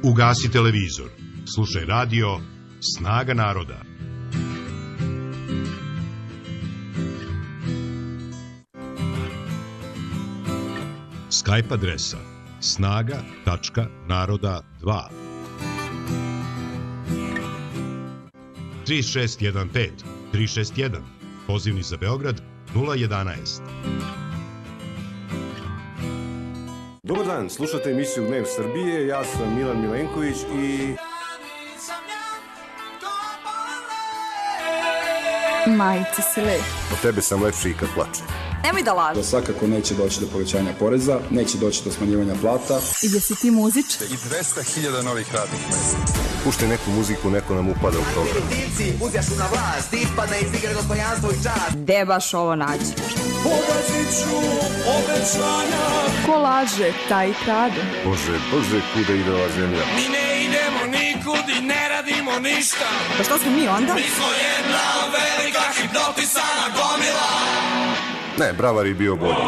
Ugasi televizor. Slušaj radio Snaga naroda. Skype adresa snaga.naroda2 3615 361. Pozivni za Beograd 011. Dobar dan, slušate emisiju Dnev Srbije, ja sam Milan Milenković i... Majice si lep. Od tebe sam lepši i kad plačem. Nemoj da lažeš. Svakako neće doći do povećanja poreza, neće doći do smanjivanja plata. I da si ti muzičar. I 200.000 novih radnih mesta. Puštaj neku muziku, neko nam upada u program. Uzjašu na vlast, ispadne iz igre dostojanstvo i čast. Gde baš ovo nađe? Pogazit ću obećanja. Ko laže, taj i krade. Bože, kuda ide ova zemlja? Mi ne idemo nikud i ne radimo ništa. Pa šta smo mi onda? Mi smo jedna velika hipnotisana gomila. Ne, Bravar je bio bolji.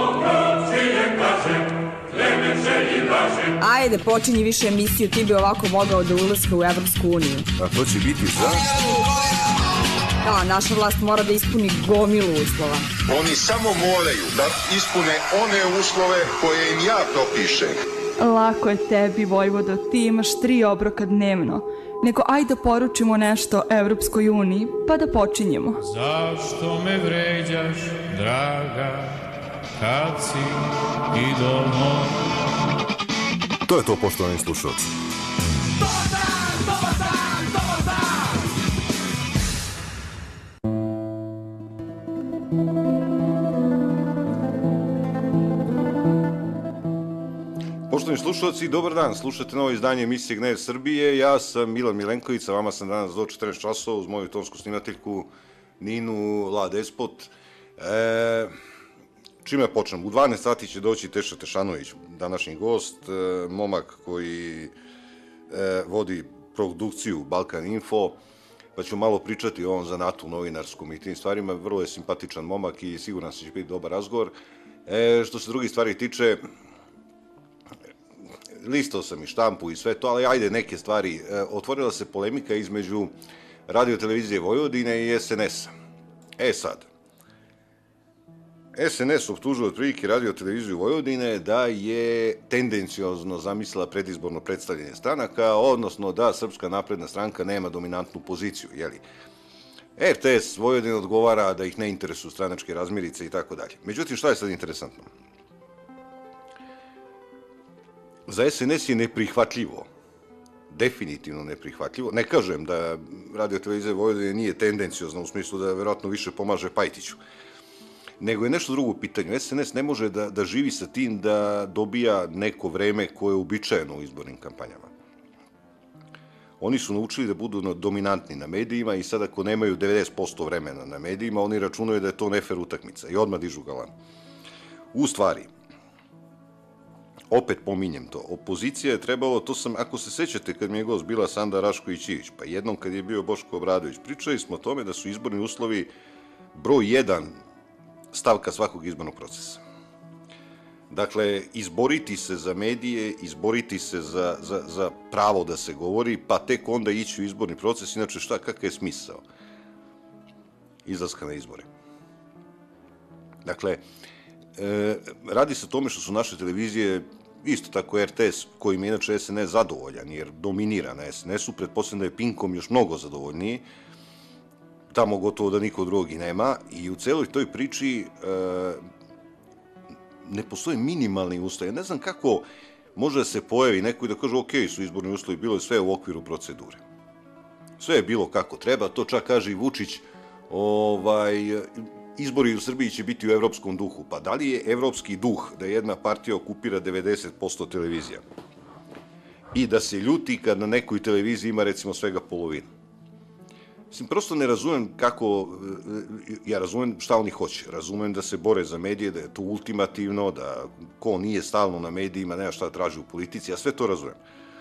Ajde, počinji više emisiju, ti bi ovako mogao do ulaska u Evropsku uniju. A to će biti za... Da, naša vlast mora da ispuni gomilu uslova. Oni samo moraju da ispune one uslove koje im ja propišem. Lako je tebi, Vojvodo, ti imaš 3 obroka dnevno. Nego ajde poručimo nešto Evropskoj uniji, pa da počinjemo. Zašto me vređaš, draga, kad si idolno? To je to, poštovani slušalci. Poštovani slušalci, dobar dan, slušate novo izdanje emisije Gnev Srbije, ja sam Milan Milenković, sa vama sam danas do 14 časova uz moju tonsku snimateljku Ninu La Despot. Čime počnem? U 12 sati će doći Teša Tešanović, današnji gost, momak koji vodi produkciju Balkan Info, pa ću malo pričati o ovom zanatu novinarskom i tim stvarima. Vrlo je simpatičan momak i siguran se će biti dobar razgovor. Što se drugih stvari tiče, listao sam i štampu i sve to, ali ajde neke stvari. Otvorila se polemika između Radio televizije Vojvodine i SNS-a. Sad, SNS optužuje otprilike Radio televiziju Vojvodine da je tendenciozno zamislila predizborno predstavljanje stranaka, odnosno da Srpska napredna stranka nema dominantnu poziciju, jeli? RTS Vojvodina odgovara da ih ne interesuju stranačke razmirice i tako dalje. Međutim, šta je sad interesantno? Za SNS je neprihvatljivo, definitivno neprihvatljivo. Ne kažem da Radio televizija Vojvodine nije tendenciozna u smislu da verovatno više pomaže Pajtiću, nego je nešto drugo u pitanju. SNS ne može da živi sa tim da dobija neko vreme koje je uobičajeno u izbornim kampanjama. Oni su naučili da budu dominantni na medijima i sad ako nemaju 90% vremena na medijima, oni računaju da je to nefer utakmica i odmah dižu galan. U stvari, opet pominjem to, opozicija je trebalo, to sam, ako se sećate kad mi je gost bila Sanda Rašković-Ivić, pa jednom kad je bio Boško Obradović, pričali smo o tome da su izborni uslovi broj 1 stavka svakog izbornog procesa. Dakle, izboriti se za medije, izboriti se za pravo da se govori, pa tek onda ići u izborni proces, inače šta, kakav je smisao izlaska na izbore. Dakle, radi se o tome što su naše televizije, isto tako RTS, kojim je inače SNS zadovoljan, jer dominira na SNS-u, pretpostavljam da je Pinkom još mnogo zadovoljniji, tamo gotovo da niko drugog i nema, i u celoj toj priči ne postoje minimalni uslovi. Ne znam kako može da se pojavi neko i da kaže ok, su izborni uslovi, bilo je sve u okviru procedure. Sve je bilo kako treba, to čak kaže i Vučić, izbori u Srbiji će biti u evropskom duhu. Pa da li je evropski duh da jedna partija okupira 90% televizija i da se ljuti kad na nekoj televiziji ima recimo svega polovinu? Mislim, prosto ne razumem kako, ja razumem šta oni hoće, razumem da se bore za medije, da je to ultimativno, da ko nije stalno na medijima, nema šta traži u politici, ja sve to razumem.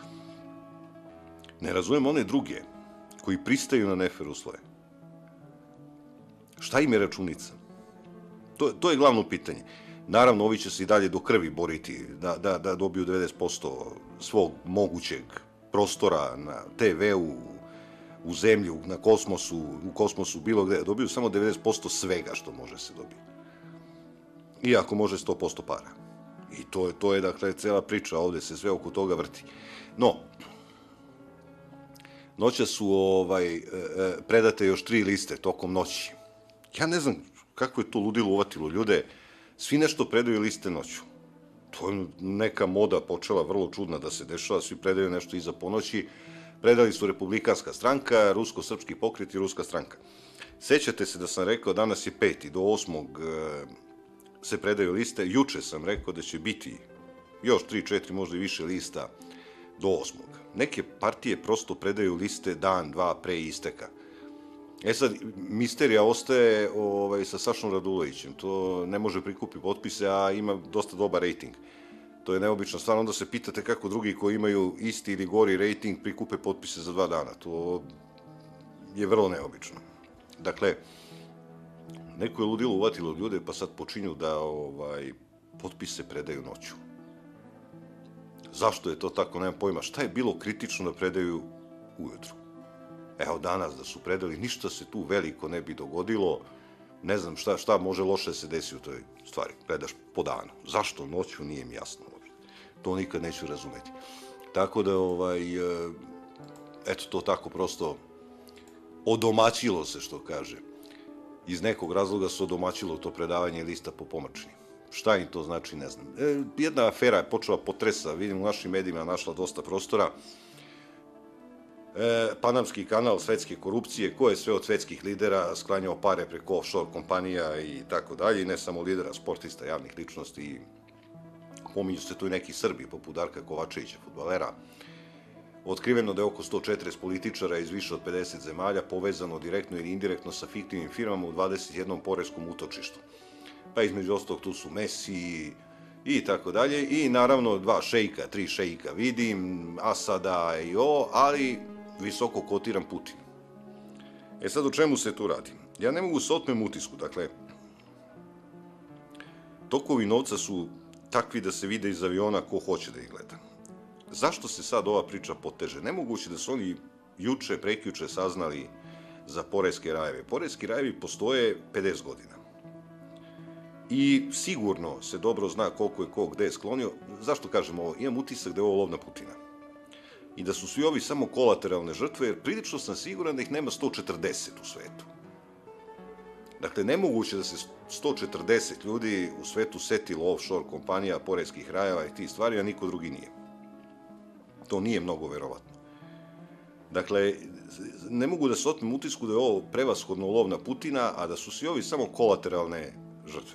Ne razumem one druge koji pristaju na nefer uslove. Šta im je računica? To je glavno pitanje. Naravno, ovi će se i dalje do krvi boriti da dobiju 90% svog mogućeg prostora, na TV-u, u zemlju, na kosmosu, u kosmosu, bilo gde, dobiju samo 90% svega što može se dobiti. Iako može 100% para. I to je, dakle, cela priča, ovde se sve oko toga vrti. No, noća su predate još 3 liste tokom noći. Ja ne znam kako je to ludilo uvatilo ljude, svi nešto predaju liste noću. To je neka moda počela vrlo čudna da se dešava, svi predaju nešto iza ponoći. Predali su Republikanska stranka, Rusko-srpski pokret i Ruska stranka. Sećate se da sam rekao danas je 5. do 8. se predaju liste. Juče sam rekao da će biti još 3, 4, možda i više lista do 8. Neke partije prosto predaju liste dan, dva pre isteka. Sad, misterija ostaje sa Sašom Radulovićem. To ne može prikupiti potpise, a ima dosta dobar rejting. To je neobična stvar. Onda se pitate kako drugi koji imaju isti ili gori rejting prikupe potpise za 2 dana. To je vrlo neobično. Dakle, neko je ludilo uvatilo ljude, pa sad počinju da potpise predaju noću. Zašto je to tako, nemam pojma. Šta je bilo kritično da predaju ujutru? Evo danas da su predali, ništa se tu veliko ne bi dogodilo. Ne znam šta može loše da se desi u toj stvari. Predaš po danu. Zašto noću, nije mi jasno. To nikad neću razumeti. Tako da, eto, to tako prosto odomaćilo se, što kaže. Iz nekog razloga se odomaćilo to predavanje lista po pomačini. Šta im to znači, ne znam. Jedna afera je počela potresa, vidim u našim medijima našla dosta prostora. Panamski kanal svetske korupcije, ko je sve od svetskih lidera sklanjao pare preko offshore kompanija i tako dalje, i ne samo lidera, sportista, javnih ličnosti. Pominju se tu i neki Srbi, poput Darka Kovačevića, fudbalera. Otkriveno da je oko 140 političara iz više od 50 zemalja povezano direktno ili indirektno sa fiktivnim firmama u 21 poreskom utočištu. Pa između ostalog tu su Messi i tako dalje, i naravno 2 šejka, 3 šejka vidim, Asada i ali visoko kotiran Putin. Sad o čemu se tu radi? Ja ne mogu se otmem utisku, dakle, tokovi novca su takvi da se vide iz aviona ko hoće da ih gleda. Zašto se sad ova priča poteže? Nemoguće da su oni juče, prekjuče saznali za poreske rajeve. Poreski rajevi postoje 50 godina. I sigurno se dobro zna koliko je ko gde je sklonio. Zašto kažem ovo? Imam utisak da je ovo lov na Putina. I da su svi ovi samo kolateralne žrtve, jer prilično sam siguran da ih nema 140 u svetu. Dakle, nemoguće da se 140 ljudi u svetu setilo offshore kompanija, poreskih rajeva i tih stvari, a niko drugi nije. To nije mnogo verovatno. Dakle, ne mogu da se otmem utisku da je ovo prevashodno lov na Putina, a da su svi ovi samo kolateralne žrtve.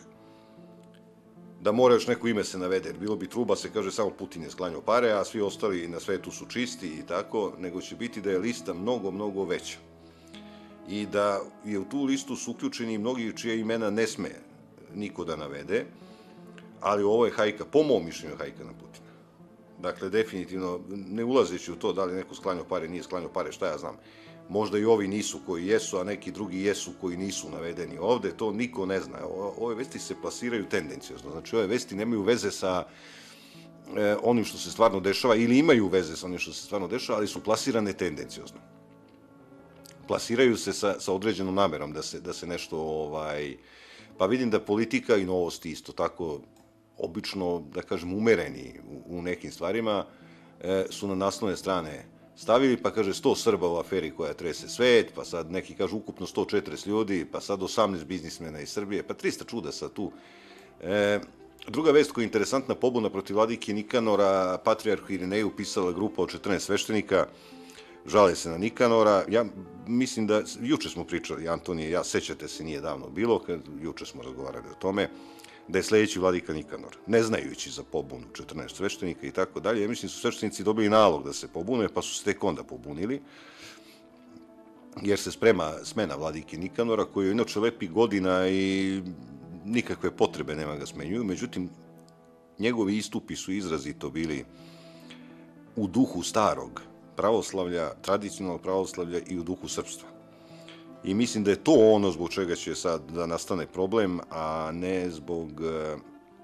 Da mora još neko ime se navede, jer bilo bi truba se kaže samo Putin je sklanjao pare, a svi ostali na svetu su čisti i tako, nego će biti da je lista mnogo, mnogo veća. I da je u tu listu su uključeni i mnogi čije imena ne sme niko da navede, ali ovo je hajka, po mom mišljenju, hajka na Putina. Dakle, definitivno, ne ulazeći u to da li neko sklanjao pare, nije sklanjao pare, šta ja znam. Možda i ovi nisu koji jesu, a neki drugi jesu koji nisu navedeni ovde, to niko ne zna. Ove vesti se plasiraju tendencijozno, znači ove vesti nemaju veze sa onim što se stvarno dešava, ili imaju veze sa onim što se stvarno dešava, ali su plasirane tendencijozno. Plasiraju se sa određenom namerom da se nešto, pa vidim da politika i novosti isto tako, obično, da kažem, umereni u nekim stvarima, su na naslovne strane stavili, pa kaže 100 Srba u aferi koja trese svet, pa sad neki kažu ukupno 140 ljudi, pa sad 18 biznismena iz Srbije, pa 300 čuda sad tu. Druga vest koja je interesantna, pobuna protiv vladike Nikanora, patrijarhu Irineju upisala grupa od 14 sveštenika, žale se na Nikanora. Ja mislim da, juče smo pričali, Antonije, ja, sećate se, nije davno bilo, juče smo razgovarali o tome, da je sledeći vladika Nikanor, ne znajući za pobunu 14 sveštenika i tako dalje. Ja mislim da su sveštenici dobili nalog da se pobune, pa su se tek onda pobunili, jer se sprema smena vladike Nikanora, koji je inače lepi godina i nikakve potrebe nema ga smenjuju. Međutim, njegovi istupi su izrazito bili u duhu starog pravoslavlja, tradicionalnog pravoslavlja i u duhu srpstva. I mislim da je to ono zbog čega će sad da nastane problem, a ne zbog...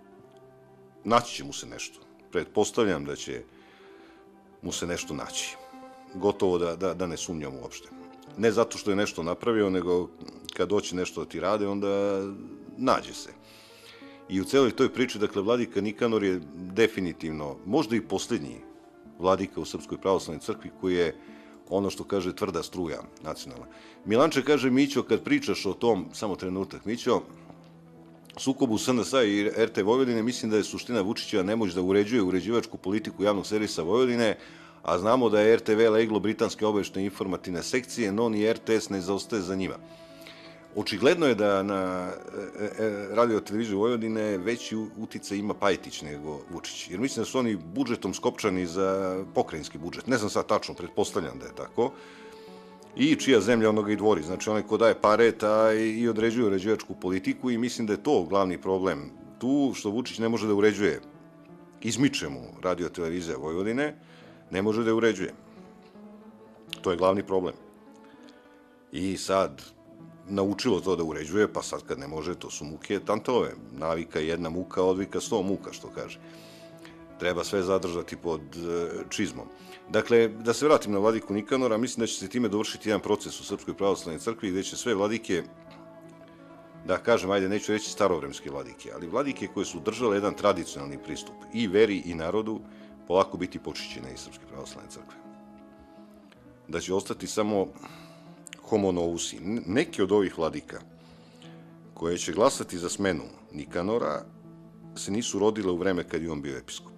Naći će mu se nešto. Pretpostavljam da će mu se nešto naći. gotovo da ne sumnjam uopšte. Ne zato što je nešto napravio, nego kad hoće nešto da ti rade, onda nađe se. I u celoj toj priči, dakle, vladika Nikanor je definitivno, možda i posljednji vladika u Srpskoj pravoslavnoj crkvi koji je ono što kaže tvrda struja nacionalna. Milanče kaže, Mićo, kad pričaš o tom, samo trenutak, Mićo, sukobu SNS-a i RT Vojvodine, mislim da je suština Vučićeva nemoć da uređuje uređivačku politiku javnog servisa Vojvodine, a znamo da je RTV leglo britanske obaveštajne informativne sekcije, no ni RTS ne zaostaje za njima. Očigledno je da na radio televiziju Vojvodine veći uticaj ima Pajtić nego Vučić, jer mislim da su oni budžetom skopčani za pokrajinski budžet. Ne znam sad tačno, pretpostavljam da je tako. I čija zemlja onoga i dvori. Znači, onaj ko daje pare, taj i određuje uređivačku politiku i mislim da je to glavni problem tu, što Vučić ne može da uređuje. Izmiče mu radio televizija Vojvodine, ne može da je uređuje. To je glavni problem. I sad naučilo to da uređuje, pa sad kad ne može, to su muke tantalove. Navika jedna muka, odvika 100 muka, što kaže. Treba sve zadržati pod čizmom. Dakle, da se vratim na vladiku Nikanora, mislim da će se time dovršiti jedan proces u Srpskoj pravoslavnoj crkvi gde će sve vladike, da kažem, ajde, neću reći starovremske vladike, ali vladike koje su držale jedan tradicionalni pristup i veri i narodu, polako biti počišćene iz Srpske pravoslavne crkve. Da će ostati samo homo novusi. Neki od ovih vladika koje će glasati za smenu Nikanora se nisu rodile u vreme kad je on bio episkop.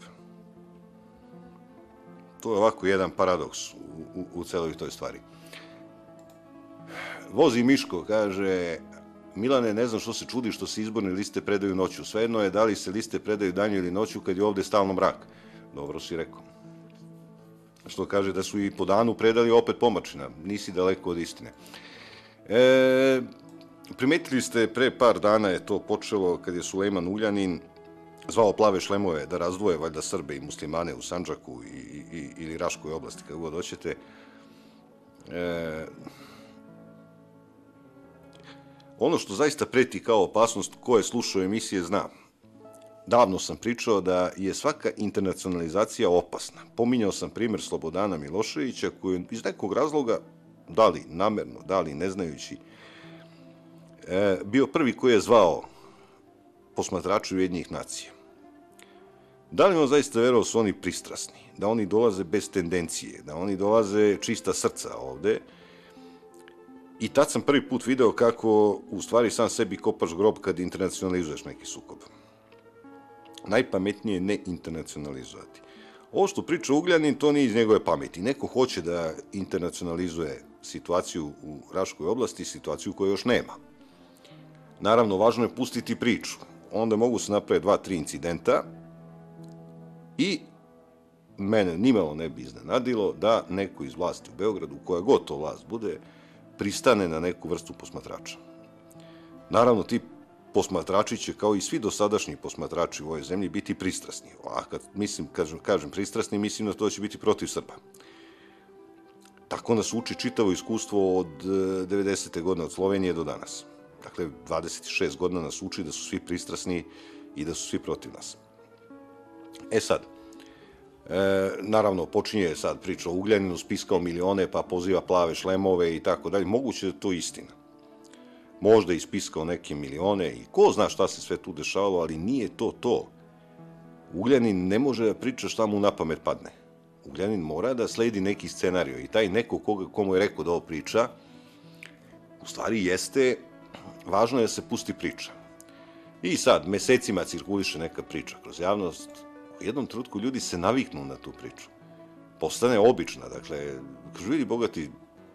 To je ovako jedan paradoks u celoj toj stvari. Vozi Miško, kaže, Milane, ne znam što se čudi što se izborne liste predaju noću. Svejedno je da li se liste predaju danju ili noću kad je ovde stalno mrak. Dobro si rekao. Što kaže da su i po danu predali opet pomačina. Nisi daleko od istine. Primetili ste, pre par dana je to počelo kad je Sulejman Uljanin zvao plave šlemove da razdvoje valjda Srbe i muslimane u Sandžaku ili Raškoj oblasti, kako god hoćete. Ono što zaista preti kao opasnost, ko je slušao emisije zna. Davno sam pričao da je svaka internacionalizacija opasna. Pominjao sam primer Slobodana Miloševića koji je iz nekog razloga, da li namerno, da li ne znajući, bio prvi koji je zvao posmatrači Ujedinjenih nacija. Da li on zaista verovao su oni pristrasni, da oni dolaze bez tendencije, da oni dolaze čista srca ovde? I tad sam prvi put video kako u stvari sam sebi kopaš grob kad internacionalizuješ neki sukob. Najpametnije je ne internacionalizovati. Ovo što priča Ugljanin, to nije iz njegove pameti. Neko hoće da internacionalizuje situaciju u Raškoj oblasti, situaciju koju još nema. Naravno, važno je pustiti priču. Onda mogu se napraviti 2-3 incidenta i mene nimalo ne bi iznenadilo da neko iz vlasti u Beogradu, koja god to vlast bude, pristane na neku vrstu posmatrača. Naravno, ti posmatrači će, kao i svi dosadašnji posmatrači u ovoj zemlji, biti pristrasni. A kad kažem pristrasni, mislim da to će biti protiv Srba. Tako nas uči čitavo iskustvo od 90. godine, od Slovenije do danas. Dakle, 26 godina nas uči da su svi pristrasni i da su svi protiv nas. Sad, naravno, počinje sad priča o Ugljaninu, spiskao milione, pa poziva plave šlemove i tako dalje. Moguće da je to istina. Možda je ispiskao neke milione i ko zna šta se sve tu dešavalo, ali nije to to. Ugljanin ne može da priča šta mu na pamet padne. Ugljanin mora da sledi neki scenario i taj neko komu je rekao da ovo priča, u stvari jeste, važno je da se pusti priča. I sad, mesecima cirkuliše neka priča kroz javnost, u jednom trenutku ljudi se naviknu na tu priču. Postane obična, dakle, kažu vidi bogati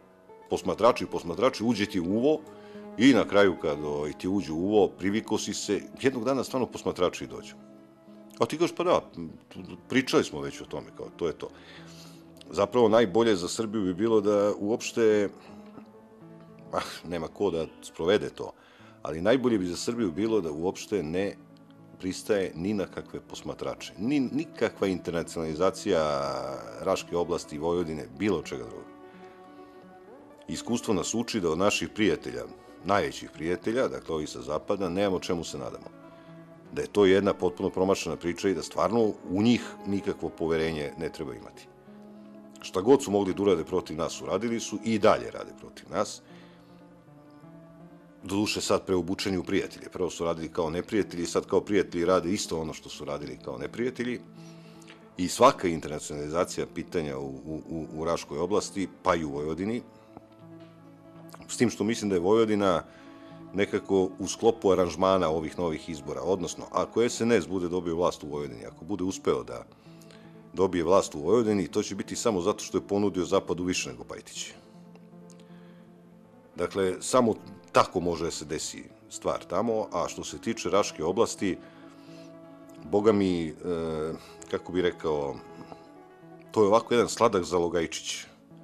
posmatrači, uđe ti u uvo i na kraju kad ti uđe u uvo, priviko si se, jednog dana stvarno posmatrači dođu. A ti kažeš, pa da, pričali smo već o tome, kao to je to. Zapravo najbolje za Srbiju bi bilo da uopšte, nema ko da sprovede to, ali najbolje bi za Srbiju bilo da uopšte ne pristaje ni na kakve posmatrače. Nikakva internacionalizacija Raške oblasti i Vojvodine, bilo čega drugog. Iskustvo nas uči da od naših prijatelja, najvećih prijatelja, dakle ovih sa zapada, nemamo čemu se nadamo. Da je to jedna potpuno promašena priča i da stvarno u njih nikakvo poverenje ne treba imati. Šta god su mogli da urade protiv nas, uradili su i dalje rade protiv nas. Doduše sad preobučeni u prijatelje. Prvo su radili kao neprijatelji, sad kao prijatelji rade isto ono što su radili kao neprijatelji. I svaka internacionalizacija pitanja u Raškoj oblasti, pa i u Vojvodini, s tim što mislim da je Vojvodina nekako u sklopu aranžmana ovih novih izbora. Odnosno, ako SNS bude dobio vlast u Vojvodini, ako bude uspeo da dobije vlast u Vojvodini, to će biti samo zato što je ponudio Zapadu više nego Pajtić. Dakle, samo tako može da se desi stvar tamo, a što se tiče Raške oblasti, boga mi, kako bi rekao, to je ovako jedan sladak zalogajčić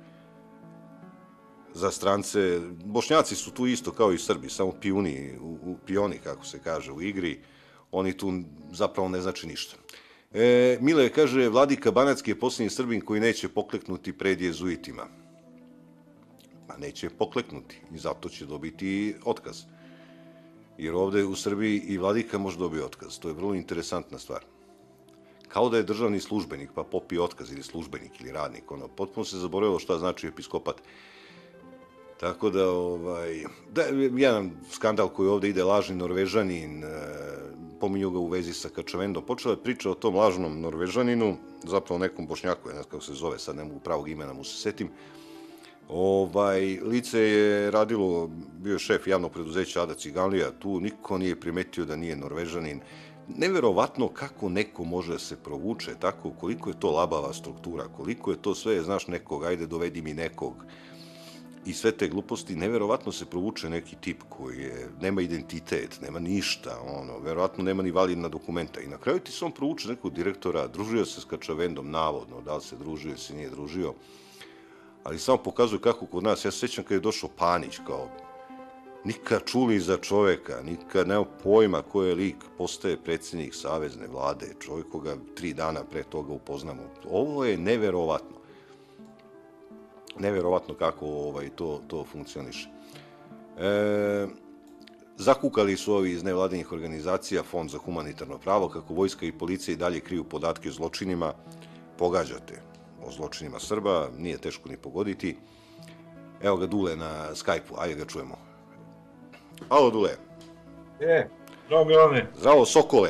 za strance. Bošnjaci su tu isto kao i Srbi, samo pioni, kako se kaže u igri, oni tu zapravo ne znači ništa. Mile kaže, Vladika Banatski je posljednji Srbin koji neće pokleknuti pred jezuitima. Ma neće pokleknuti i zato će dobiti otkaz. Jer ovde u Srbiji i Vladika može dobiti otkaz. To je vrlo interesantna stvar. Kao da je državni službenik, pa popije otkaz ili službenik ili radnik. Potpuno se zaboravilo šta znači episkopat. Tako da, jedan skandal koji ovde ide, lažni Norvežanin, pominju ga u vezi sa Kačavendom. Počela je priča o tom lažnom Norvežaninu, zapravo nekom Bošnjaku, ne znam kako se zove, sad ne mogu pravog imena mu se setim. Lice je radilo, bio je šef javnog preduzeća Ada Ciganlija, tu niko nije primetio da nije Norvežanin. Neverovatno kako neko može da se provuče tako, koliko je to labava struktura, koliko je to sve, znaš, nekog, ajde dovedi mi nekog, i sve te gluposti, neverovatno se provuče neki tip koji nema identitet, nema ništa, verovatno nema ni validna dokumenta. I na kraju ti se on provuče nekog direktora, družio se s Kačavendom, navodno, da li se družio ili se nije družio, ali samo pokazuje kako kod nas, ja se sjećam kada je došao Panić, kao nikad čuli za čoveka, nikad nema pojma ko je lik, postaje predsjednik Savezne vlade, čovjek koga 3 dana pre toga upoznamo. Ovo je neverovatno. Neverovatno kako to funkcioniše. Zakukali su ovi iz nevladinih organizacija Fond za humanitarno pravo, kako vojska i policija i dalje kriju podatke o zločinima. Pogađate o zločinima Srba, nije teško ni pogoditi. Evo ga Dule na Skype-u, ajde ga čujemo. Alo Dule. Zdravo Milane. Zdravo Sokole.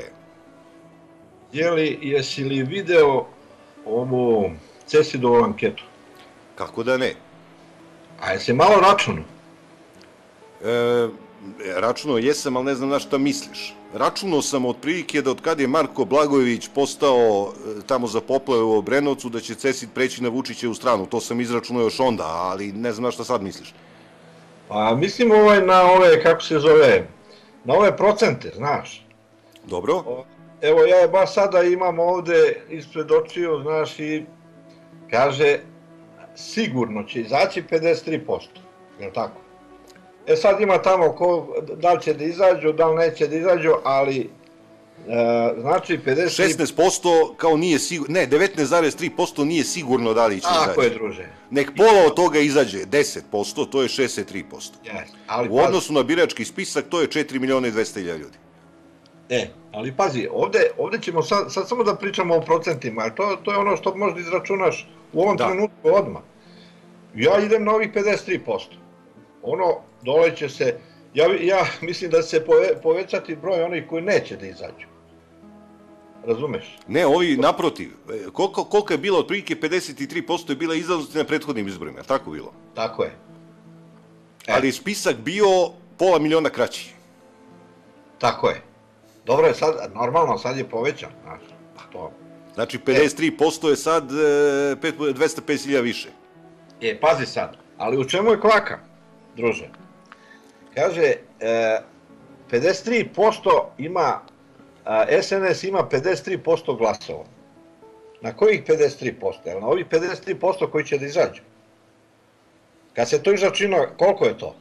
Jesi li video ovu Cesidovu anketu? Kako da ne? A jesi malo računao? Računao jesam, ali ne znam na šta misliš. Računao sam otprilike da od kad je Marko Blagojević postao tamo za poplave u Obrenovcu, da će Cesid preći na Vučićevu stranu. To sam izračunao još onda, ali ne znam na šta sad misliš. Pa mislim na ove, kako se zove, na ove procente, znaš. Dobro. Evo ja je baš sada imam ovde ispred očiju, znaš, i kaže sigurno će izaći 53%, je li tako? Sad ima tamo da li će da izađu, da li neće da izađu, ali znači 53%... 16% kao nije sigurno, ne, 19,3% nije sigurno da li će izaći. Tako je, druže. Nek pola od toga izađe, 10%, to je 63%. U odnosu na birački spisak, to je 4.200.000 ljudi. Ali pazi, ovde ćemo sad samo da pričamo o procentima, jer to je ono što možda izračunaš u ovom trenutku odmah. Ja idem na ovih 53%. Dole će se, ja mislim da će se povećati broj onih koji neće da izađu. Razumeš? Ne, ovi naprotiv. Koliko je bilo, otprilike 53% je bila izlaznost na prethodnim izborima, je li tako bilo? Tako je. Ali je spisak bio 500.000 kraći. Tako je. Dobro je sad, normalno, sad je povećan. Znači 53% je sad 250.000 više. Pazi sad, ali u čemu je kvaka, druže? Kaže, 53% ima, SNS ima 53% glasova. Na kojih 53%? Na ovih 53% koji će da izađu. Kad se to izračuna, koliko je to?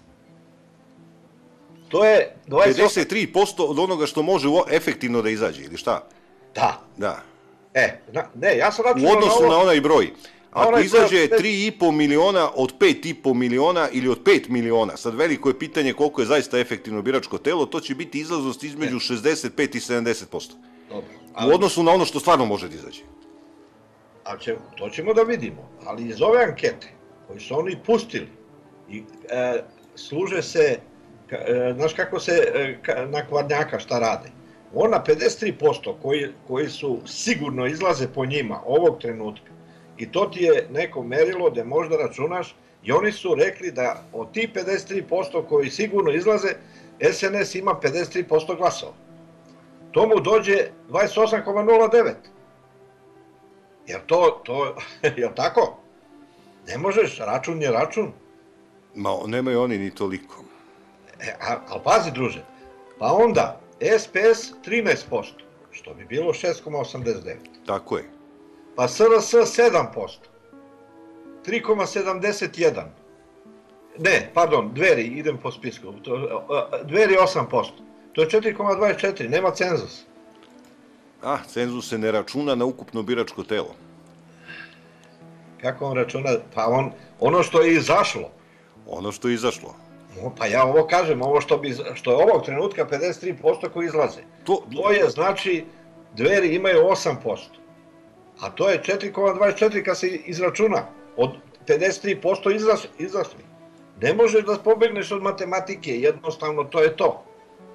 To je 53% od onoga što može efektivno da izađe, ili šta? Da. Ne, ja sam računao u odnosu na onaj broj. Ako izađe 3,5 miliona od 5,5 miliona ili od 5 miliona, sad veliko je pitanje koliko je zaista efektivno biračko telo, to će biti izlaznost između 65 i 70%. U odnosu na ono što stvarno može da izađe. to ćemo da vidimo, ali iz ove ankete koji su oni pustili i služe se, znaš kako se nakladnjaka šta rade, ona 53% koji su sigurno izlaze po njima ovog trenutka i to ti je neko merilo da možda računaš i oni su rekli da od tih 53% koji sigurno izlaze SNS ima 53% glasova. To mu dođe 28,09. Jer je li tako? Ne možeš, račun je račun. Ma, nemaju oni ni toliko. Ali pazi, druže, pa onda SPS 13%, što bi bilo 6,89. Tako je. Pa SRS 7%, 3,71. Ne, pardon, Dveri, idem po spisku. Dveri 8%, to je 4,24, nema cenzus. Cenzus se ne računa na ukupno biračko telo. Kako on računa? Pa ono što je izašlo. Ono što je izašlo. Pa ja ovo kažem, ovo što je ovog trenutka 53% koji izlaze. To je, znači, Dveri imaju 8%. A to je 4,24 kad se izračuna. Od 53% izašli. Ne možeš da pobegneš od matematike, jednostavno to je to.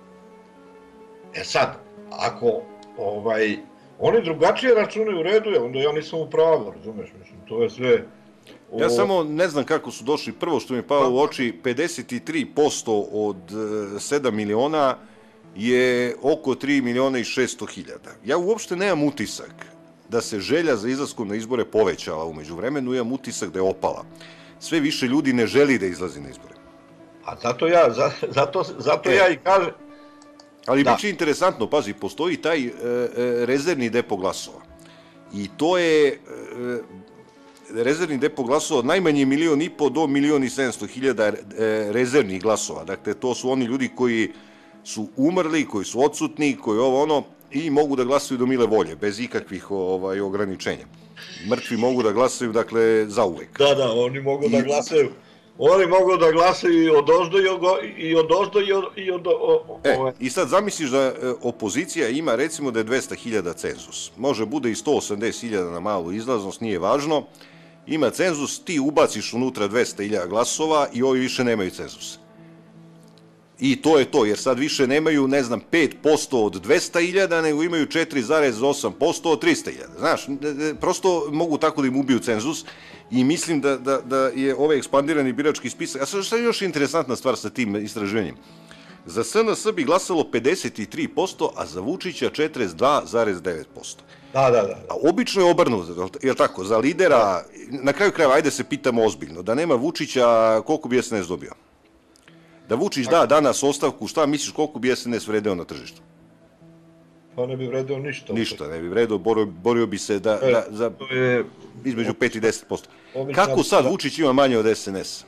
Sad, ako oni drugačije računaju u redu, onda ja nisam u pravu, razumeš, mislim, to je sve... Ja samo ne znam kako su došli. Prvo što mi je palo u oči, 53% od 7 miliona je oko 3 miliona i 600 hiljada. Ja uopšte nemam utisak da se želja za izlaskom na izbore povećala umeđu vremenu, imam utisak da je opala. Sve više ljudi ne želi da izlazi na izbore. A zato ja i kažem... Ali bit će interesantno, pazi, postoji taj rezervni depo glasova. I to je rezervni depo glasova od najmanje 1,5 miliona do 1,7 miliona rezervnih glasova. Dakle, to su oni ljudi koji su umrli, koji su odsutni, koji i mogu da glasaju do mile volje, bez ikakvih ograničenja. Mrtvi mogu da glasaju, dakle, zauvek. Da, oni mogu da glasaju. Oni mogu da glasaju i od ozdo i od... I sad zamisliš da opozicija ima, recimo da je 200.000 cenzus. Može bude i 180.000 na malu izlaznost, nije važno. Ima cenzus, ti ubaciš unutra 200.000 glasova i ovi više nemaju cenzus. I to je to, jer sad više nemaju, 5% od 200.000, nego imaju 4,8% od 300.000. Znaš, prosto mogu tako da im ubiju cenzus i mislim da je ovaj ekspandirani birački spisak... A šta je još interesantna stvar sa tim istraživanjem? Za SNS bi glasalo 53%, a za Vučića 42,9%. Da. A obično je obrnuto, je li tako? Za lidera, na kraju krajeva, ajde se pitamo ozbiljno, da nema Vučića, koliko bi SNS dobio? Da Vučić da danas ostavku, šta misliš koliko bi SNS vredeo na tržištu? Pa ne bi vredeo ništa. Ništa ne bi vredeo, borio bi se za između 5 i 10%. Kako sad Vučić ima manje od SNS?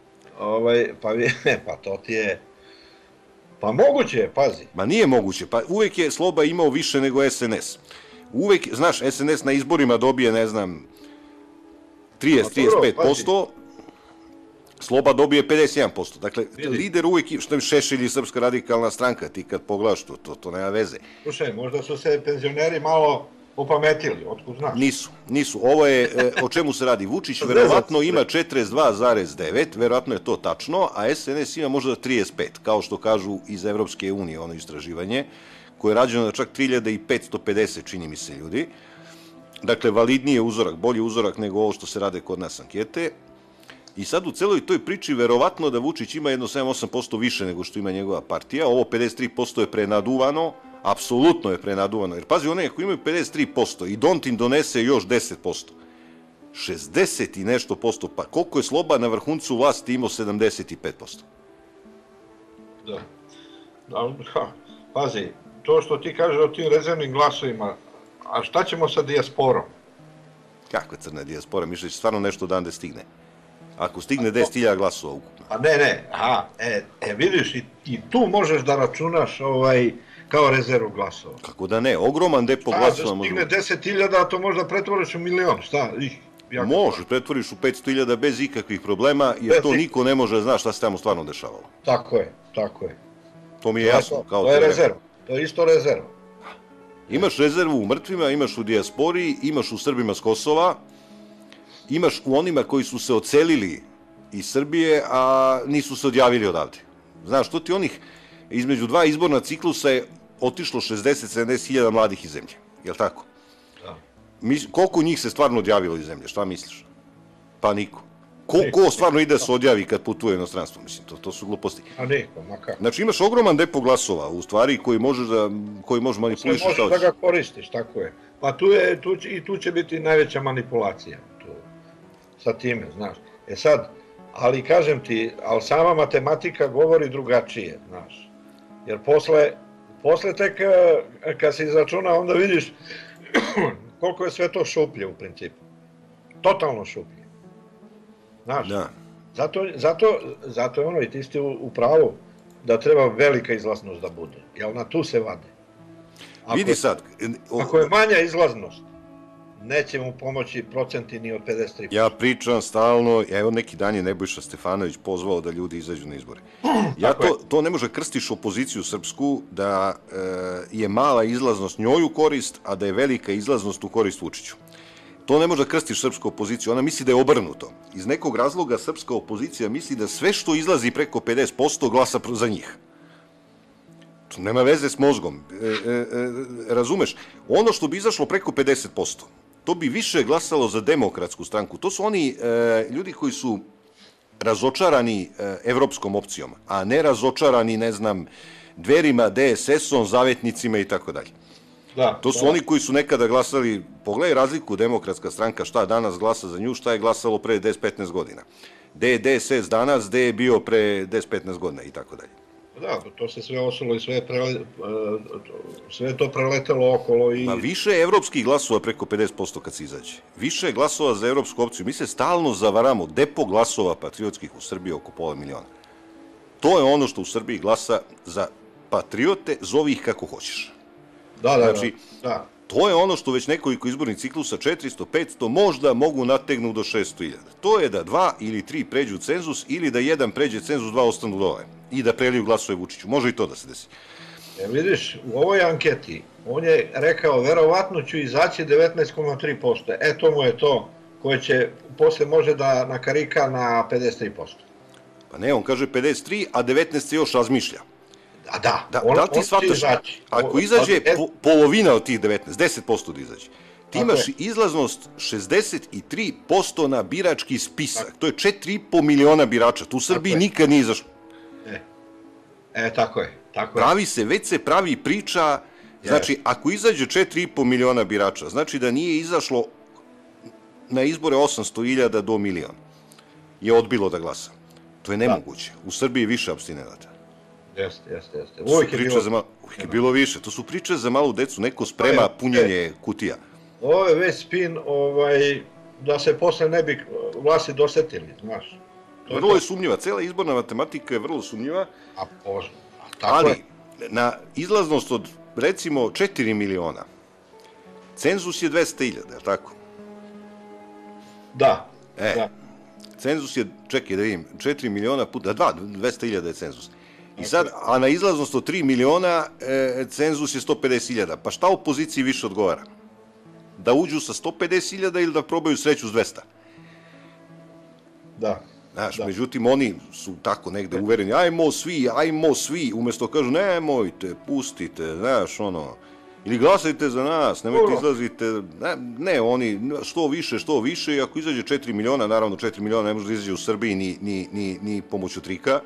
Pa to ti je... Pa moguće je, pazi. Ma nije moguće, pa uvek je Sloba imao više nego SNS. Uvek, znaš, SNS na izborima dobije, 30-35%, Sloba dobije 51%. Dakle, lider uvek, što je Šešelj i Srpska radikalna stranka, ti kad pogledaš to nema veze. Slušaj, možda su se penzioneri malo opametili, otkud znaš? Nisu. Ovo je, o čemu se radi? Vučić verovatno ima 42,9, verovatno je to tačno, a SNS ima možda 35, kao što kažu iz Evropske unije, ono istraživanje, koje je rađeno na čak 3550, čini mi se, ljudi. Dakle, validniji uzorak, bolji uzorak nego ovo što se rade kod nas ankete. I sad u celoj toj priči verovatno da Vučić ima jedno 7-8% više nego što ima njegova partija. Ovo 53% je prenaduvano, apsolutno je prenaduvano. Jer pazi, one ako imaju 53% i Dont im donese još 10%, 60 i nešto posto, pa koliko je Sloba na vrhuncu vlasti imao 75%? Da. Pazi, to što ti kažeš o tim rezervnim glasovima, a šta ćemo sa dijasporom? Kako je crna dijaspora? Mišljeć stvarno nešto dan da stigne. Ako stigne 10.000 glasova ukupno. Pa ne, vidiš, i tu možeš da računaš kao rezervu glasova. Kako da ne, ogroman depo glasova. Da stigne 10.000, a to možda pretvoriš u milion, šta? Možeš, pretvoriš u 500.000 bez ikakvih problema, jer to niko ne može da zna šta se tamo stvarno dešavalo. Tako je. To mi je jasno. To je rezerva, to je isto rezerva. Imaš rezervu u mrtvima, imaš u dijaspori, imaš u Srbima s Kosova, imaš u onima koji su se odselili iz Srbije, a nisu se odjavili odavde. Znaš, to ti onih, između dva izborna ciklusa je otišlo 60-70 hiljada mladih iz zemlje. Je li tako? Da. Koliko njih se stvarno odjavilo iz zemlje? Šta misliš? Pa niko. Ko stvarno ide da se odjavi kad putuje u inostranstvo? Mislim, to su gluposti. A niko, makar. Znači, imaš ogroman depo glasova, u stvari, koji može manipulišiti. Možeš da ga koristiš, tako je. Pa tu će biti najveća manipulacija. Sa time, znaš. Sad, ali kažem ti, ali sama matematika govori drugačije, znaš. Jer posle tek kad se izračuna, onda vidiš koliko je sve to šuplje u principu. Totalno šuplje. Znaš, da. Zato je ono, i ti ste u pravu, da treba velika izlaznost da bude. Jel na tu se vade. Vidi sad. Ako je manja izlaznost, neće mu pomoći procenti ni od 53%. Ja pričam stalno, evo neki dan je Nebojša Stefanović pozvao da ljudi izađu na izbore. Ja to ne može krstiš opoziciju srpsku, da je mala izlaznost njoj u korist, a da je velika izlaznost u korist Vučiću. To ne može da krstiš srpsku opoziciju, ona misli da je obrnuto. Iz nekog razloga srpska opozicija misli da sve što izlazi preko 50% glasa za njih. To nema veze s mozgom. Razumeš? Ono što bi izašlo preko 50%, to bi više glasalo za Demokratsku stranku. To su oni ljudi koji su razočarani evropskom opcijom, a ne razočarani, ne znam, Dverima, DSS-om, Zavetnicima i tako dalje. To su oni koji su nekada glasali, pogledaj razliku Demokratska stranka, šta danas glasa za nju, šta je glasalo pre 10-15 godina. Gde je DSS danas, gde je bio pre 10-15 godina i tako dalje. Da, to se sve osulo i sve to preletelo okolo i... Ma više je evropskih glasova preko 50% kad se izađe. Više je glasova za evropsku opciju. Mi se stalno zavaramo, depo glasova patriotskih u Srbiji oko pola miliona. To je ono što u Srbiji glasa za patriote, zovi ih kako hoćeš. Znači, to je ono što već nekoliko izbornih ciklusa, 400, 500, možda mogu nategnu do 600.000. To je da 2 ili 3 pređu cenzus ili da 1 pređe cenzus, 2 ostanu dole i da preliju glasove Vučiću. Može i to da se desi. Vidiš, u ovoj anketi on je rekao, verovatno ću izaći 19,3%. To mu je to koje će, posle može da nakarika na 53%. Pa ne, on kaže 53, a 19 se još razmišlja. Da li ti shvataš, ako izađe polovina od tih 19, 10% da izađe, ti imaš izlaznost 63% na birački spisak. To je 4,5 miliona birača. Tu u Srbiji nikad nije izašlo. Tako je. Već se pravi priča, znači, ako izađe 4,5 miliona birača, znači da nije izašlo na izbore 800.000 do milion. Je odbilo da glasa. To je nemoguće. U Srbiji je više apstinenata. Jeste. Uvijek je bilo više. To su priče za malu decu. Neko sprema punjenje kutija. Ovo je već spin da se posle ne bi vlasi dosetili, znaš. Vrlo je sumnjiva. Cela izborna matematika je vrlo sumnjiva. Ali na izlaznost od, recimo, 4 miliona, cenzus je 200.000, je li tako? Da. Cenzus je, čekaj da vidim, 4 miliona puta, 200.000 je cenzus. I sad, a na izlaznost od 3 miliona, cenzus je 150.000. Pa šta opoziciji više odgovara? Da uđu sa 150.000 ili da probaju sreću s 200? Da. Znaš, međutim, oni su tako negde uvereni, ajmo svi, umesto kažu, nemojte, pustite, znaš, ili glasajte za nas, nemojte izlazite, ne, oni, što više, i ako izađe 4 miliona, naravno 4 miliona ne može da izađe u Srbiji ni pomoću trika,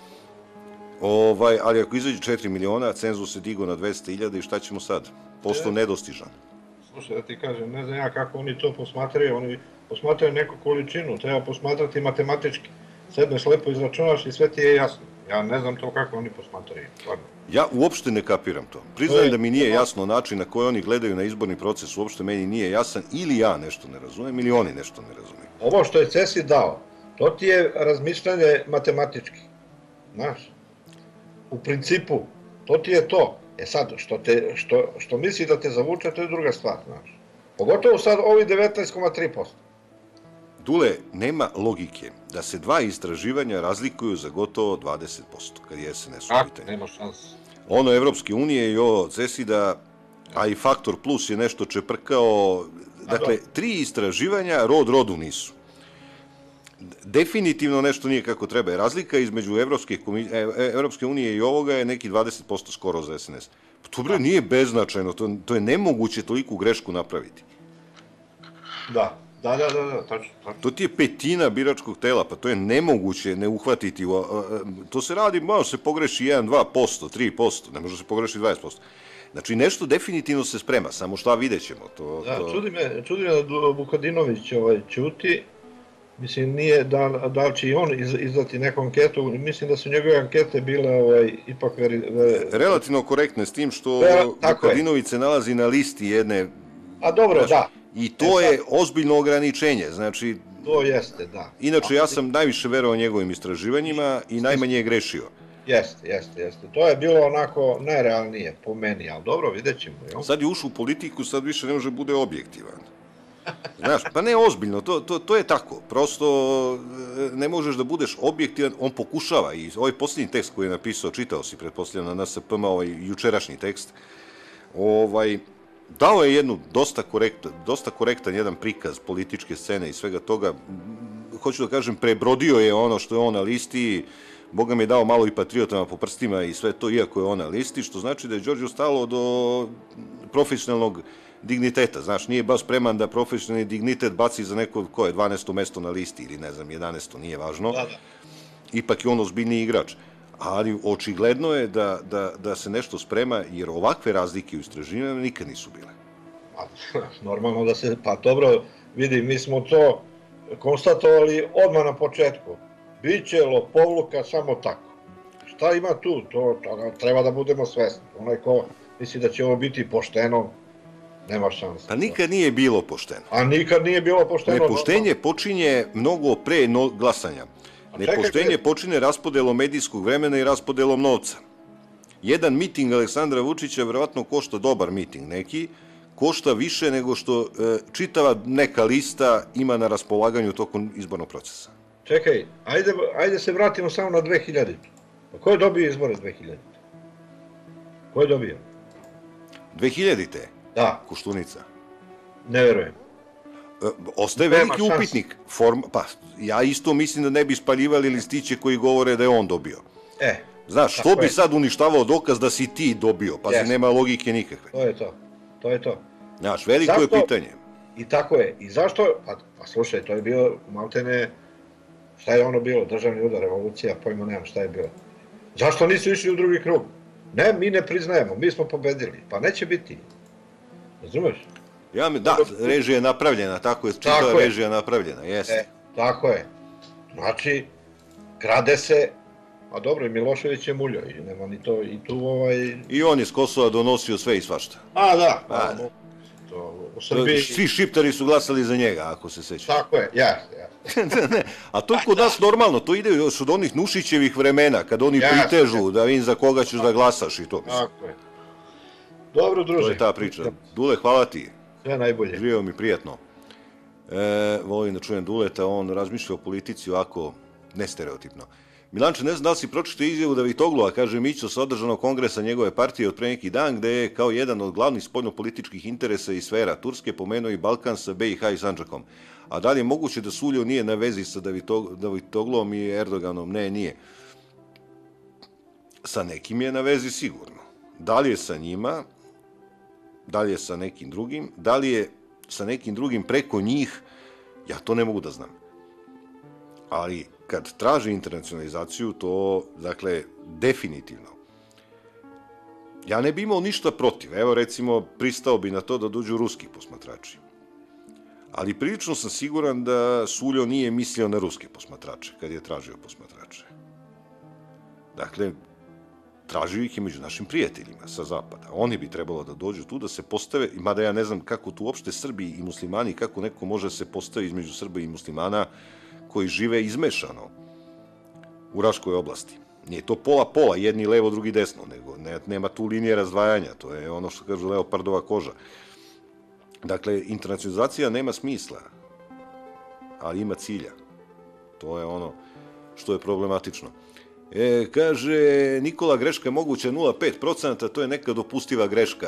ali ako izađe 4 miliona, cenzus se digo na 200.000 i šta ćemo sad? Posto nedostižan. Slušaj, da ti kažem, ne znam ja kako oni to posmatraju, oni posmatraju neku količinu, treba posmatrati matematički. Sedneš lepo, izračunaš i sve ti je jasno. Ja ne znam to kako oni posmatraju. Ja uopšte ne kapiram to. Priznajem da mi nije jasno način na koji oni gledaju na izborni proces, uopšte meni nije jasan, ili ja nešto ne razumem, ili oni nešto ne razumiju. Ovo što je CESI dao, to ti je razmišljanje matematički. Znaš, u principu, to ti je to. Sad, što misli da te zavuče, to je druga stvar, znaš. Pogotovo sad ovi 19,3%. Dule, nema logike da se dva istraživanja razlikuju za gotovo 20%, kad je SNS u pitanju. Nema šanse. Ono Evropske unije i ovo CESI da a i Faktor Plus je nešto čeprkao. Dakle, 3 istraživanja, rod rodu nisu. Definitivno nešto nije kako treba. Razlika između Evropske unije i ovoga je neki 20% skoro za SNS. To bre nije beznačajno, to je nemoguće toliku grešku napraviti. Da, tačno. To ti je 1/5 biračkog tela, pa to je nemoguće ne uhvatiti. To se radi, može se pogreši 1, 2%, 3%, ne može se pogreši 20%. Znači, nešto definitivno se sprema, samo šta vidjet ćemo. Čudi me da Vukadinović ćuti. Mislim, nije da li će i on izdati neku anketu, mislim da su njegove ankete bile ipak relativno korektne, s tim što Vukadinović se nalazi na listi jedne... A dobro, da. I to je ozbiljno ograničenje, znači... To jeste, da. Inače, ja sam najviše verovao njegovim istraživanjima i najmanje je grešio. Jeste. To je bilo onako najrealnije po meni, ali dobro, vidjet ćemo. Sad je ušao u politiku, sad više ne može bude objektivan. Znaš, pa ne ozbiljno, to je tako. Prosto ne možeš da budeš objektivan, on pokušava. I ovaj posljednji tekst koji je napisao, čitao si pretpostavljeno na NSPM, jučerašnji tekst, dao je jednu dosta korektan jedan prikaz političke scene i svega toga. Hoću da kažem, prebrodio je ono što je on na listi, Boga mi je dao malo i patriotama po prstima i sve to, iako je on na listi, što znači da je Đorđe stalo do profesionalnog digniteta. Znaš, nije baš spreman da profesionalni dignitet baci za neko ko je 12. mesto na listi ili ne znam, 11. nije važno. Ipak je on ozbiljniji igrač. Ali očigledno je da se nešto sprema, jer ovakve razlike u istraživanju nikad nisu bile. Normalno da se, pa dobro, vidi, mi smo to konstatovali odmah na početku. Biće lopovluka samo tako. Šta ima tu? To treba da budemo svesni. Onaj ko misli da će ovo biti pošteno, nema šanse. Pa nikad nije bilo pošteno. A nikad nije bilo pošteno. Nepoštenje počinje mnogo pre glasanja. Nepoštenje počinje raspodelom medijskog vremena i raspodelom novca. Jedan miting Aleksandra Vučića verovatno košta dobar miting neki, košta više nego što čitava neka lista ima na raspolaganju tokom izbornog procesa. Čekaj, ajde se vratimo samo na 2000. Ko je dobio izbore 2000? Ko je dobio? 2000-te? Da. Koštunica. Ne verujem. Ostaje veliki upitnik. Pa, ja isto mislim da ne bi spaljivali listiće koji govore da je on dobio. Znaš, što bi sad uništavao dokaz da si ti dobio? Pazi, nema logike nikakve. To je to. Znaš, veliko je pitanje. I tako je. I zašto? Pa slušaj, to je bio maltene, šta je ono bilo? Državni udar, revolucija, pojma nemam šta je bilo. Zašto nisu išli u drugi krug? Ne, mi ne priznajemo, mi smo pobedili. Pa neće biti. Razumeš? Da, režija je napravljena, tako je, čitava režija napravljena, jeste. Tako je. Znači, krade se, a dobro, i Milošević je muljao, i nema ni to, i tu I on je s Kosova donosio sve i svašta. Da. U Srbiji... Svi šiptari su glasali za njega, ako se sećaš. Tako je, jasno. A to je kod nas normalno, to ide još od onih Nušićevih vremena, kad oni pritežu da vidim za koga ćeš da glasaš i to. Tako je. Dobro, druže. To je ta priča. Dule, hvala ti. Sve najbolje. Živio mi prijatno. Volim da čujem Duleta, on razmišlja o politici ovako nestereotipno. Milanče, ne znam da li si pročitao izjavu Davitoglua, kaže Mićo sa održanog kongresa njegove partije od pre neki dan, gde je kao jedan od glavnih spoljnopolitičkih interesa i sfera Turske pomenuo i Balkan sa BiH i Sandžakom. A da li je moguće da Suljo nije na vezi sa Davitogluom i Erdoganom? Ne, nije. Sa nekim je na vezi sigurno. Da li je sa njima, da li je sa nekim drugim, da li je sa nekim drugim preko njih, ja to ne mogu da znam. Ali kad traži internacionalizaciju, to, dakle, definitivno. Ja ne bi imao ništa protiv. Evo, recimo, pristao bi na to da dođu ruski posmatrači. Ali prilično sam siguran da Suljo nije mislio na ruske posmatrače, kad je tražio posmatrače. Dakle, tražio ih i među našim prijateljima sa zapada. Oni bi trebalo da dođu tu, da se postave, mada ja ne znam kako tu uopšte Srbi i muslimani, kako neko može se postaviti između Srba i muslimana koji žive izmešano u Raškoj oblasti. Nije to pola-pola, jedni levo, drugi desno, nego nema tu linije razdvajanja, to je ono što kažu leopardova koža. Dakle, internacionalizacija nema smisla, ali ima cilja. To je ono što je problematično. Kaže, Nikola, greška je moguća 0,5%, to je neka dopustiva greška.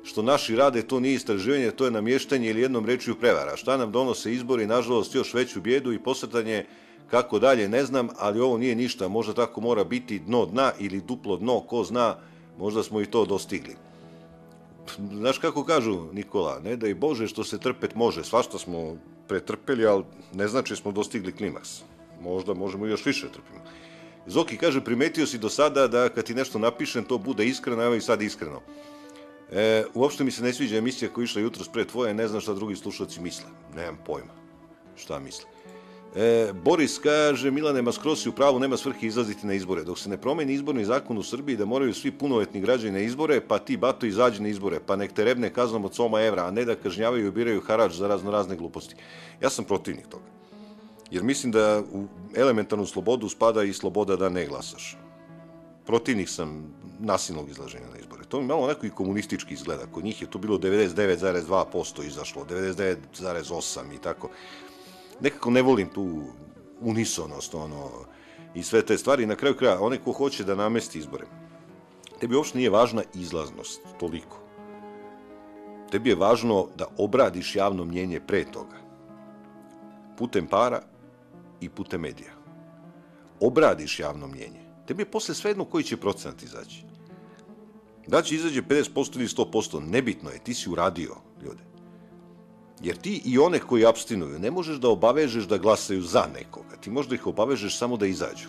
što naši rade, to nije istraživanje, to je namještanje ili jednom rečju prevara. Šta nam donose izbori, nažalost, još veću bijedu i posrtanje, kako dalje, ne znam, ali ovo nije ništa. Možda tako mora biti dno dna ili duplo dno, ko zna, možda smo i to dostigli. Znaš kako kažu, Nikola, ne daj Bože što se trpet može, svašta smo pretrpeli, ali ne znači smo dostigli klimaks. Možda možemo još više trpimo. Zoki kaže, primetio si do sada da kad ti nešto napišem, to bude iskreno, evo i sad iskreno. Uopšte mi se ne sviđa emisija koja je išla jutros pre tvoje, ne znam šta drugi slušalci misle. Nemam pojma šta misle. Boris kaže, Milane, ma skroz si u pravu, nema svrhe izlaziti na izbore. Dok se ne promeni izborni zakon u Srbiji da moraju svi punoletni građani na izbore, pa ti, bato, izađi na izbore, pa nek te rebne kaznom od soma evra, a ne da kažnjavaju i ubiraju harač za razne gluposti. Ja sam protivnik toga. Jer mislim da u elementarnu slobodu spada i sloboda da ne glasaš. Protivnik sam nasilnog izlaženja na izbore. To mi malo onako i komunistički izgleda. Kod njih je to bilo 99,2% izašlo, 99,8% i tako. Nekako ne volim tu unisonost i sve te stvari. Na kraju kraja, onaj ko hoće da namesti izbore, tebi uopšte nije važna izlaznost, toliko. Tebi je važno da obradiš javno mnjenje pre toga. Putem para i putem medija. Obradiš javno mnjenje. Tebi je posle svejedno koji će procenat izaći. Da će izađe 50% ili 100%, nebitno je, ti si uradio, ljude. Jer ti i one koji apstinuju ne možeš da obavežeš da glasaju za nekoga. Ti možda ih obavežeš samo da izađu.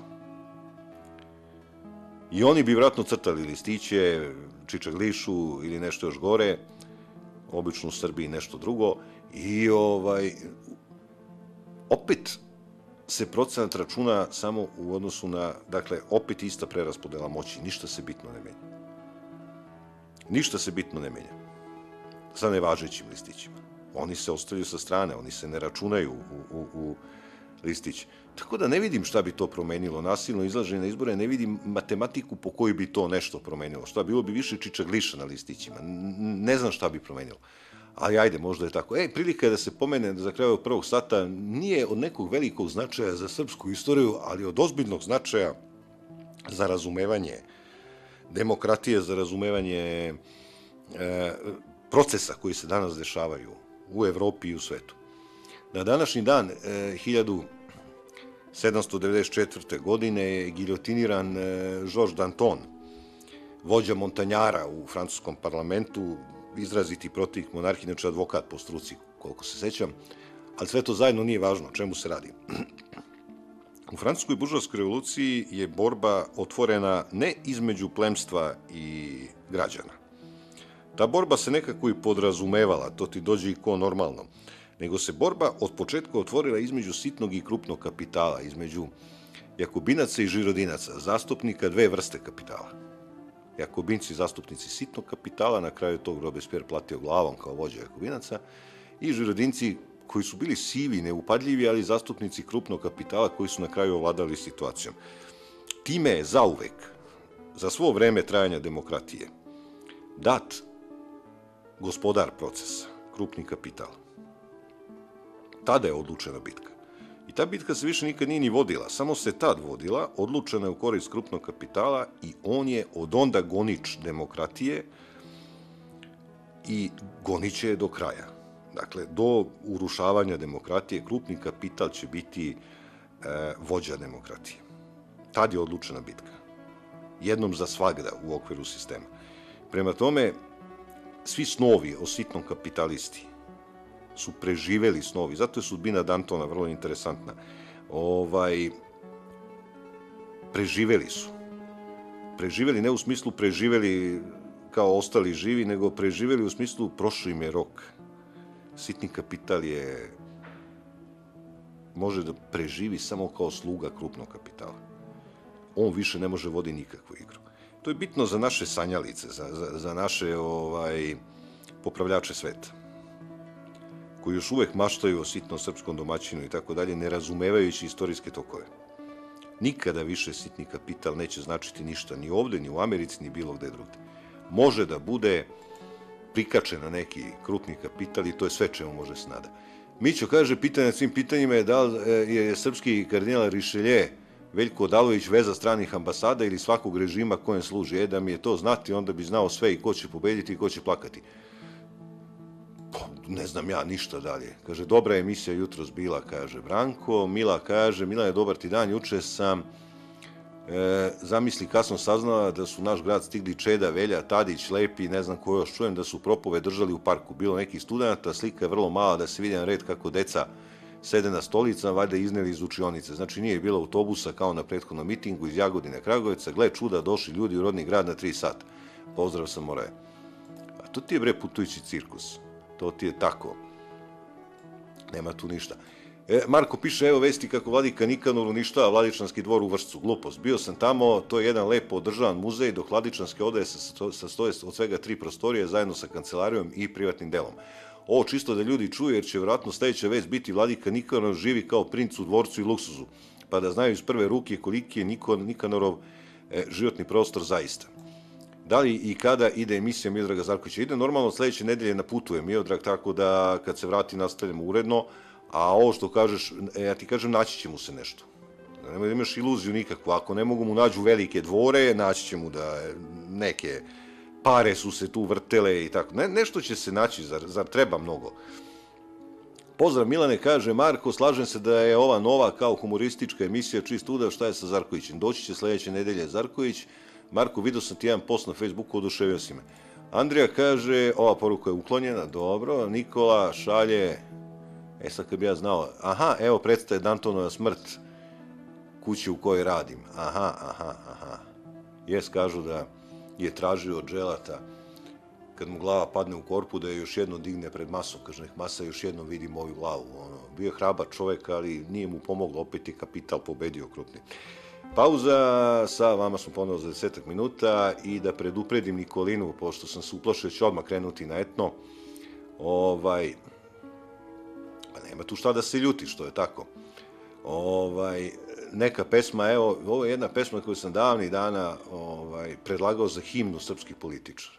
I oni bi vjerojatno crtali listiće, čičaglišu ili nešto još gore, obično u Srbiji nešto drugo, i opet se procenat računa samo u odnosu na, dakle, opet ista preraspodela moći, ništa se bitno ne menja. Ništa se bitno ne menja sa nevažećim listićima. Oni se ostavljaju sa strane, oni se ne računaju u listić. Tako da ne vidim šta bi to promenilo. Nasilno izlaženje na izbore, ne vidim matematiku po kojoj bi to nešto promenilo. Šta, bilo bi više čičagliša na listićima. Ne znam šta bi promenilo. Ali ajde, možda je tako. Prilika je da se pomene za kraj ovog prvog sata, nije od nekog velikog značaja za srpsku istoriju, ali od ozbiljnog značaja za razumevanje demokratije, za razumevanje procesa koji se danas dešavaju u Evropi i u svetu. Na današnji dan, 1794. godine, je giljotiniran Georges Danton, vođa montanjara u francuskom parlamentu, izraziti protivnik monarhije, znači advokat po struci, koliko se sećam, ali sve to zajedno nije važno, o čemu se radi. U francuskoj buržoaskoj revoluciji je borba otvorena ne između plemstva i građana. Ta borba se nekako i podrazumevala, to ti dođe i ko normalno, nego se borba od početka otvorila između sitnog i krupnog kapitala, između jakobinaca i žirodinaca, zastupnika dve vrste kapitala. Jakobinci, zastupnici sitnog kapitala, na kraju tog Robespierre platio glavom kao vođa jakobinaca, i žirodinci koji su bili sivi, neupadljivi, ali zastupnici krupnog kapitala koji su na kraju ovladali situacijom. Time je zauvek, za svo vreme trajanja demokratije, dat gospodar procesa, krupni kapital. Tada je odlučena bitka. I ta bitka se više nikad nije ni vodila, samo se tad vodila, odlučena je u korist krupnog kapitala i on je od onda gonič demokratije i gonit će je do kraja. Dakle, do urušavanja demokratije krupni kapital će biti vođa demokratije. Tad je odlučena bitka. Jednom za svagda u okviru sistema. Prema tome, svi snovi o sitnom kapitalisti su preživeli snovi, zato je sudbina Dantona vrlo interesantna. Preživeli su. Preživeli ne u smislu preživeli kao ostali živi, nego preživeli u smislu prošao im je rok. Sitni kapital može da preživi samo kao sluga krupnog kapitala. On više ne može voditi nikakvu igru. To je bitno za naše sanjalice, za naše popravljače sveta, koji još uvek maštaju o sitnom srpskom domaćinu i tako dalje, ne razumevajući istorijske tokove. Nikada više sitni kapital neće značiti ništa, ni ovde, ni u Americi, ni bilo gde drugde. Može da bude prikačen na neki krupni kapital i to je sve čemu može se nada. Mićo kaže, pitanje na svim pitanjima je da li je srpski kardinal Richelieu Veljko Odalović veza stranih ambasada ili svakog režima kojem služi. Da mi je to znati, onda bi znao sve i ko će pobediti i ko će plakati. Ne znam ja ništa dalje. Kaže, dobra emisija jutros bila, kaže Branko. Mila kaže, Mila je dobar ti dan, juče sam zamisli kad sam saznala da su naš grad stigli Čeda, Velja, Tadić, Lepi, ne znam ko još, čujem da su propove držali u parku. Bilo nekih studenta, slika je vrlo mala da se vidi na red kako deca sede na stolicama, valjda izneli iz učionice. Znači nije bilo autobusa kao na prethodnom mitingu iz Jagodine, Kragujevca. Gle čuda, došli ljudi u rodni grad na 3 sata. Pozdrav sa Moraje. A to ti je bre putujući cirkus. To ti je tako. Nema tu ništa. Marko piše, evo vesti kako vladika Nikanor uništava Vladičanski dvor u Vršcu. Glupost. Bio sam tamo, to je jedan lepo održavan muzej, dok Vladičanske odaje sastoje od svega 3 prostorije zajedno sa kancelarijom i privatnim delom. Ovo čisto da ljudi čuju, jer će vjerojatno sledeća vest biti vladika Nikanor živi kao princ u dvorcu i luksuzu, pa da znaju iz prve ruke koliki je Nikanorov životni prostor zaista. Da li i kada ide emisija Miodraga Zarkovića? Ide normalno, sledeće nedelje na putu je Miodrag, tako da kad se vrati nastavljamo uredno, a ovo što kažeš, ja ti kažem, naći će mu se nešto. Nemoj da imaš iluziju nikakvu, ako ne mogu mu nađu velike dvore, naći će mu da neke pare su se tu vrtele i tako. Nešto će se naći, zar treba mnogo? Pozdrav Milane, kaže Marko, slažem se da je ova nova kao humoristička emisija čist udav, šta je sa Zarkovićem? Doći će sledeće nedelje Zarković. Marko, vidio sam ti jedan post na Facebooku, oduševio si me. Andrija kaže, ova poruka je uklonjena, dobro. Nikola šalje, sad kad bi ja znao, aha, evo predstaje Dantonova smrt kući u kojoj radim. Aha. Jes, kažu da je tražio od Dželata, kad mu glava padne u korpu, da je još jedno digne pred masom, kaže, nek masa još jednom vidi moju glavu. Bio je hrabar čovek, ali nije mu pomoglo, opet je kapital pobedio krupni. Pauza, sa vama smo ponovno za 10 minuta i da predupredim Nikolinu, pošto sam se uplašio, će odmah krenuti na etno. Pa nema tu šta da se ljuti, što je tako. Neka pesma, evo, ovo je jedna pesma koju sam davnih dana predlagao za himnu srpskih političara.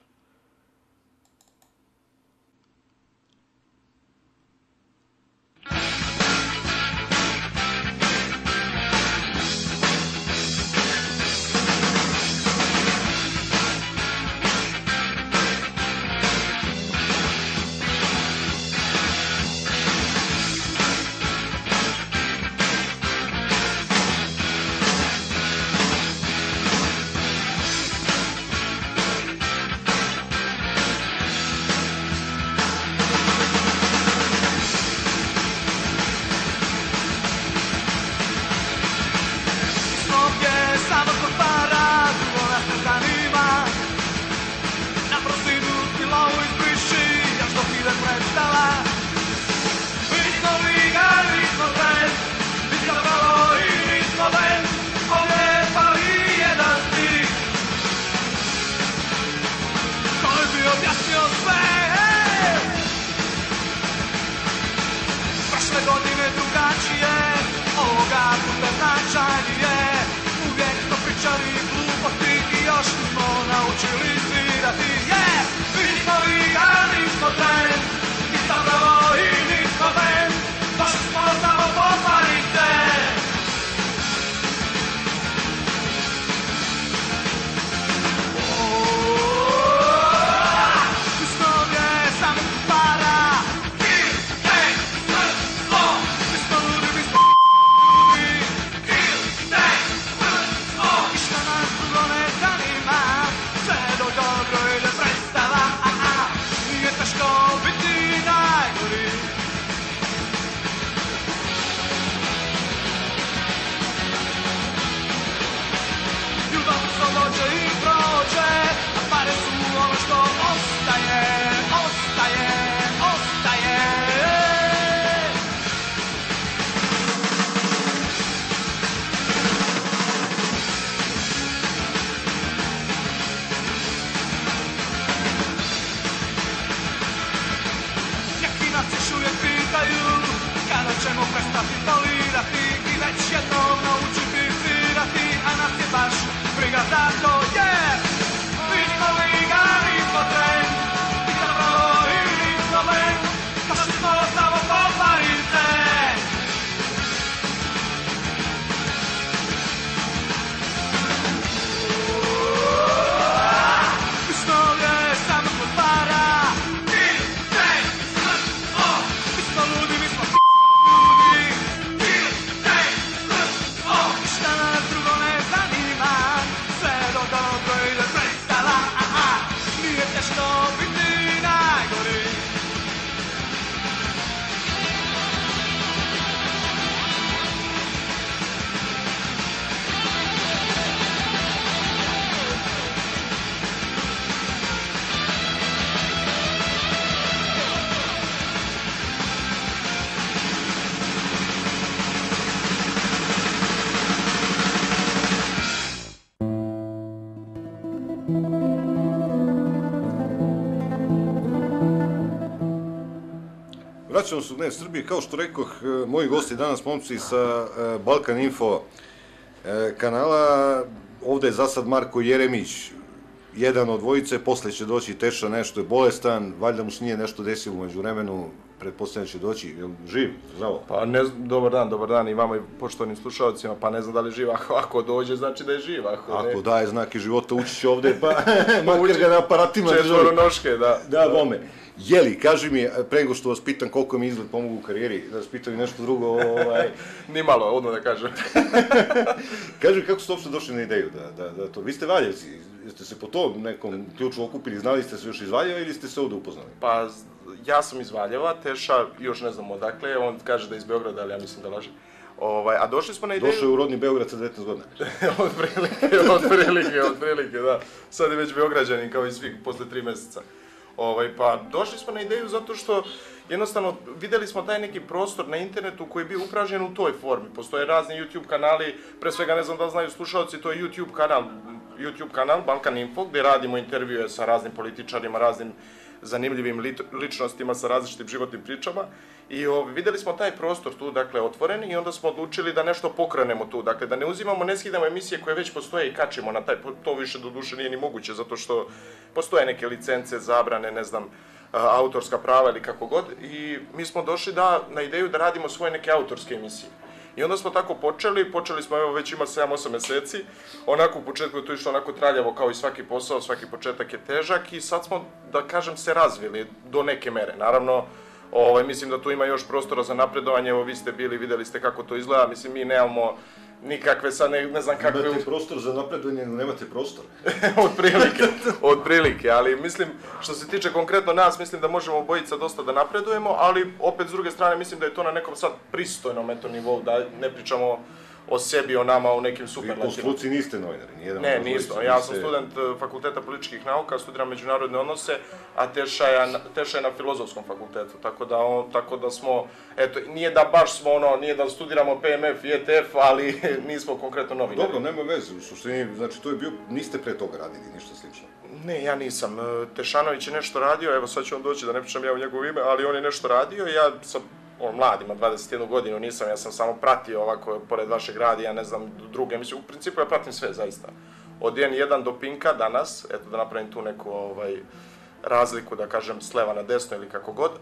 vraćamo se u Gnev Srbije. Kao što rekoh, moji gosti danas, momci sa Balkan Info kanala, ovde je za sad Marko Jeremić, jedan od dvojice, posle će doći Teša, nešto je bolestan, valjda mu se nije nešto desilo među vremenu, pretpostavljam će doći, je li živ, zdravo? Pa ne znam, dobar dan i vama i poštovanim slušalcima, pa ne znam da li je živ, ako dođe znači da je živ, ako daje znake života ući će ovde, pa makar ga na aparatima držali. Četvoronoške, da. Da, bome. Jeli, kaži mi, pre nego što vas pitam koliko mi izgled pomogu u karijeri, da vas pitam i nešto drugo, Ni malo, odmah da kažem. Kaži mi, kako ste uopšte došli na ideju da to, vi ste Valjevci, jeste se po tom nekom ključu okupili, znali ste se još iz Valjeva ili ste se ovde upoznali? Pa, ja sam iz Valjeva, Teša, još ne znam odakle, on kaže da je iz Beograda, ali ja mislim da laže. A došli smo na ideju... Došao je u rodni Beograd sa 19 godina. Otprilike, da. Sad je već Beograđanin, kao i svi, posle 3 meseca. Pa došli smo na ideju zato što jednostavno videli smo taj neki prostor na internetu koji je bio upražnjen u toj formi. Postoje razni YouTube kanali, pre svega ne znam da li znaju slušalci, to je YouTube kanal Balkan Info, gde radimo intervjue sa raznim političarima, raznim zanimljivim ličnostima sa različitim životnim pričama i videli smo taj prostor tu, dakle, otvoren i onda smo odlučili da nešto pokrenemo tu, dakle, da ne uzimamo, ne skidamo emisije koje već postoje i kačimo na taj, to više do duše nije ni moguće, zato što postoje neke licence, zabrane, ne znam, autorska prava ili kako god i mi smo došli na ideju da radimo svoje neke autorske emisije. I onda smo tako počeli smo, evo, već ima 7-8 meseci, onako u početku je to išlo onako traljavo kao i svaki posao, svaki početak je težak i sad smo, da kažem, se razvili do neke mere. Naravno, mislim da tu ima još prostora za napredovanje, evo vi ste bili, videli ste kako to izgleda, mislim mi nemamo nikakve, sad ne znam kakve... Imate prostor za napredovanje, no nemate prostor. Otprilike, ali mislim, što se tiče konkretno nas, mislim da možemo obojica dosta da napredujemo, ali opet s druge strane mislim da je to na nekom sad pristojnom nivou, da ne pričamo o sebi, o nama, o nekim superlativima. Vi po struci niste novinari, nijedan? Ne, nismo. Ja sam student Fakulteta političkih nauka, studiram međunarodne odnose, a Teša je na Filozofskom fakultetu, tako da smo, eto, nije da baš smo nije da studiramo PMF i ETF, ali nismo konkretno novinari. Dobro, nema veze, u suštini, znači to je bio, niste pre toga radili ništa slično? Ne, ja nisam. Tešanović je nešto radio, evo sad ću on doći da ne pričam ja u njegovo ime, ali on je nešto radio i ja sam mlad, ima 21 godinu, nisam, ja sam samo pratio ovako, pored vašeg radija, ne znam, druge emisije, u principu ja pratim sve, zaista. Od N1 do Pinka danas, eto da napravim tu neku razliku, da kažem, s leva na desno ili kako god,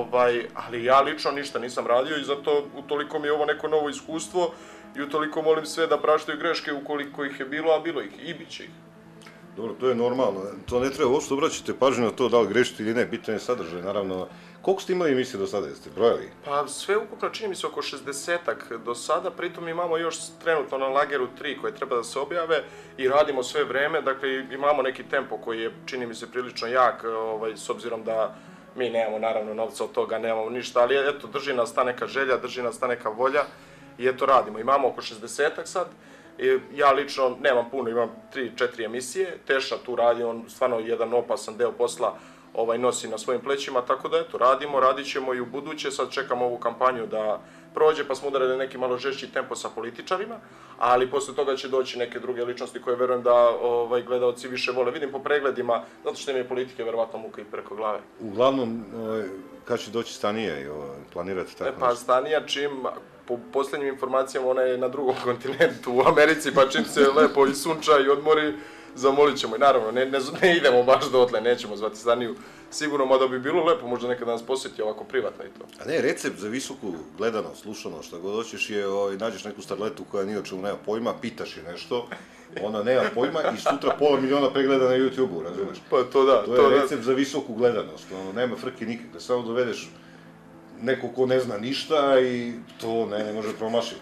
ali ja lično ništa nisam radio i zato utoliko mi je ovo neko novo iskustvo i utoliko molim sve da praštaju greške ukoliko ih je bilo, a bilo ih i bit će ih. Dobro, to je normalno, to ne treba uopšte obraćati pažnju na to da li grešite ili ne, bitan je sadržaj, naravno. Koliko ste imali emisije do sada, jeste brojali? Pa sve ukupno čini mi se oko 60-ak do sada, pritom imamo još trenutno na lageru 3 koje treba da se objave i radimo sve vreme, dakle imamo neki tempo koji je, čini mi se, prilično jak, s obzirom da mi nemamo naravno novca od toga, nemamo ništa, ali eto, drži nas ta neka želja, drži nas ta neka volja i eto radimo. Imamo oko 60-ak sad. Ja lično nemam puno, imam 3-4 emisije, Teša tu radi, on stvarno jedan opasan deo posla nosi na svojim plećima, tako da eto, radit ćemo i u buduće, sad čekamo ovu kampanju da prođe, pa smo udarili neki malo žešći tempo sa političarima, ali posle toga će doći neke druge ličnosti koje verujem da gledaoci više vole. Vidim po pregledima, zato što im je politike verovatno muka i preko glave. Uglavnom, kad će doći Stanija i planirate tako nešto? Pa Stanija čim... Po poslednjim informacijama ona je na drugom kontinentu u Americi, pa čim se lepo i sunča i odmori, zamolit ćemo. I naravno, ne idemo baš dotle, nećemo zvati Staniju sigurno, mada bi bilo lepo možda nekada nas posjeti ovako privatno i to. A ne, recept za visoku gledanost, slušanost, šta god hoćeš je, nađeš neku starletu koja ni o čemu nema pojma, pitaš je nešto, ona nema pojma i sutra pola miliona pregleda na YouTube-u, razumeš? Pa to da. To je recept za visoku gledanost, nema frke nikakve, samo dovedeš neko ko ne zna ništa i to ne može promašiti.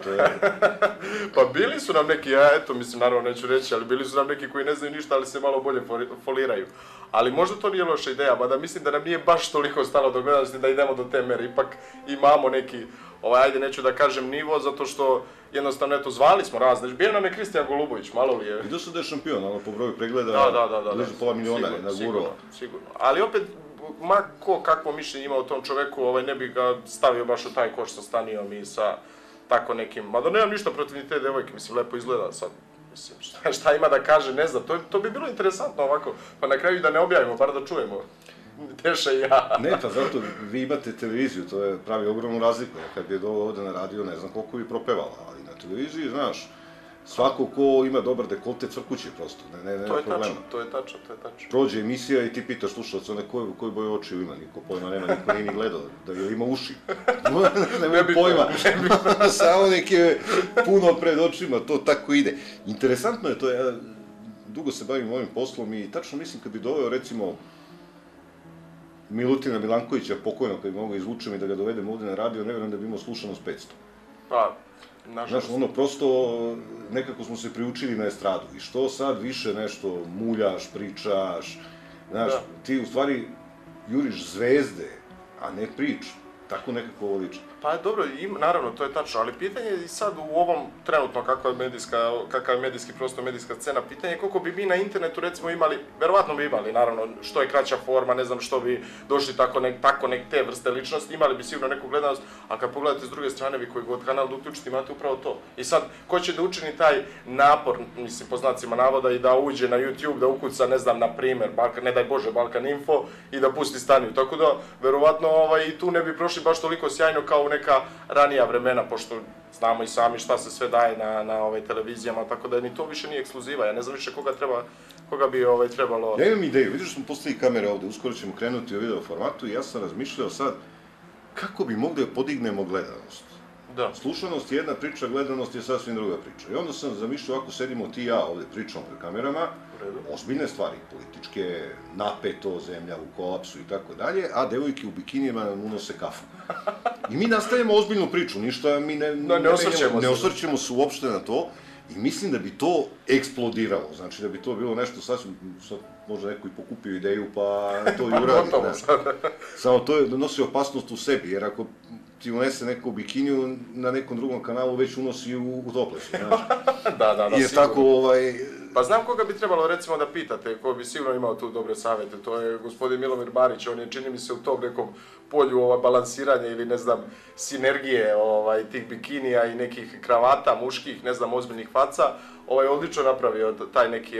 Pa bili su nam neki, eto, mislim, naravno neću reći, ali bili su nam neki koji ne znaju ništa, ali se malo bolje foliraju. Ali možda to nije loša ideja, mada mislim da nam nije baš toliko stalo do gledanosti da idemo do te mere. Ipak imamo neki, ajde neću da kažem nivo, zato što jednostavno, eto, zvali smo razne. Bio nam je Kristijan Golubović, malo li je... Vidio sam da je šampion, po broju pregleda, da, blizu pola miliona je nagurao. Sigurno. Ali opet, ma ko kakvo mišljenje ima o tom čoveku, ne bi ga stavio baš u taj koš sa Stanijom i sa tako nekim, mada nemam ništa protiv ni te devojke, mislim, lepo izgleda sad, mislim, šta ima da kaže, ne znam, to bi bilo interesantno ovako, pa na kraju da ne objavimo, bar da čujemo. Teša i ja. Ne, pa zato vi imate televiziju, to je pravi ogromnu razliku. Ja kad bi je ovde na radio, ne znam koliko bi propevala, ali na televiziji, znaš, svako ko ima dobar dekolte cvrkuće prosto, ne problema. To je tačno. Prođe emisija i ti pitaš slušalca koji boje oči ima, niko pojma nema, niko nije ni gledao, da li ima uši. Nema pojma, samo neke puno pred očima, to tako ide. Interesantno je to, ja dugo se bavim ovim poslom i tačno mislim kad bi doveo recimo Milutina Milankovića pokojno, kad bi mogo izvučem i da ga dovedem ovde na radio, ne vjerujem da bi imao slušanost 500. Pa, nažalost. Znaš, ono, prosto nekako smo se priučili na estradu i što sad više nešto muljaš, pričaš, znaš, ti u stvari juriš zvezde, a ne priču. Tako nekako ovo liči. Pa dobro, naravno, to je tačno, ali pitanje je i sad u ovom trenutno kakav je medijski prostor, medijska scena, pitanje je koliko bi mi na internetu recimo imali, verovatno bi imali, naravno, što je kraća forma, ne znam što bi došli tako nek te vrste ličnosti, imali bi sigurno neku gledanost, a kad pogledate s druge strane, vi koji god kanal da uključite, imate upravo to. I sad, ko će da učini taj napor, mislim, po znacima navoda, i da uđe na YouTube, da ukuca, ne znam, na primer, ne daj Bože, Balkan Info, i da pusti Staniju, tako da, verovatno, i tu ne bi prošli baš toliko sjajno kao u neka ranija vremena, pošto znamo i sami šta se sve daje na televizijama, tako da ni to više nije ekskluziva. Ja ne znam više koga bi trebalo... Ja imam ideju, vidiš da smo postavili kamere ovde, uskoro ćemo krenuti u video formatu i ja sam razmišljao sad kako bi mogli da podignemo gledanost. Da. Slušanost je jedna priča, gledanost je sasvim druga priča. I onda sam zamišljao ako sedimo ti i ja ovde pričamo pred kamerama, ozbiljne stvari, političke, napeto, zemlja u kolapsu i tako dalje, a devojke u bikinijama nam unose kafu. I mi nastavljamo ozbiljnu priču, ništa mi ne osvrćemo se uopšte na to i mislim da bi to eksplodiralo, znači da bi to bilo nešto sasvim, sad možda neko i pokupio ideju pa to i uradi. Samo to nosi opasnost u sebi, jer ako ti unese neko bikiniju, na nekom drugom kanalu već unosi u toplesu, znaš. Da, jer tako, Pa znam koga bi trebalo recimo da pitate, ko bi sigurno imao tu dobre savete, to je gospodin Milomir Barić, on je čini mi se u tom nekom polju balansiranja ili ne znam, sinergije tih bikinija i nekih kravata muških, ne znam, ozbiljnih faca, odlično napravio taj neki,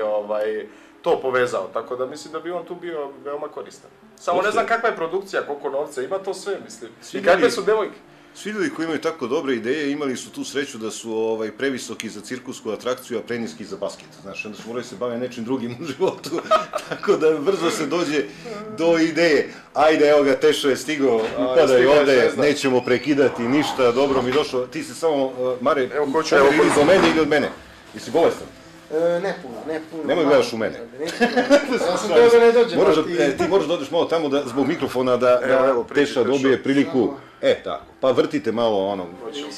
to povezao, tako da mislim da bi on tu bio veoma koristan. Samo ne znam kakva je produkcija, koliko novca, ima to sve, mislim. I kakve su devojke? Svi ljudi koji imaju tako dobre ideje imali su tu sreću da su previsoki za cirkusku atrakciju, a preniski za basket. Znaš, onda su morali se bave nečim drugim u životu, tako da brzo se dođe do ideje. Ajde, evo ga, Tešo je stigao, upadaj ovde, nećemo prekidati ništa, dobro mi došlo. Ti se samo, Mare, ili do mene ili od mene. Jesi bolestan? Ne puno. Nemoj gledaš u mene. Ja sam teo da ne dođem. Ti moraš da odeš malo tamo zbog mikrofona da Teša dobije priliku. Tako, pa vrtite malo ono.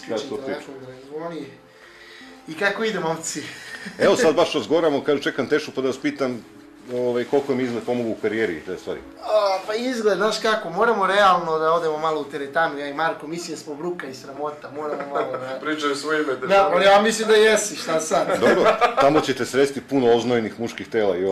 I kako ide, momci? Evo sad baš razgovaramo, kažu čekam Tešu pa da vas pitam koliko mi izgled pomogu u karijeri i te stvari. Pa izgled, znaš kako, moramo realno da odemo malo u teretanu, ja i Marko, mislim da smo bruka i sramota, moramo malo da... Pričaju svoje ime, da, ali ja mislim da jesi, šta sad? Dobro, tamo ćete sresti puno oznojnih muških tela i ovo.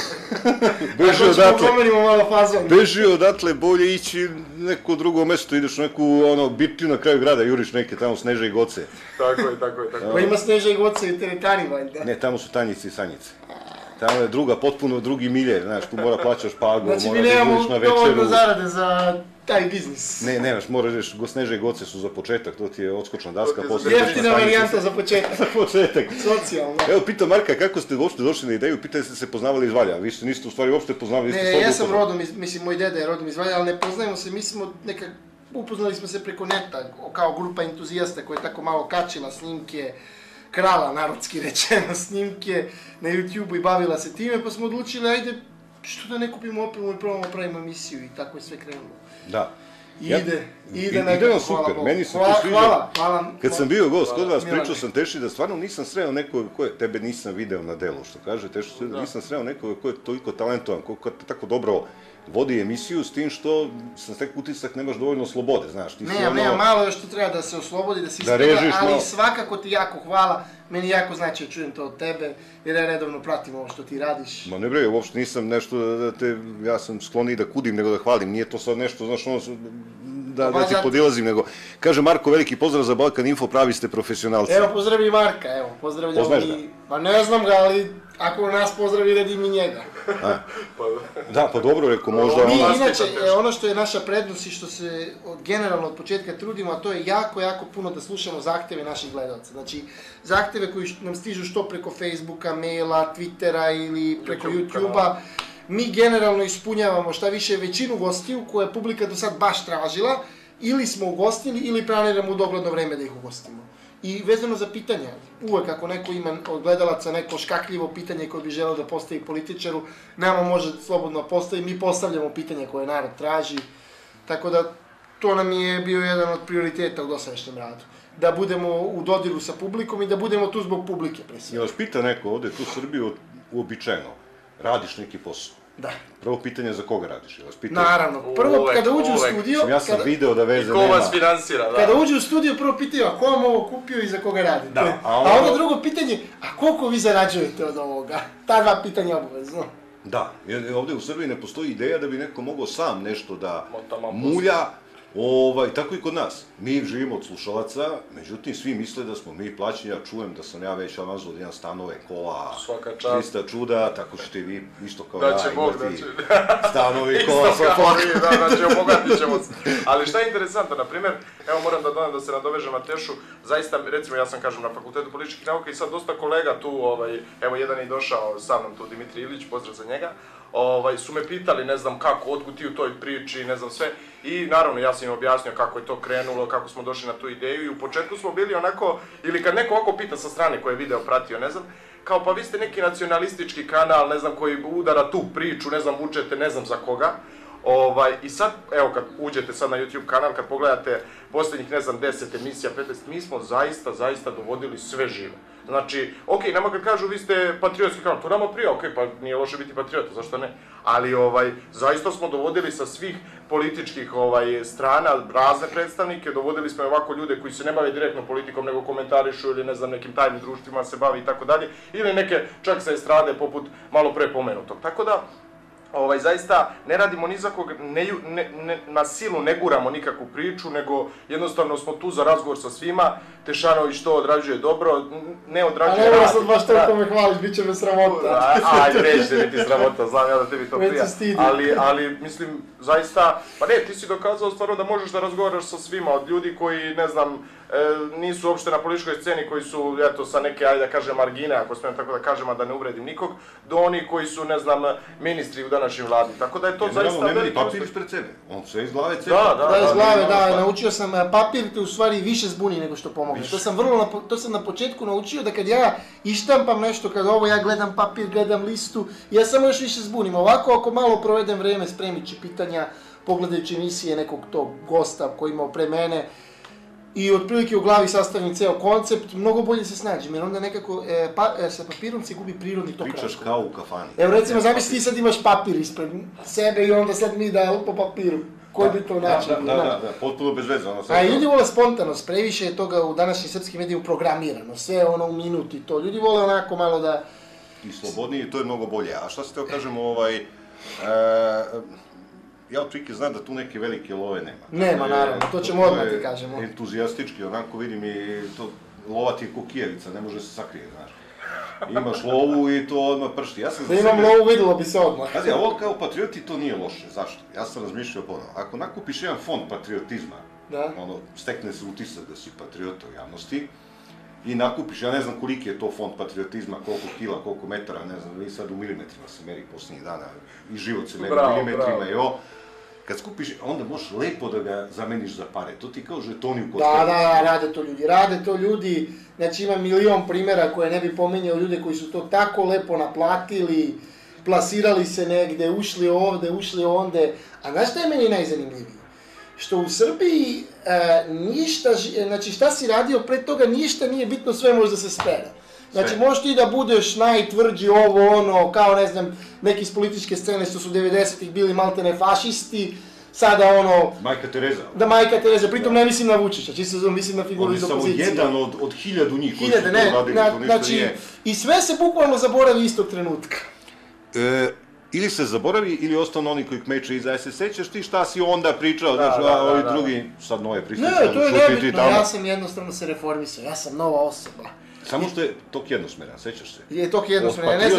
Beži odatle, bolje ići neko drugo mesto, ideš u neku birtiju na kraju grada, juriš neke tamo Sneže i Goce. Tako je. Pa ima Sneže i Goce i teretani, valjda. Ne, tamo su Tanjice i Sanjice. Tamo je potpuno drugi milje, znaš, tu mora plaćaš pagu, mora da izvuš na večeru. Znači, mi nemamo dovoljno zarade za taj biznis. Ne, moraš, Sneže i Goce su za početak, to ti je odskočna daska. Jeftina varijanta za početak. Za početak. Socijalno. Evo, pitam Marka, kako ste uopšte došli na ideju, pitaj ste se poznavali iz Valja, vi niste u stvari uopšte poznavali, niste Ne, ja sam rodom, mislim, moj deda je rodom iz Valja, ali ne poznajemo se, mi smo upoznali smo se preko neta, kao grupa entuzijasta koja je tako malo kačila snimke, krala, narodski rečeno, snimke na YouTube-u i bavila se time, pa smo odlučili, ajde, što da ne kupimo opremu i probamo pravimo emisiju i tako je sve krenulo. Da. Ide nekako, super, meni se to sviđa. Hvala. Kad sam bio gost kod vas, pričao sam Teši da stvarno nisam sreo nekoga ko je, tebe nisam video na delu, što kaže Teši, nisam sreo nekoga ko je toliko talentovan, ko tako dobro vodi emisiju, s tim što sam tek utisak nemaš dovoljno slobode, znaš. Ne, malo još to treba da se oslobodi, da se ispita, ali svakako ti jako hvala, meni jako znači da čujem to od tebe, jer ja redovno pratim ovo što ti radiš. Ma ne bre, uopšte nisam nešto da te, ja sam skloniji da kudim nego da hvalim, nije to sad nešto, znaš, da ti podilazim, nego kaže Marko, veliki pozdrav za Balkan Info, pravi ste profesionalci. Evo, pozdravi Marka, evo, pozdravljamo Poznaš i... Pa ne znam ga, ali ako nas pozdravi, radim i njega. Da, pa dobro, rekao, možda... Mi, inače, ono što je naša prednost i što se generalno od početka trudimo, a to je jako, jako puno da slušamo zahteve naših gledalaca. Znači, zahteve koji nam stižu što preko Facebooka, maila, Twittera ili preko YouTube-a, mi generalno ispunjavamo šta više većinu gostiju koje je publika do sad baš tražila, ili smo ugostili ili planiramo u dogledno vreme da ih ugostimo. I vezano za pitanja, uvek ako neko ima od gledalaca neko škakljivo pitanje koje bi želeo da postavi političaru, nama može slobodno postavi, mi postavljamo pitanje koje narod traži, tako da to nam je bio jedan od prioriteta u dosadašnjem radu. Da budemo u dodiru sa publikom i da budemo tu zbog publike, pre svega. Jel vas pita neko ovde, tu u Srbiji uobičajeno, radiš neki posao? Da. Prvo pitanje za koga radiš? Naravno. Prvo, kada uđu u studio... Ja sam video da veze nema. I ko vas finansira, da. Kada uđu u studio, prvo pitaju, a ko vam ovo kupio i za koga radite? Da. A onda drugo pitanje, a koliko vi zarađujete od ovoga? Ta dva pitanja obavezno. Da, ovde u Srbiji ne postoji ideja da bi neko mogao sam nešto da mulja, tako i kod nas. Mi živimo od slušalaca, međutim svi misle da smo mi plaćeni, ja čujem da sam ja već avanzao da imam stanove, kola, 300 čuda, tako ćete vi isto kao ja imati stanovi, kola, znači obogatit ćemo se. Ali šta je interesantno, na primjer, evo moram da dodam da se nadovežem na Tešu, zaista, recimo ja sam kažem na Fakultetu političkih nauka i sad dosta kolega tu, evo jedan je došao sa mnom tu, Dimitri Ilić, pozdrav za njega, su me pitali, ne znam kako, otkud ti u toj priči, ne znam sve, i naravno ja sam im objasnio kako je to krenulo, kako smo došli na tu ideju i u početku smo bili onako, ili kad neko ovako pita sa strane ko je video pratio, ne znam, kao pa vi ste neki nacionalistički kanal, ne znam, koji udara tu priču, ne znam, vučete, ne znam za koga, i sad, evo kad uđete sad na YouTube kanal, kad pogledate posljednjih, ne znam, 10 emisija, 15, mi smo zaista dovodili sve živo. Znači, okej, nama kad kažu vi ste patriotski kanal, to nama prija, okej, pa nije loše biti patriota, zašto ne? Ali, zaista smo dovodili sa svih političkih strana, razne predstavnike, dovodili smo ovako ljude koji se ne bave direktno politikom, nego komentarišu ili, ne znam, nekim tajnim društvima se bavi i tako dalje, ili neke čak sa estrade poput malo pre pomenutog. Tako da, zaista ne radimo ni za koga, na silu ne guramo nikakvu priču, nego jednostavno smo tu za razgovor sa svima. Tešanović to odrađuje dobro, ne odrađuje radi. A nema sad baš toliko me hvališ, bit će me sramota. Ajde, neće biti sramota, znam ja da tebi to prija. Ali, mislim, zaista, pa ne, ti si dokazao stvarno da možeš da razgovaraš sa svima, od ljudi koji, ne znam, nisu uopšte na političkoj sceni, koji su, eto, sa neke, ajde da kažem, margine, ako smijem tako da kažem, a da ne uvredim nikog, do oni koji su, ne znam, ministri u današnjoj vladi. Tako da je to zaista veliki... Nema papir ispred sebe, on sve iz glave cepa. Da, iz glave, da, naučio sam, papir te u stvari više zbuni nego što pomogne. To sam na početku naučio da kad ja ištampam nešto, kad ja gledam papir, gledam listu, ja samo još više zbunim. Ovako, ako malo provedem vreme spremići pitanja, pogledajući emisije nekog tog gosta koji imao pre mene, i otprilike u glavi sastavim ceo koncept, mnogo bolje se snađem, jer onda nekako sa papirom se gubi prirodni tok razgovora. Pričaš kao u kafani. Evo recimo, zamisli ti sad imaš papir ispred sebe i onda sad mi da po papiru. Koji bi to način? Da, potpuno bez veze. A ljudi vole spontanost, previše je toga u današnjim srpskim medijima programirano, sve ono u minuti to. Ljudi vole onako malo da... I slobodnije, to je mnogo bolje. A šta se teo kažem, ja otprilike znam da tu neke velike love nema. Nema, naravno, to ćemo odmah ti kažemo. Entuzijastički, onako vidim i to, lova ti je ko kijevica, ne može se sakrije, znaš. Imaš lovu i to odmah pršti. Da imam lovu, videlo bi se odmah. Kazi, ovo kao patrioti to nije loše, zašto? Ja sam razmišljao ponovno. Ako nakupiš jedan fond patriotizma, stekne se utisak da si patriota u javnosti, i nakupiš, ja ne znam koliki je to fond patriotizma, koliko kila, koliko metara, ne znam, vi sad u milimetrima se meri posljednjih dana, i život se meri u milimetrima, kad skupiš, onda možeš lepo da ga zameniš za pare, to ti kao žetoni u kockarnici. Da, rade to ljudi, znači ima milion primjera koje ne bi pomenjao ljude koji su to tako lepo naplatili, plasirali se negde, ušli ovde, ušli onde, a znaš šta je meni najzanimljivije? Što u Srbiji ništa, znači šta si radio pre toga, ništa nije bitno, sve može da se spere. Znači možeš ti da budeš najtvrđi ovo ono, kao ne znam, neki iz političke scene što su 90-ih bili maltene fašisti, sada ono... Majka Tereza. Da, Majka Tereza, pritom ne mislim na Vučića, čisto mislim na figuru iz opozicije. On je samo jedan od 1000 njih koji su to radili, to ništa nije... I sve se bukvalno zaboravi istog trenutka. ili se zaboravi, ili ostanu oni koji kmeče iza. Se sećaš ti šta si onda pričao, znaš, a ovi drugi sad nove pristupi. Ne, to je nebitno, ja sam jednostavno se reformisao, ja sam nova osoba. Samo što je tok jednosmeran, sećaš se? Je tok jednosmeran, ja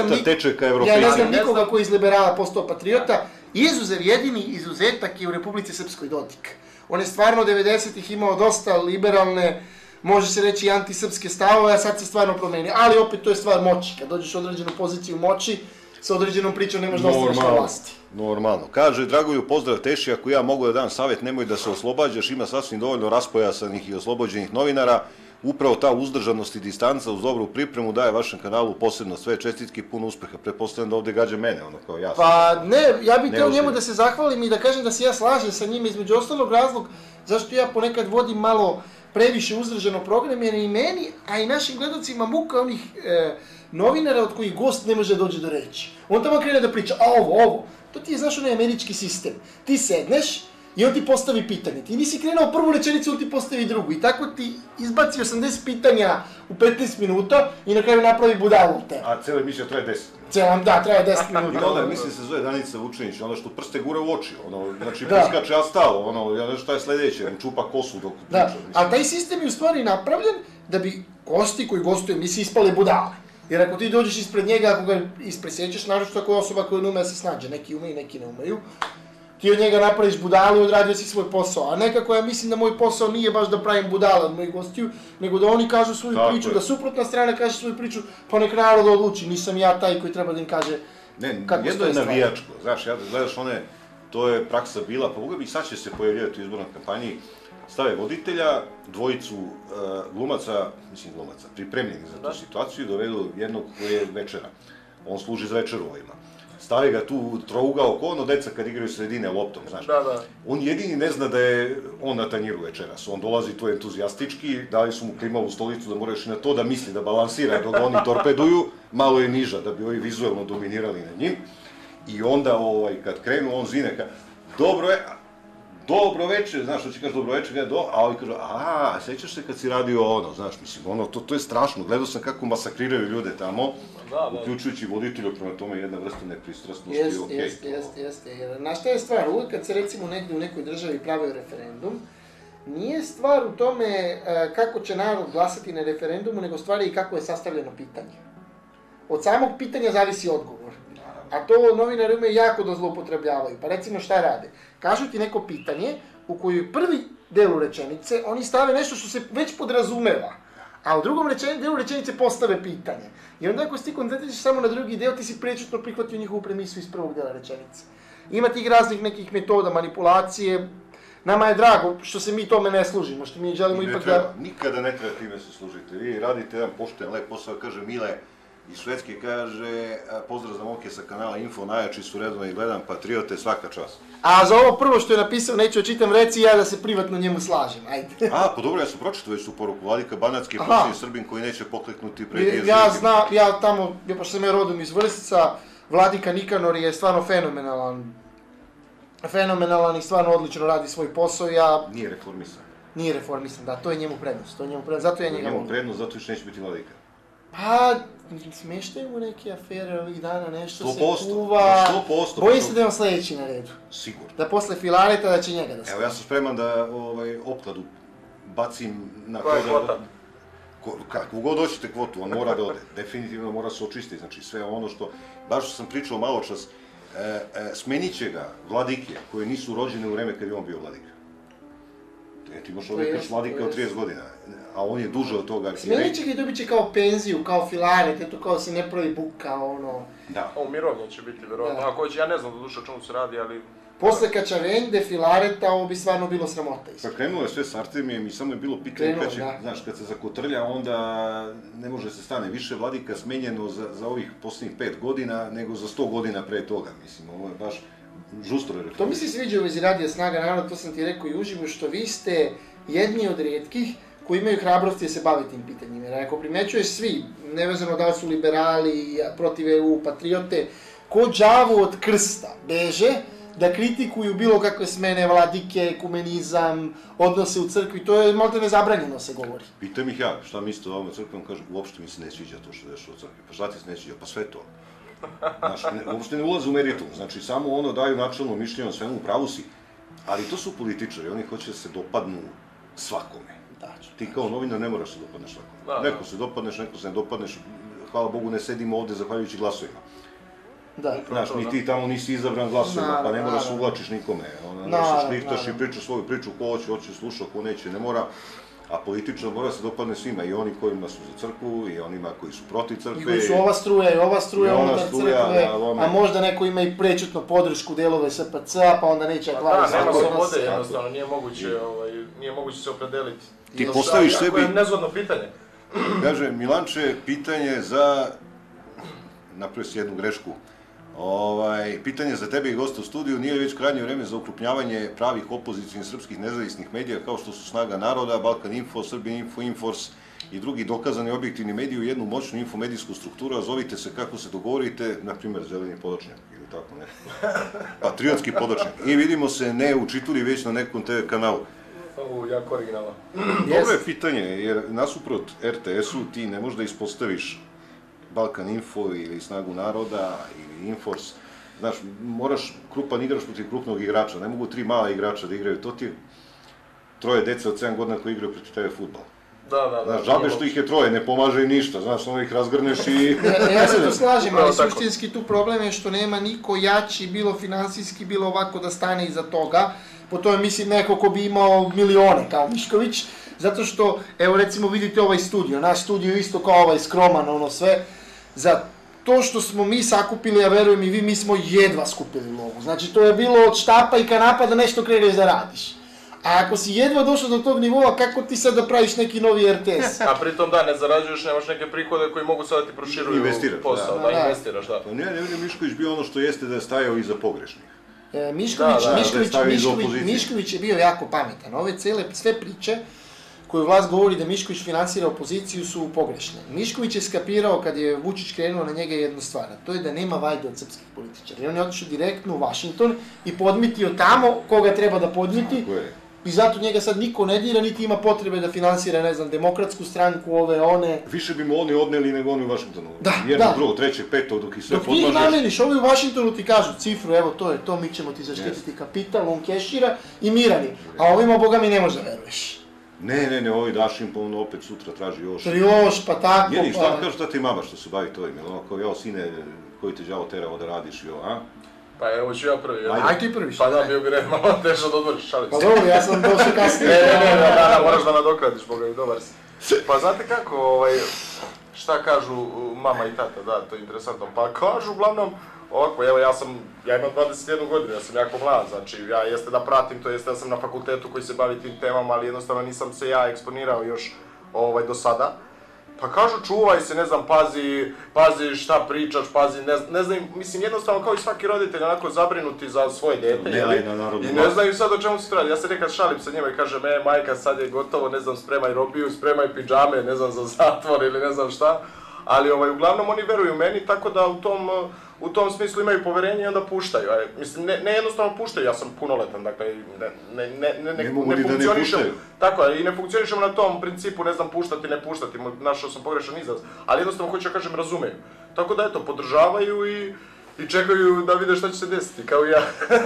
ne znam nikoga koji iz liberala postao patriota. Jedini izuzetak je u Republici Srpskoj Dodik. On je stvarno 90-ih imao dosta liberalne, može se reći i antisrpske stavove, a sad se stvarno promeni. Ali opet to je stvar moći, kad dođeš u određenu poziciju moći, sa određenom pričom nemaš da ostaneš na vlasti. Normalno. Kaže, Dragoju, pozdrav Teši, ako ja mogu da dam savjet, nemoj da se oslobađaš, ima sasvim dovoljno raspojasanih i oslobođenih novinara. Upravo ta uzdržanost i distanca uz dobru pripremu daje vašem kanalu posebno sve čestitke i puno uspeha. Pretpostavljam da ovde gađa mene, ono kao ja sam. Pa ne, ja bih teo njemu da se zahvalim i da kažem da se ja slažem sa njim, između ostalog razlog zašto ja ponekad vodim malo previše uzdržano program, jer i meni, a i našim gledalcima muka onih novinara od kojih gost ne može doći do reči. On tamo krene da priča, a ovo, to ti je, znaš, onaj američki sistem. Ti sedneš i on ti postavi pitanje. Ti nisi krenuo prvu rečenicu, on ti postavi drugu. I tako ti izbaci 80 pitanja u 15 minuta i na kraju napravi budalu od tebe. A cijela emisija traje 10 minuta. Traje 10 minuta. I onda, mislim, se zove Danica Vučinić, onda što prste gure u oči, znači preskače ja stalo, ja znaš šta je sledeće, čupa kosu dok priča. Da, a taj sistem je u stvari napravljen da bi gosti koji gostuju emisiji ispale budale. Jer ako ti dođeš ispred njega, ako ga ispresećeš, naravno ako je osoba koja ne ume da se snađe, neki umeju, neki ne umeju, ti od njega napraviš budale i odradio si svoj posao. A nekako ja mislim da moj posao nije baš da pravim budale od mojih gostiju, nego da oni kažu svoju priču, da suprotna strana kaže svoju priču, pa nek narod odluči, nisam ja taj koji treba da im kaže kako jedno je navijačko, znaš, gledaš one, to je praksa bila, pa ugabi sad će se pojavljati u izbornoj kampanji, stave voditelja, dvojicu glumaca, pripremljenih za tu situaciju, dovedu jednog koji je večera. On služi za večeru ovima. Stave ga tu trougao ko ono deca kad igraju sredine loptom, znaš. On jedini ne zna da je on na tanjiru večeras. On dolazi tu entuzijastički, dali su mu klimavu stolicu da moraš i na to da misli, da balansira dok oni torpeduju, malo je niža da bi ovi vizualno dominirali na njim. I onda kad krenu, on zvine ka, dobro večer, znaš što će kaži dobro večer, a ovi kažu, sećaš se kad si radio ono, znaš, mislim, to je strašno, gledao sam kako masakriraju ljude tamo, uključujući voditelju, prema tome jedna vrsta nepristrasnosti, okej. Jeste. Znaš šta je stvar, uvijek kad se recimo negdje u nekoj državi pravio referendum, nije stvar u tome kako će narod glasati na referendumu, nego stvar je i kako je sastavljeno pitanje. Od samog pitanja zavisi odgovor. A to novinari imaju jako da zloupotrebljavaju. Pa recimo šta rade? Kažu ti neko pitanje u koju prvi delu rečenice oni stave nešto što se već podrazumeva, a u drugom delu rečenice postave pitanje. I onda ako si ti koncentrišeš samo na drugi deo, ti si prečutno prihvatio njihovu premisu iz prvog dela rečenice. Ima tih raznih nekih metoda, manipulacije. Nama je drago što se mi tome ne služimo, što mi želimo ipak da... Nikada ne treba time se služiti. Vi radite jedan pošten, lep posao, kaže Mile iz Švedske, kaže, pozdrav za momke sa kanala Info, najjači su redovno i gledam, patriote, svaka čast. A za ovo prvo što je napisao, neću očitam, reci ja da se privatno njemu slažem, ajde. Pa dobro, ja sam pročitao već tu poruku, Vladika Banatski je posljednji Srbin koji neće pokleknuti pred jezikom. Ja znam, ja tamo, pošto sam ja rodom iz Vršca, Vladika Nikanor je stvarno fenomenalan i stvarno odlično radi svoj posao, Nije reformisan, da, to je njemu prednost, zato ja njega volim. Njemu prednost, zato još neće biti Vladika. Pa, smeštaju mu neke afere ovih dana, nešto se kuva. 100%. Bojim se da je on sledeći na redu. Sigurno. Da posle Filareta da će njega da se... Evo, ja sam spreman da opkladu bacim na... Koja je kvota? Kako god hoćete kvotu, on mora da ode. Definitivno mora se očistiti, znači sve ono što... Baš što sam pričao malo čas, smenit će ga vladike koje nisu rođene u vreme kad je on bio vladika. Ti imaš ovdje kaš vladika od 30 godina, a on je duže od toga. Smenit će ga i dobit će kao penziju, kao Filaret, eto kao se ne pravi buka, ono... Da. Umirovljen će biti, verovatno. Ako hoće, ja ne znam do duše o čemu se radi, ali... Posle Kačavende, Filareta, ovo bi stvarno bilo sramota. Pa krenulo je sve s Artemijem i samo je bilo pitanje kad će, znaš, kad se zakotrlja, onda ne može se stane više vladika smenjeno za ovih posljednjih 5 godina, nego za 100 godina pre toga, mislim, ovo je baš... To mi se sviđa u vezi Radija Snaga naroda, to sam ti rekao i uživo, što vi ste jedni od rijetkih koji imaju hrabrosti da se bave tim pitanjima. Jer ako primećuješ svi, nevezano da li su liberali, protiv EU, patriote, ko đavo od krsta beže da kritikuju bilo kakve smene vladike, ekumenizam, odnose u crkvi, to je malo nezabranjeno se govori. Pitam ih ja, šta mislite o ovome crkvom, kažu, uopšte mi se ne sviđa to što dešava u crkvi. Pa šta ti se ne sviđa? Pa sve to. Znaš, uopšte ne ulaze u meritum, znači samo ono daju načelno mišljenje o svemu, u pravu si, ali to su političari, oni hoće da se dopadnu svakome. Ti kao novinar ne moraš se dopadneš svakome. Neko se dopadneš, neko se ne dopadneš, hvala Bogu ne sedimo ovde zahvaljujući glasovima. Znaš, ni ti tamo nisi izabran glasovima, pa ne moraš se uvlačiš nikome. Nešto šlihtaš i pričaš svoju priču, ko hoće sluša, ko neće, ne mora. A političar mora se dopadne svima, i oni kojima su za crkvu, i onima koji su protiv crkve. I koji su ova struja unutar crkve, a možda neko ima i prečutno podršku delove SPC-a, pa onda neće glaviti. Nema slobode, jednostavno, nije moguće se opredeliti. Ti postaviš sebi... Ako je nezgodno pitanje. Kaže, Milanče, pitanje za... Napravio si jednu grešku. Pitanje za tebe i gosta u studiju, nije li već krajnje vreme za ukrupnjavanje pravih opozicijnih srpskih nezavisnih medija kao što su Snaga naroda, Balkan Info, Srbija Info, Infors i drugi dokazani objektivni mediji u jednu moćnu infomedijsku strukturu, a zovite se kako se dogovorite, na primjer Zeleni podočnjak ili tako nešto, patriotski podočnjak. I vidimo se ne u Čituri, već na nekom TV kanalu. Jako originalno. Dobro je pitanje, jer nasuprot RTS-u ti ne možeš da ispostaviš Balkan Info ili Snagu naroda ili Infors. Znaš, moraš krupan igrač protiv krupnog igrača, ne mogu 3 mala igrača da igraju, to ti je 3 dece od 7 godina koji igraju protiv tebe fudbal. Znaš, žabe što ih je 3, ne pomaže im ništa, znaš, ono ih razgrneš i... Ja se tu slažem, ali suštinski tu problem je što nema niko jači, bilo finansijski, bilo ovako da stane iza toga. Po to je, mislim, neko ko bi imao milione, kao Mišković, zato što, evo recimo vidite ovaj studio, naš studio isto kao ovaj skroman, ono sve, za to što smo mi sakupili, ja verujem i vi, mi smo jedva skupili lovu. Znači, to je bilo od štapa i kanapa da nešto kreneš da radiš. A ako si jedva došao do tog nivoa, kako ti sad da praviš neki novi RTS? A pritom da, ne zarađuješ, nemaš neke prihode koji mogu sad da ti proširuju posao, da investiraš, da. Ne vidim Mišković bio ono što jeste da je stajao iza pogrešnih. Mišković je bio jako pametan. Ove sve priče koje vlast govori da Mišković finansira opoziciju su pogrešne. Mišković je skapirao kad je Vučić krenuo na njega jednu stvar, a to je da nema vajde od srpskih političara. I on je otišao direktno u Vašington i podmitio tamo koga treba da podmiti. I zato njega sad niko ne dira, niti ima potrebe da finansira, ne znam, Demokratsku stranku, ove, one... Više bi mu oni odneli nego oni u Vašingtonu. Jedno, drugo, treće, peto, dok i sve podmažeš. Dok njih nameniš, ovi u Vašingtonu ti kažu cifru, evo to je to, mi ćemo ti zaštititi kapital, on kešira i mirani. A ovima, boga mi, ne može veruješ. Ne, ovi daš im, pa ono opet sutra traži još. Još, pa tako, Jeli, šta kažu, šta ti mama što se bavi tovim, ono kao, jao, sine, koji te đavo terao da radiš, jo, a? Pa evo ću ja prvi. Aj ti prvi. Pa da, bio bi red malo težo da odvoriš, šalim se. Pa dobro, ja sam došao kasnije. Ne, moraš da nadokradiš, boga mi, dobar si. Pa znate kako, šta kažu mama i tata, da, to je interesantno. Pa kažu uglavnom, ovako, evo ja imam 21 godinu, ja sam jako mlad, znači ja jeste da pratim, to jeste da sam na fakultetu koji se bavi tim temama, ali jednostavno nisam se ja eksponirao još do sada. Pa kažu čuvaj se, ne znam, pazi šta pričaš, pazi, ne znam, mislim jednostavno kao i svaki roditelj onako zabrinuti za svoje dete, i ne znaju sad o čemu se radi. Ja se nekad šalim sa njima i kažem, majka sad je gotovo, ne znam, spremaj robiju, spremaj pidžame, ne znam, za zatvor ili ne znam šta, ali uglavnom oni veruju meni, tako da u tom smislu imaju poverenje i onda puštaju. Mislim, ne jednostavno puštaju, ja sam punoletan, dakle, ne funkcionišem. Tako je, i ne funkcionišem na tom principu, ne znam, puštati, ne puštati, našao sam pogrešan izraz, ali jednostavno hoću da kažem, razumeju. Tako da eto, podržavaju i čekaju da vide šta će se desiti, kao i ja.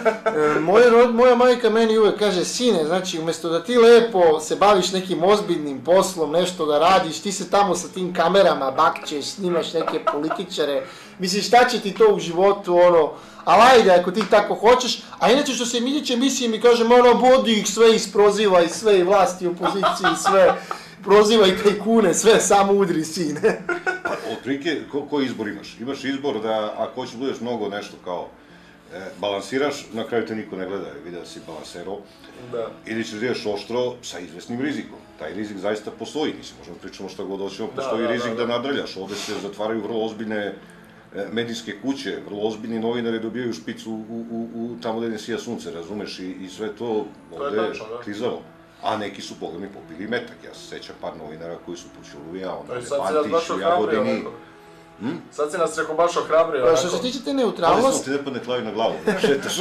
Moja majka meni uvek kaže, sine, znači, umjesto da ti lepo se baviš nekim ozbiljnim poslom, nešto da radiš, ti se tamo sa tim kamerama bakćeš, snimaš neke političare, misliš, šta će ti to u životu, ali ajde, ako ti tako hoćeš, a inače što se Miljiće misli, mi kažem, bodi ih sve isproziva i sve i vlasti, opoziciji, sve, proziva i tajkune, sve, samo udri, sine. Otprilike, koji izbor imaš? Imaš izbor da, ako hoćeš budeš mnogo nešto kao balansiraš, na kraju te niko ne gleda, vidi da si balanserao, ili ćeš da ideš oštro sa izvesnim rizikom. Taj rizik zaista postoji, mislim, možemo pričamo šta god hoćemo, postoji rizik da nadrljaš, ovde se zatvaraju vrlo ozbiljne medijske kuće, vrlo ozbiljni novinari dobijaju špicu tamo gde ne sija sunce, razumeš, i sve to ovde je klizalo. A neki su, boga mi, popili metak. Ja se sećam par novinara koji su počuli, a onda je Pantić u Jagodini. Sad si nas rekao baš ohrabrio. Što se tiče te neutralnosti... Ali sam ti ne padne klavi na glavu, šetaš.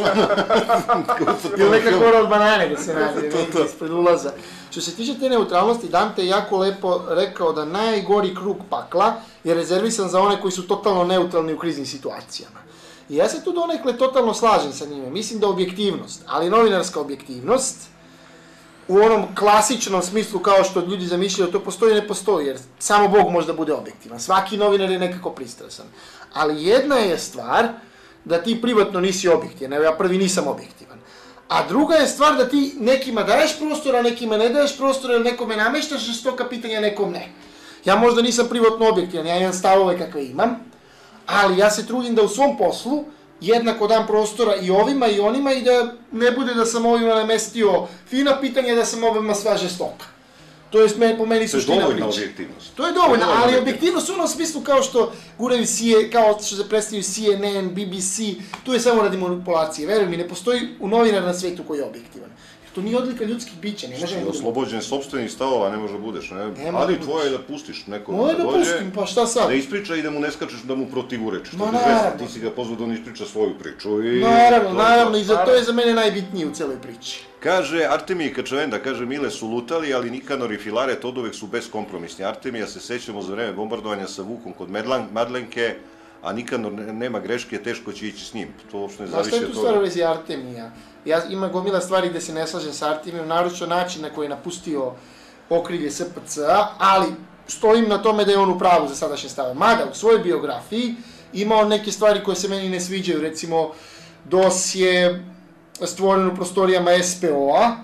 Ili neka kora od banane da se nađe, vidite, ispred ulaza. Što se tiče te neutralnosti, Dante je jako lepo rekao da najgori krug pakla je rezervisan za one koji su totalno neutralni u kriznim situacijama. I ja se tu donekle totalno slažem sa njime. Mislim da objektivnost, ali novinarska objektivnost, u onom klasičnom smislu kao što ljudi zamišljaju, to postoji, ne postoji, jer samo Bog može da bude objektivan. Svaki novinar je nekako pristrasan. Ali jedna je stvar da ti privatno nisi objektivan, evo ja prvi nisam objektivan. A druga je stvar da ti nekima daješ prostora, nekima ne daješ prostora, ili nekome nameštaš žestoka pitanja, nekom ne. Ja možda nisam privatno objektivan, ja imam stavove kakve imam, ali ja se trudim da u svom poslu jednako dam prostora i ovima i onima i da ne bude da sam ovima namestio fina pitanja, da sam ovima sva žestoka. To je po meni suština priče. To je dovoljna objektivnost. To je dovoljna, ali objektivnost u onom smislu kao što guraju kao što se predstavljaju CNN, BBC, to je samo radi manipulacije. Veruj mi, ne postoji u novinar na svetu koji je objektivan. To nije odlika ljudskih bića, ne možemo budemo. Oslobođen sopstvenih stavova ne može budeš, ne? Ali tvoje je da pustiš nekog da dođe, pustim, pa šta sad? Da ispriča i da mu ne skačeš da mu protivurečiš. Ti si ga pozvao da on ispriča svoju priču i... Naravno, i to je za mene najbitnije u celoj priči. Kaže Artemij Kačavenda, kaže Mile su lutali, ali Nikanor i Filaret oduvek su beskompromisni. Artemija se sećamo za vreme bombardovanja sa Vukom kod Madlenke, a Nikanor nema greške, teško će ići s njim. To uopšte ne zavisi od toga. A šta je tu stvar u vezi Artemija? Ima gomila stvari gde se ne slažem sa Artemijom, naročito način na koji je napustio okrilje SPC-a, ali stojim na tome da je on u pravu za sadašnje stave. Mada u svojoj biografiji imao neke stvari koje se meni ne sviđaju, recimo DOS je stvoren u prostorijama SPO-a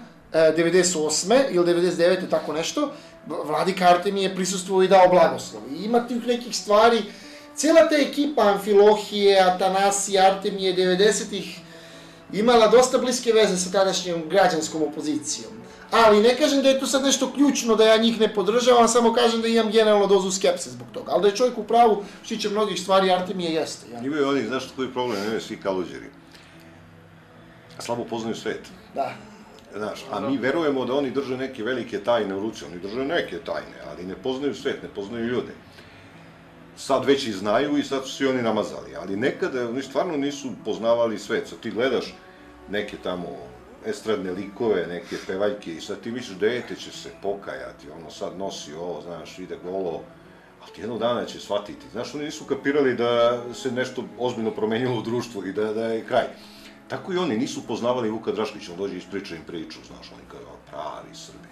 98. ili 99. tako nešto, Vladika Artemije je prisustvovao i dao blagoslov. I ima tih nekih stvari, cijela ta ekipa Amfilohije, Atanasije, Artemije 90-ih imala dosta bliske veze sa tadašnjom građanskom opozicijom. Ali ne kažem da je tu sad nešto ključno da ja njih ne podržavam, samo kažem da imam generalno dozu skepse zbog toga. Ali da je čovjek u pravu što tiče mnogih stvari, Artemije jeste. Imaju oni, znaš koji problem, imaju svi kaluđeri. Slabo poznaju svet. Da. Znaš, a mi verujemo da oni drže neke velike tajne u ruci, oni drže neke tajne, ali ne poznaju svet, ne poznaju ljude. Sad već i znaju i sad su svi oni namazali, ali nekada oni stvarno nisu poznavali svet. Sad ti gledaš neke tamo estradne likove, neke pevaljke i sad ti misliš dete će se pokajati, ono sad nosi ovo, znaš, ide golo, ali ti jednog dana će shvatiti. Znaš, oni nisu kapirali da se nešto ozbiljno promenilo u društvu i da je kraj. Tako i oni nisu poznavali Vuka Draškovića, on dođe i ispriča im priču, znaš, oni kao pravi Srbi.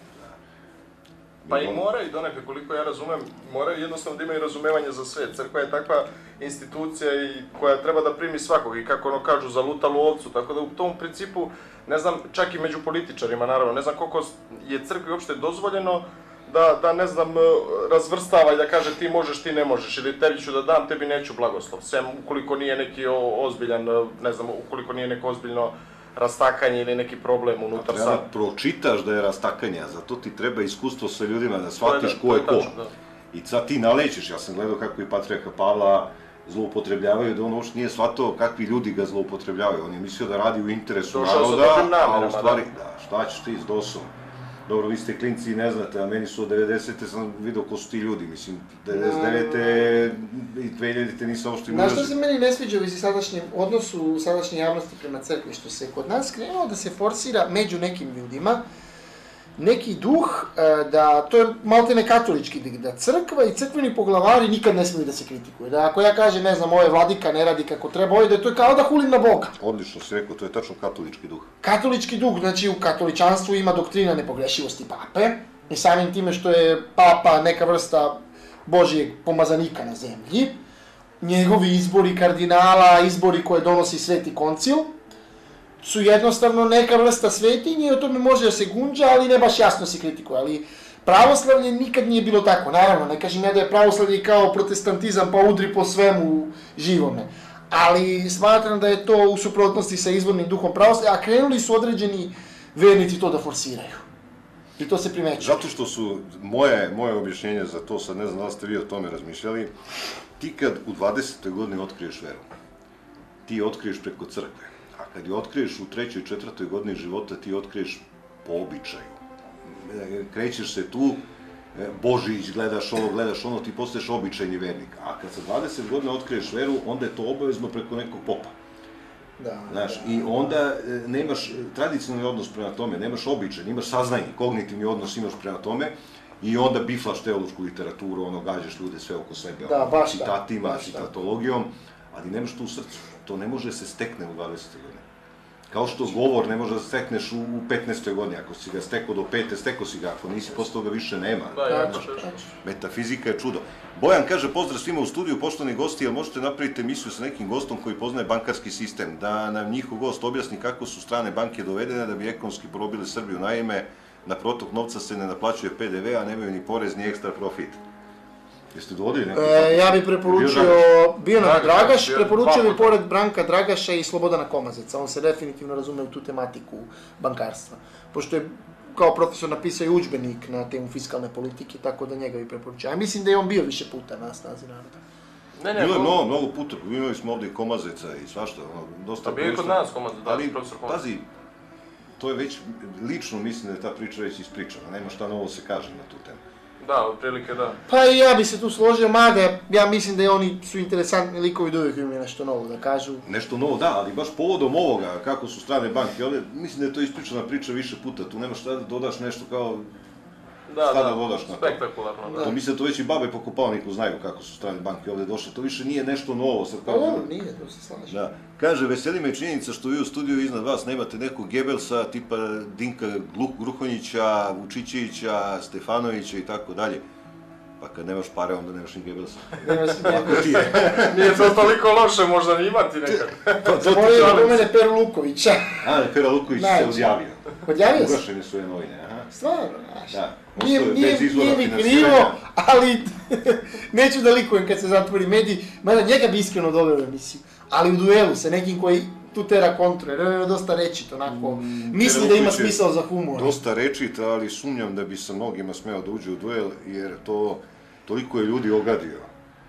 Pa i moraju donekle, koliko ja razumem, moraju jednostavno da imaju razumevanje za sve. Crkva je takva institucija koja treba da primi svakog i kako ono kažu za lutalu ovcu, tako da u tom principu, ne znam, čak i među političarima naravno, ne znam koliko je crkvi uopšte dozvoljeno da ne znam, razvrstava i da kaže ti možeš, ti ne možeš, ili tebi ću da dam, tebi neću blagoslov. Sve ukoliko nije neki ozbiljan, ne znam, ukoliko nije neko ozbiljno rastakanje ili neki problem unutar sam. Treba pročitaš da je rastakanje, a zato ti treba iskustvo sa ljudima, da shvatiš ko je ko. I sad ti nalećeš, ja sam gledao kako i Patrijarha Pavla zloupotrebljavaju, da on uopšte nije shvatao kakvi ljudi ga zloupotrebljavaju. On je mislio da radi u interesu naroda, a u stvari, šta ćeš ti s DOS-om? Dobro, vi ste klinci i ne znate, a meni su od 90. sam vidio ko su ti ljudi, mislim, 99. i 2000. nisam uopšte imao... Znaš što se meni ne sviđa u sadašnjem odnosu, sadašnje javnosti prema crkvi, što se kod nas krenuo da se forsira među nekim ljudima neki duh, da to je maltene katolički, da crkva i crkveni poglavari nikad ne smiju da se kritikuju. Da ako ja kažem, ne znam, ovo je vladika, ne radi kako treba, da to je kao da hulim na Boga. Odlično si rekao, to je tačno katolički duh. Katolički duh, znači u katoličanstvu ima doktrina nepogrešivosti pape i samim time što je papa neka vrsta Božijeg pomazanika na zemlji, njegovi izbori kardinala, izbori koje donosi Sveti koncil, su jednostavno neka vrsta svetinje i o tome može da se gunđa, ali ne baš jasno se kritikuje. Ali pravoslavlje nikad nije bilo tako. Naravno, ne kažem ja da je pravoslavlje kao protestantizam pa udri po svemu živome. Ali smatram da je to u suprotnosti sa izvornim duhom pravoslavlja, a krenuli su određeni vernici to da forsiraju. I to se primećuje. Zato što su, moje objašnjenje za to, sad ne znam da li ste vi o tome razmišljali, ti kad u 20. godini otkriješ veru, ti otkriješ preko crkve. A kad je otkriješ u 3. i 4. godini života, ti otkriješ po običaju. Krećeš se tu Božić, gledaš ovo, gledaš ono, ti postaješ običajni vernik. A kad sa 20 godina otkriješ veru, onda je to obavezno preko nekog popa. Znaš, i onda nemaš tradicionalni odnos prema tome, nemaš običaj, imaš saznanje, kognitivni odnos imaš prema tome, i onda biflaš teološku literaturu, ono, gađaš ljude sve oko sebe, citatima, citatologijom, ali nemaš to u srcu. To ne može se stekne u 20. godine. Kao što govor ne može da stekneš u 15. godini, ako si ga stekao do 5. stekao si ga, ako nisi, posle toga više nema. Metafizika je čudo. Bojan kaže, pozdrav svima u studiju, poštovani gosti, jel možete napraviti emisiju sa nekim gostom koji poznaje bankarski sistem, da nam njihov gost objasni kako su strane banke dovedene da bi ekonomski probile Srbiju. Naime, na protok novca se ne naplaćuje PDV, a nemaju ni porez, ni ekstra profit. Jeste dovodili neko? Ja bih preporučio, bio nam Dragaš, preporučio bih pored Branka Dragaša i Slobodana Komazeca, on se definitivno razume u tu tematiku bankarstva. Pošto je kao profesor napisao i udžbenik na temu fiskalne politike, tako da njega bih preporučio. Ja mislim da je on bio više puta na Snazi naroda. Bilo je mnogo puta, imali smo ovdje i Komazeca i svašta. Bio je kod nas Komazec, da, profesor Komazec. Pazi, to je već, lično mislim da je ta priča već ispričana, nema šta novo se kaže na tu temu. Da, otprilike da. Pa i ja bi se tu složio, mada ja mislim da oni su interesantni likovi da uvijek imaju nešto novo da kažu. Nešto novo, da, ali baš povodom ovoga, kako su strane banke, ovdje, mislim da je to ispričana priča više puta, tu nemaš šta da dodaš nešto kao... Da, spektakularno, da. To mislim da to već i babe po Kopalniku znaju kako su strane banke ovdje došle, to više nije nešto novo. Pa nije, to se slaže. Da. Kaže, veseli me činjenica što vi u studiju iznad vas nemate nekog Gebelsa, tipa Dinka Gruhonjića, Vučićevića, Stefanovića i tako dalje. Pa kad nemaš pare, onda nemaš ni Gebelsa. Nije to toliko loše, možda ni imati nekad. Moje do mene Peru Lukovića. Pera Luković se odjavio. Odjavio se? Ugašene su je novine, aha. Stvarno, znaš. Da. Nije mi krivo, ali neću da likujem kad se zatvori medij, mada njega bi iskreno doveo u emisiju, ali u duelu sa nekim koji tu tera kontru, jer on je dosta rečit, onako, misli da ima smisao za humor. Dosta rečit, ali sumnjam da bi sa mnogima smeo da uđe u duel, jer to toliko je ljudi ogadio,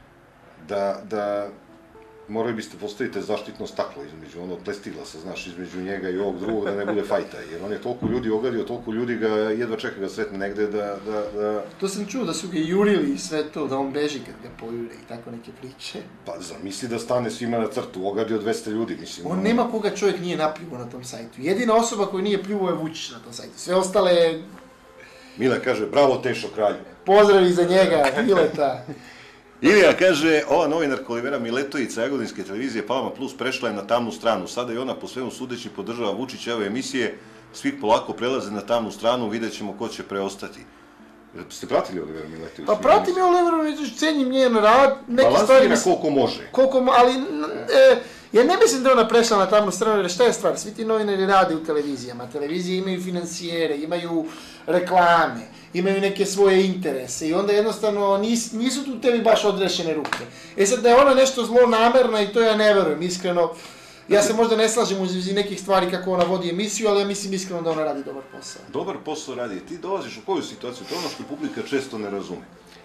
da morali biste postaviti zaštitno staklo između onog plestiglasa, znaš, između njega i ovog drugog, da ne bude fajta, jer on je toliko ljudi ogadio, toliko ljudi ga jedva čeka ga sretne negde da... To sam čuo da su ga jurili i sve to, da on beži kad ga pojure i tako neke priče. Pa zamisli da stane svima na crtu, ogadio 200 ljudi, mislim... On nema koga čovjek nije napljuvo na tom sajtu. Jedina osoba koju nije pljuvo je Vučić na tom sajtu, sve ostale je... Mila kaže, bravo Tešo kralju. Pozdravi za njega, Mileta. Ilija kaže, ova novinarka Olivera Miletović Jagodinske televizije Palma Plus prešla je na tamnu stranu. Sada i ona po svemu sudeći podržava Vučićeve emisije, svih polako prelaze na tamnu stranu, vidjet ćemo ko će preostati. Ste pratili Oliveru Miletović? Pa pratim ja Oliveru Miletović, cenim njen rad, neke stvari... Balansira koliko može. Ali ja ne mislim da je ona prešla na tamnu stranu, jer šta je stvar? Svi ti novinari rade u televizijama. Televizije imaju financijere, imaju reklame, imaju neke svoje interese i onda jednostavno nisu tu tebi baš odrešene ruke. Sad da je ona nešto zlonamerna i to ja ne verujem, iskreno. Ja se možda ne slažem uz nekih stvari kako ona vodi emisiju, ali ja mislim iskreno da ona radi dobar posao. Dobar posao radi. Ti dolaziš u koju situaciju? To je ono što publika često ne razume.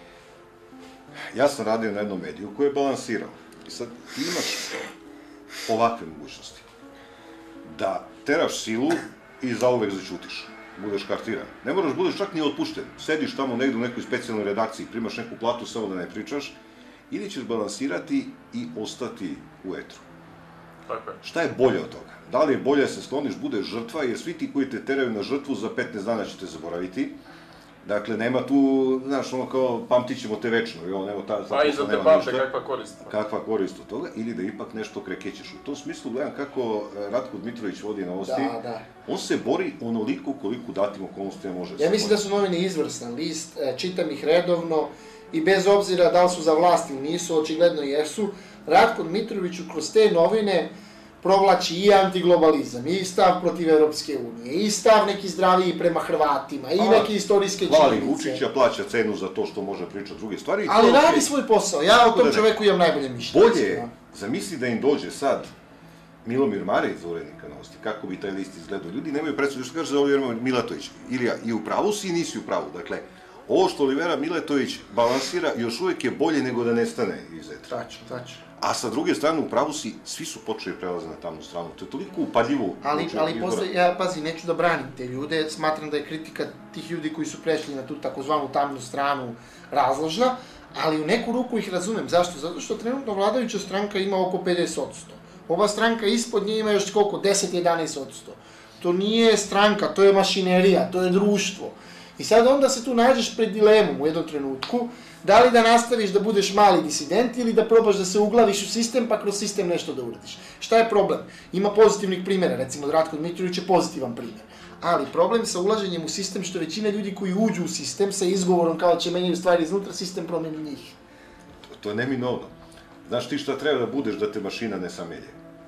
Ja sam radio na jednom mediju koji je balansirao. I sad ti imaš ovakve mogućnosti. Da teraš silu i zauvek začutiš. Budeš kartiran. Ne moraš budeš čak ni otpušten. Sediš tamo negdje u nekoj specijalnoj redakciji, primaš neku platu samo da ne pričaš, ili ćeš balansirati i ostati u etru. Šta je bolje od toga? Da li je bolje da se skloniš, budeš žrtva, jer svi ti koji te teraju na žrtvu za 15 dana ćete zaboraviti. Dakle, nema tu, znaš, ono kao, pamtit ćemo te večno. A i za te pamte, kakva korist? Kakva korist od toga, ili da ipak nešto krekećeš. U tom smislu gledam kako Ratko Dmitrović vodi novosti. On se bori onoliko koliko datim okolnostima može. Ja mislim da su novine izvrstan list, čitam ih redovno i bez obzira da li su za vlast ili nisu, očigledno jesu, Ratko Dmitroviću kroz te novine provlači i antiglobalizam, i stav protiv Evropske unije, i stav neki zdraviji prema Hrvatima, i neke istorijske činjenice. Hvali Vučića, plaća cenu za to što može pričati druge stvari. Ali radi svoj posao, ja o tom čoveku imam najbolje mišljenje. Bolje, zamisli da im dođe sad Milomir Marić za urednika novosti, kako bi taj list izgledao. Ljudi nemaju predstavu, što kaže za Oliver Milatović, Ilija, i u pravu si i nisi u pravu. Dakle, Ovo što Olivera Miletović balansira još uvijek je bolje nego da nestane iz etra. Tačno. A sa druge strane, u pravu si, svi su počeli prelaze na tamnu stranu. To je toliko upadljivo. Ali posle, ja pazi, neću da branim te ljude, smatram da je kritika tih ljudi koji su prešli na tu takozvanu tamnu stranu razložna, ali u neku ruku ih razumem. Zašto? Zato što trenutno vladajuća stranka ima oko 50%. Ova stranka ispod nje ima još koliko? 10-11%. To nije stranka, to je mašinerija, to je društvo. I sad onda se tu nađeš pred dilemom u jednom trenutku, da li da nastaviš da budeš mali disident ili da probaš da se uglaviš u sistem pa kroz sistem nešto da uradiš. Šta je problem? Ima pozitivnih primjera, recimo Ratko Dmitrović je pozitivan primjer. Ali problem sa ulaženjem u sistem što većina ljudi koji uđu u sistem sa izgovorom kao će menjaju stvari iznutra, sistem promeni njih. To je neminovno. Znaš ti šta treba da budeš da te mašina ne samelje?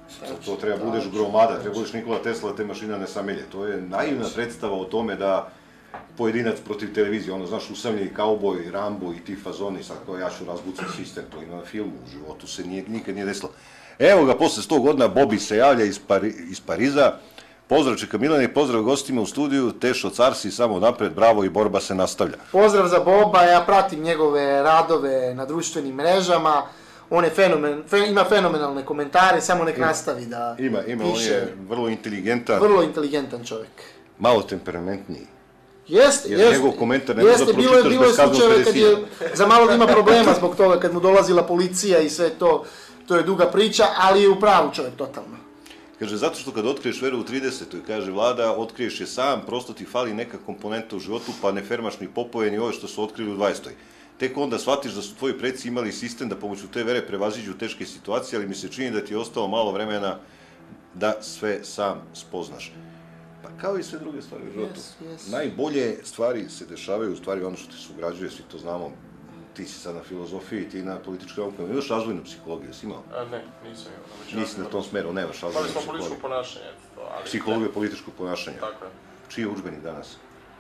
To treba budeš gromada, treba budeš Nikola Tesla da te mašina ne samelje. To je naivna predstava o tome da pojedinac protiv televizije, ono, znaš, usamljeni kauboj, Rambo i ti fazoni, sad kao ja ću razbucati sistem, to ima na filmu, u životu se nikad nije desilo. Evo ga, posle 100 godina, Bobi se javlja iz Pariza, pozdrav Čeka Milane i pozdrav gostima u studiju, Tešo car si, samo napred, bravo i borba se nastavlja. Pozdrav za Boba, ja pratim njegove radove na društvenim mrežama, on je ima fenomenalne komentare, samo nek nastavi da piše. Ima, on je vrlo inteligentan. Vrlo inteligentan čovjek. Malo temperamentniji. Jeste, njegov komentar ne može da pročitaš bez kaznu 50. Za malo ima problema zbog toga kad mu dolazila policija i sve to, to je duga priča, ali je u pravu čovjek totalno. Kaže, zato što kad otkriješ veru u 30. kaže vlada, otkriješ je sam, prosto ti fali neka komponenta u životu, pa ne fermaš ni popove ni ove što su otkrili u 20. Tek onda shvatiš da su tvoji preci imali sistem da pomoću te vere prevaziđu teške situacije, ali mi se čini da ti je ostalo malo vremena da sve sam spoznaš. Pa kao i sve druge stvari u životu. Najbolje stvari se dešavaju, u stvari ono što ti se ugrađuje, svi to znamo. Ti si sad na filozofiji, ti na političkoj nauku. Imaš razvojnu psihologiju, si imao? Ne, nisam imao. Nisi na tom smeru, nemaš razvojnu psihologiju. Imali smo političko ponašanje. Psihologija političkog ponašanja. Tako je. Čiji je udžbenik danas?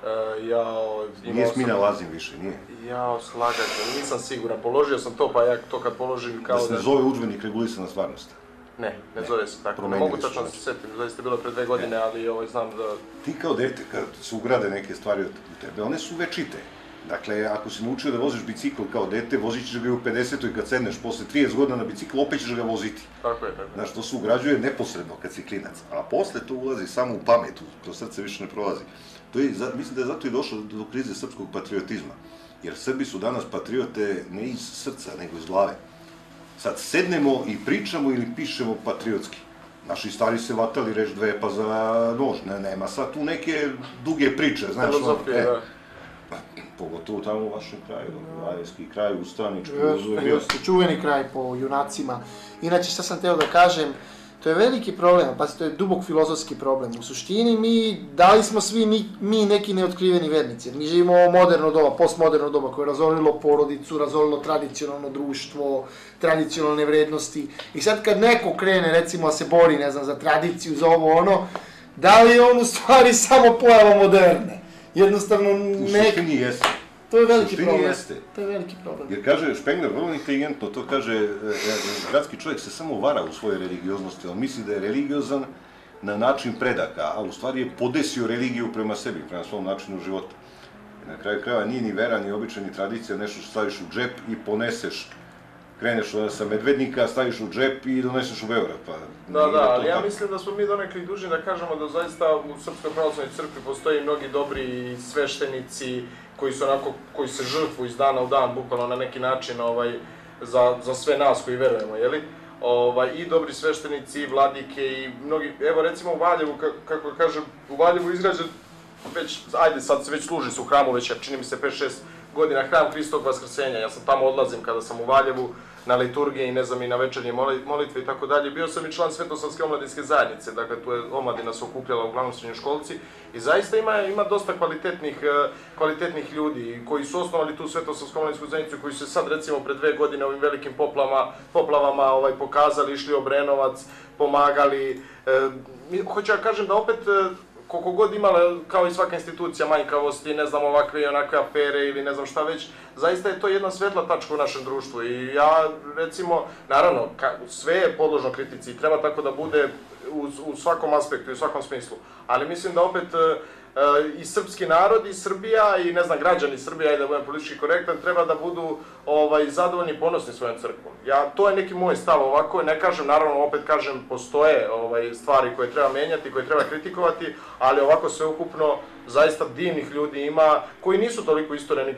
Nije Smina Lazim više, nije? Slagajte, nisam siguran. Položio sam to, pa ja to kad položim kao da... Da se ne zove udžbenik regulisana stvarnost? Ne zove se tako. Ne mogu tačno se setim, zaista je bilo pre 2 godine, ali znam da... Ti kao dete, kad se ugrade neke stvari u tebe, one su večite. Dakle, ako si naučio da voziš bicikl kao dete, vozit ćeš ga i u 50. i kad sedneš posle 30 godina na bicikl, opet ćeš ga voziti. Tako je. Znaš, to se ugrađuje neposredno kad si klinac, a posle to ulazi samo u pamet, kroz srce više ne prolazi. Mislim da je zato i došlo do krize srpskog patriotizma, jer Srbi su danas patriote ne iz srca, nego iz glave. Sad sednemo i pričamo ili pišemo patriotski. Naši stari se vatali reč dve pa za nož, nema sad tu neke duge priče, znaš ono, pogotovo tamo u vašem kraju, Valjevski kraj, Ustanički, čuveni kraj po junacima. Inače, šta sam teo da kažem, to je veliki problem, pa to je dubok filozofski problem. U suštini da li smo svi mi neki neotkriveni vernici, jer mi živimo ovo moderno doba, postmoderno doba koje je razorilo porodicu, razorilo tradicionalno društvo, tradicionalne vrednosti. I sad kad neko krene, recimo, da se bori, ne znam, za tradiciju, za ovo ono, da li je on u stvari samo pojava moderne? Jednostavno u suštini jeste. To je veliki problem. To je veliki problem. Jer kaže Špengler, vrlo inteligentno, to kaže, gradski čovjek se samo vara u svojoj religioznosti, on misli da je religiozan na način predaka, a u stvari je podesio religiju prema sebi, prema svom načinu života. Na kraju krajeva nije ni vera, ni običaj, ni tradicija, nešto što staviš u džep i poneseš. Kreneš sa Medvednika, staviš u džep i doneseš u Beograd. Da, ali ja mislim da smo mi donekli dužni da kažemo da zaista u Srpskoj pravoslavnoj crkvi postoji mnogi dobri sveštenici koji se žrtvuju iz dana u dan, bukvalno na neki način za sve nas koji verujemo, jeli? I dobri sveštenici, i vladike, i mnogi, evo recimo u Valjevu, kako kažem, u Valjevu izgrađen već, sad se već služi se u hramu već, čini mi se 5-6 godina, hram Hristovog Vaskrsenja, ja sam tamo odlazim kada sam u Valjevu, na liturgije i ne znam i na večernje molitve i tako dalje. Bio sam i član Svetosavske omladinske zajednice, dakle tu je omladina se okupljala uglavnom srednjoškolci i zaista ima dosta kvalitetnih ljudi koji su osnovali tu Svetosavsku omladinsku zajednicu, koji su se sad recimo pred 2 godine ovim velikim poplavama pokazali, išli u Obrenovac, pomagali. Hoću ja kažem da opet koliko god imala, kao i svaka institucija, manjkavosti, ne znam, ovakve i onakve afere ili ne znam šta već, zaista je to jedna svetla tačka u našem društvu i ja, recimo, naravno, sve je podložno kritici i treba tako da bude u svakom aspektu i u svakom smislu, ali mislim da opet i srpski narod i Srbija i, ne znam, građani Srbije, ajde da budem politički korektan, treba da budu zadovoljni i ponosni svojom crkvom. To je neki moj stav ovako, ne kažem, naravno, opet kažem, postoje stvari koje treba menjati, koje treba kritikovati, ali ovako sveukupno zaista divnih ljudi ima, koji nisu toliko istoreni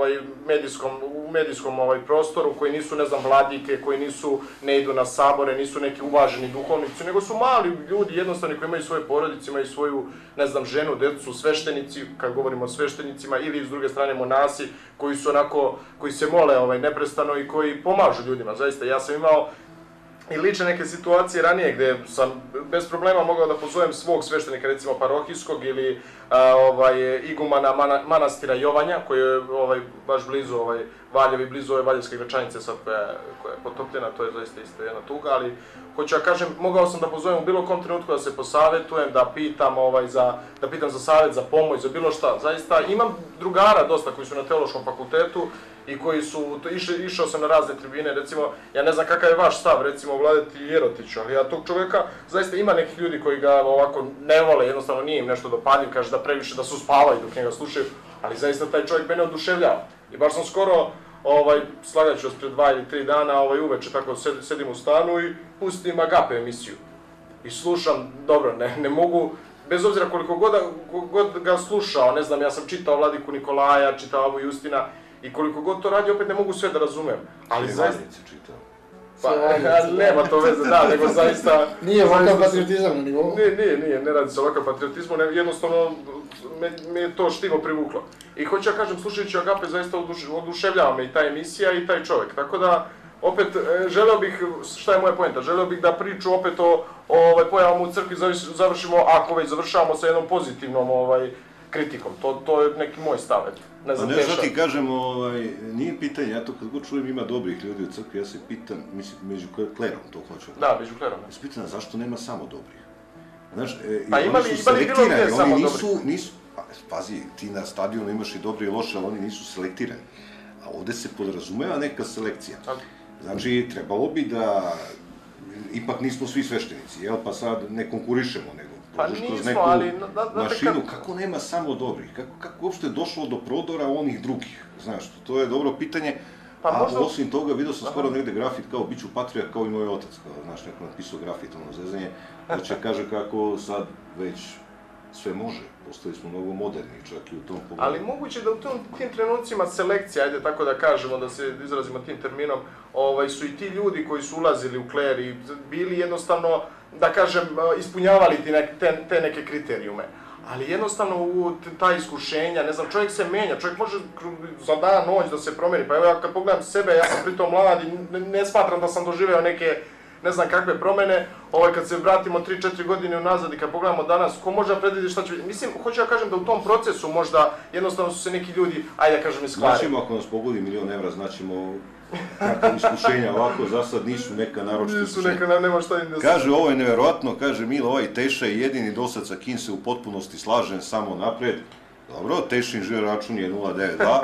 u medijskom prostoru, koji nisu, ne znam, vladike, koji ne idu na sabore, nisu neki uvaženi duhovnici, nego su mali ljudi, jednostavni, koji imaju svoje porodice, imaju svoju, ne znam, ženu, decu, sveštenici, kad govorimo o sveštenicima, ili s druge strane monasi, koji su onako, koji se mole neprestano i koji pomažu ljudima, zaista. Ja sam imao i lične neke situacije ranije gde sam bez problema mogao da pozovem svog sveštenika, recimo parohijskog ili igumana manastira Jovanja, koji je baš blizu Valjevi, blizu ove Valjevske Gračanice sad koja je potopljena, to je zaista isto jedna tuga, ali hoću ja kažem, mogao sam da pozovem u bilo kom trenutku da se posavetujem, da pitam za savjet, za pomoć, za bilo šta. Zaista imam drugara dosta koji su na teološkom fakultetu i koji su, išao sam na razne tribine, recimo, ja ne znam kakav je vaš stav, recimo, o Vladeti Jerotiću, ali ja tog čoveka, zaista ima nekih ljudi koji ga ovako ne vole, jednostavno nije im nešto dopadljiv, kaže da previše da se uspavaju dok njega slušaju, ali zaista taj čovjek mene oduševljava. I baš sam skoro, slagat ću vas pred 2 ili 3 dana, uveče tako sedim u stanu i pustim Agape emisiju. I slušam, dobro, ne mogu, bez obzira koliko god ga slušao, ne znam, ja sam čitao Vladiku Nikolaja, čitao Avu Justina, i koliko god to radi, opet ne mogu sve da razumem. Ali zaista... čitao. Pa, nema to veze, da, nego zaista... Nije ovakav patriotizam na nivou? Nije, ne radi se ovakav patriotizmu, jednostavno me je to štivo privuklo. I hoću ja kažem, slušajući Agape, zaista oduševljava me i ta emisija i taj čovjek. Tako da, opet, želeo bih, šta je moja poenta, želeo bih da priču opet o pojavama u crkvi završimo, ako već završavamo sa jednom pozitivnom kritikom. To je neki moj stav, ne znam, teša. Ti kažem, nije pitanje, ja to kad god čujem ima dobrih ljudi u crkvi, ja se pitam, mislim, među klerom, to hoću. Da, među klerom. Ja se pitam, zašto nema samo dobrih? Znaš, pa imali bilo gdje samo dobrih? Pazi, ti na stadionu imaš i dobre i loše, ali oni nisu selektirani. A ovde se podrazumeva neka selekcija. Znači, trebalo bi da, ipak nismo svi sveštenici, jel, pa sad ne konkurišemo, nego kroz neku mašinu, kako nema samo dobrih, kako uopšte je došlo do prodora onih drugih, znaš, to je dobro pitanje, a osim toga vidio sam skoro negde grafit kao biću patrijarh kao i moj otac, kao, znaš, neko napisao grafit, zezanje, da će kaže kako sad već sve može, postali smo mnogo moderni, čak i u tom pogledu. Ali moguće da u tim trenucima selekcija, ajde tako da kažemo, da se izrazimo tim terminom, su i ti ljudi koji su ulazili u kler i bili jednostavno, da kažem, ispunjavali te neke kriterijume. Ali jednostavno ta iskušenja, ne znam, čovjek se menja, čovjek može za dan, noć da se promeni. Pa evo ja kad pogledam sebe, ja sam pritom mlad i ne smatram da sam doživeo neke ne znam kakve promene, kad se vratimo 3-4 godine unazad i kad pogledamo danas, ko može da predvidi šta će... Mislim, hoću da kažem da u tom procesu možda jednostavno su se neki ljudi, ajde da kažem, iskvarili. Znaćemo, ako nas pogodi $1.000.000, znaćemo kakve iskušenja ovako, za sad nisu neka naročita iskušenja. Nisu neka, nema šta im da se... Kaže, ovo je nevjerovatno, kaže Milo, ovaj Teša je jedini dosad sa kim se u potpunosti slažem samo napred. Dobro, Tešin žiro račun je 092.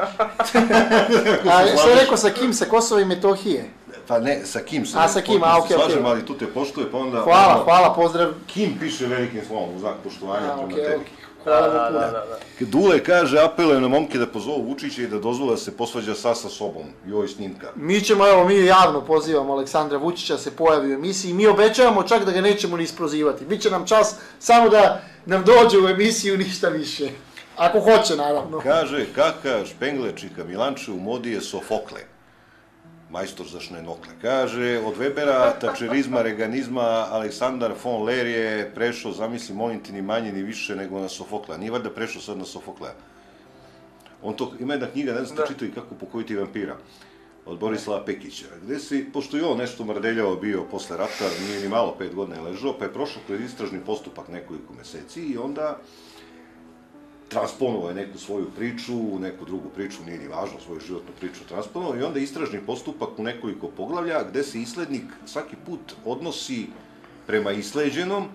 A što je rekao sa kim, sa Kosova i Metohije? Pa ne, sa kim se slažem, ali tu te poštuje, pa onda... Hvala, pozdrav. Kim piše velikim slovom u znak poštovanja prema tebi. Hvala puno. Dule kaže, apelujem na momke da pozovu Vučića i da dozvole da se posvađa sa sobom. Joj, snimka. Mi javno pozivamo Aleksandra Vučića da se pojavi u emisiji. Mi obećavamo čak da ga nećemo ni isprozivati. Biće nam čas samo da nam dođe u emisiju, ništa više. Ako hoće, naravno. Kaže, kaka Špenglečika Milanče u modi je Sofokle. Majstor za šnenokle. Kaže, od Webera, tačerizma, reganizma, Aleksandar von Leer je prešao, zamisli, molim ti, ni manje ni više nego na Sofoklea. Nije valjda prešao sad na Sofoklea. Ima jedna knjiga, ne znam ste čitali kako pokojiti vampira, od Borislava Pekića, gde si, pošto je on nešto mrdeljao bio posle rata, nije ni malo 5 godina ležao, pa je prošao kroz istražni postupak nekoliko meseci i onda transponovao je neku svoju priču, neku drugu priču, nije ni važno, svoju životnu priču transponovao i onda istražni postupak u nekoliko poglavlja gde se islednik svaki put odnosi prema isleđenom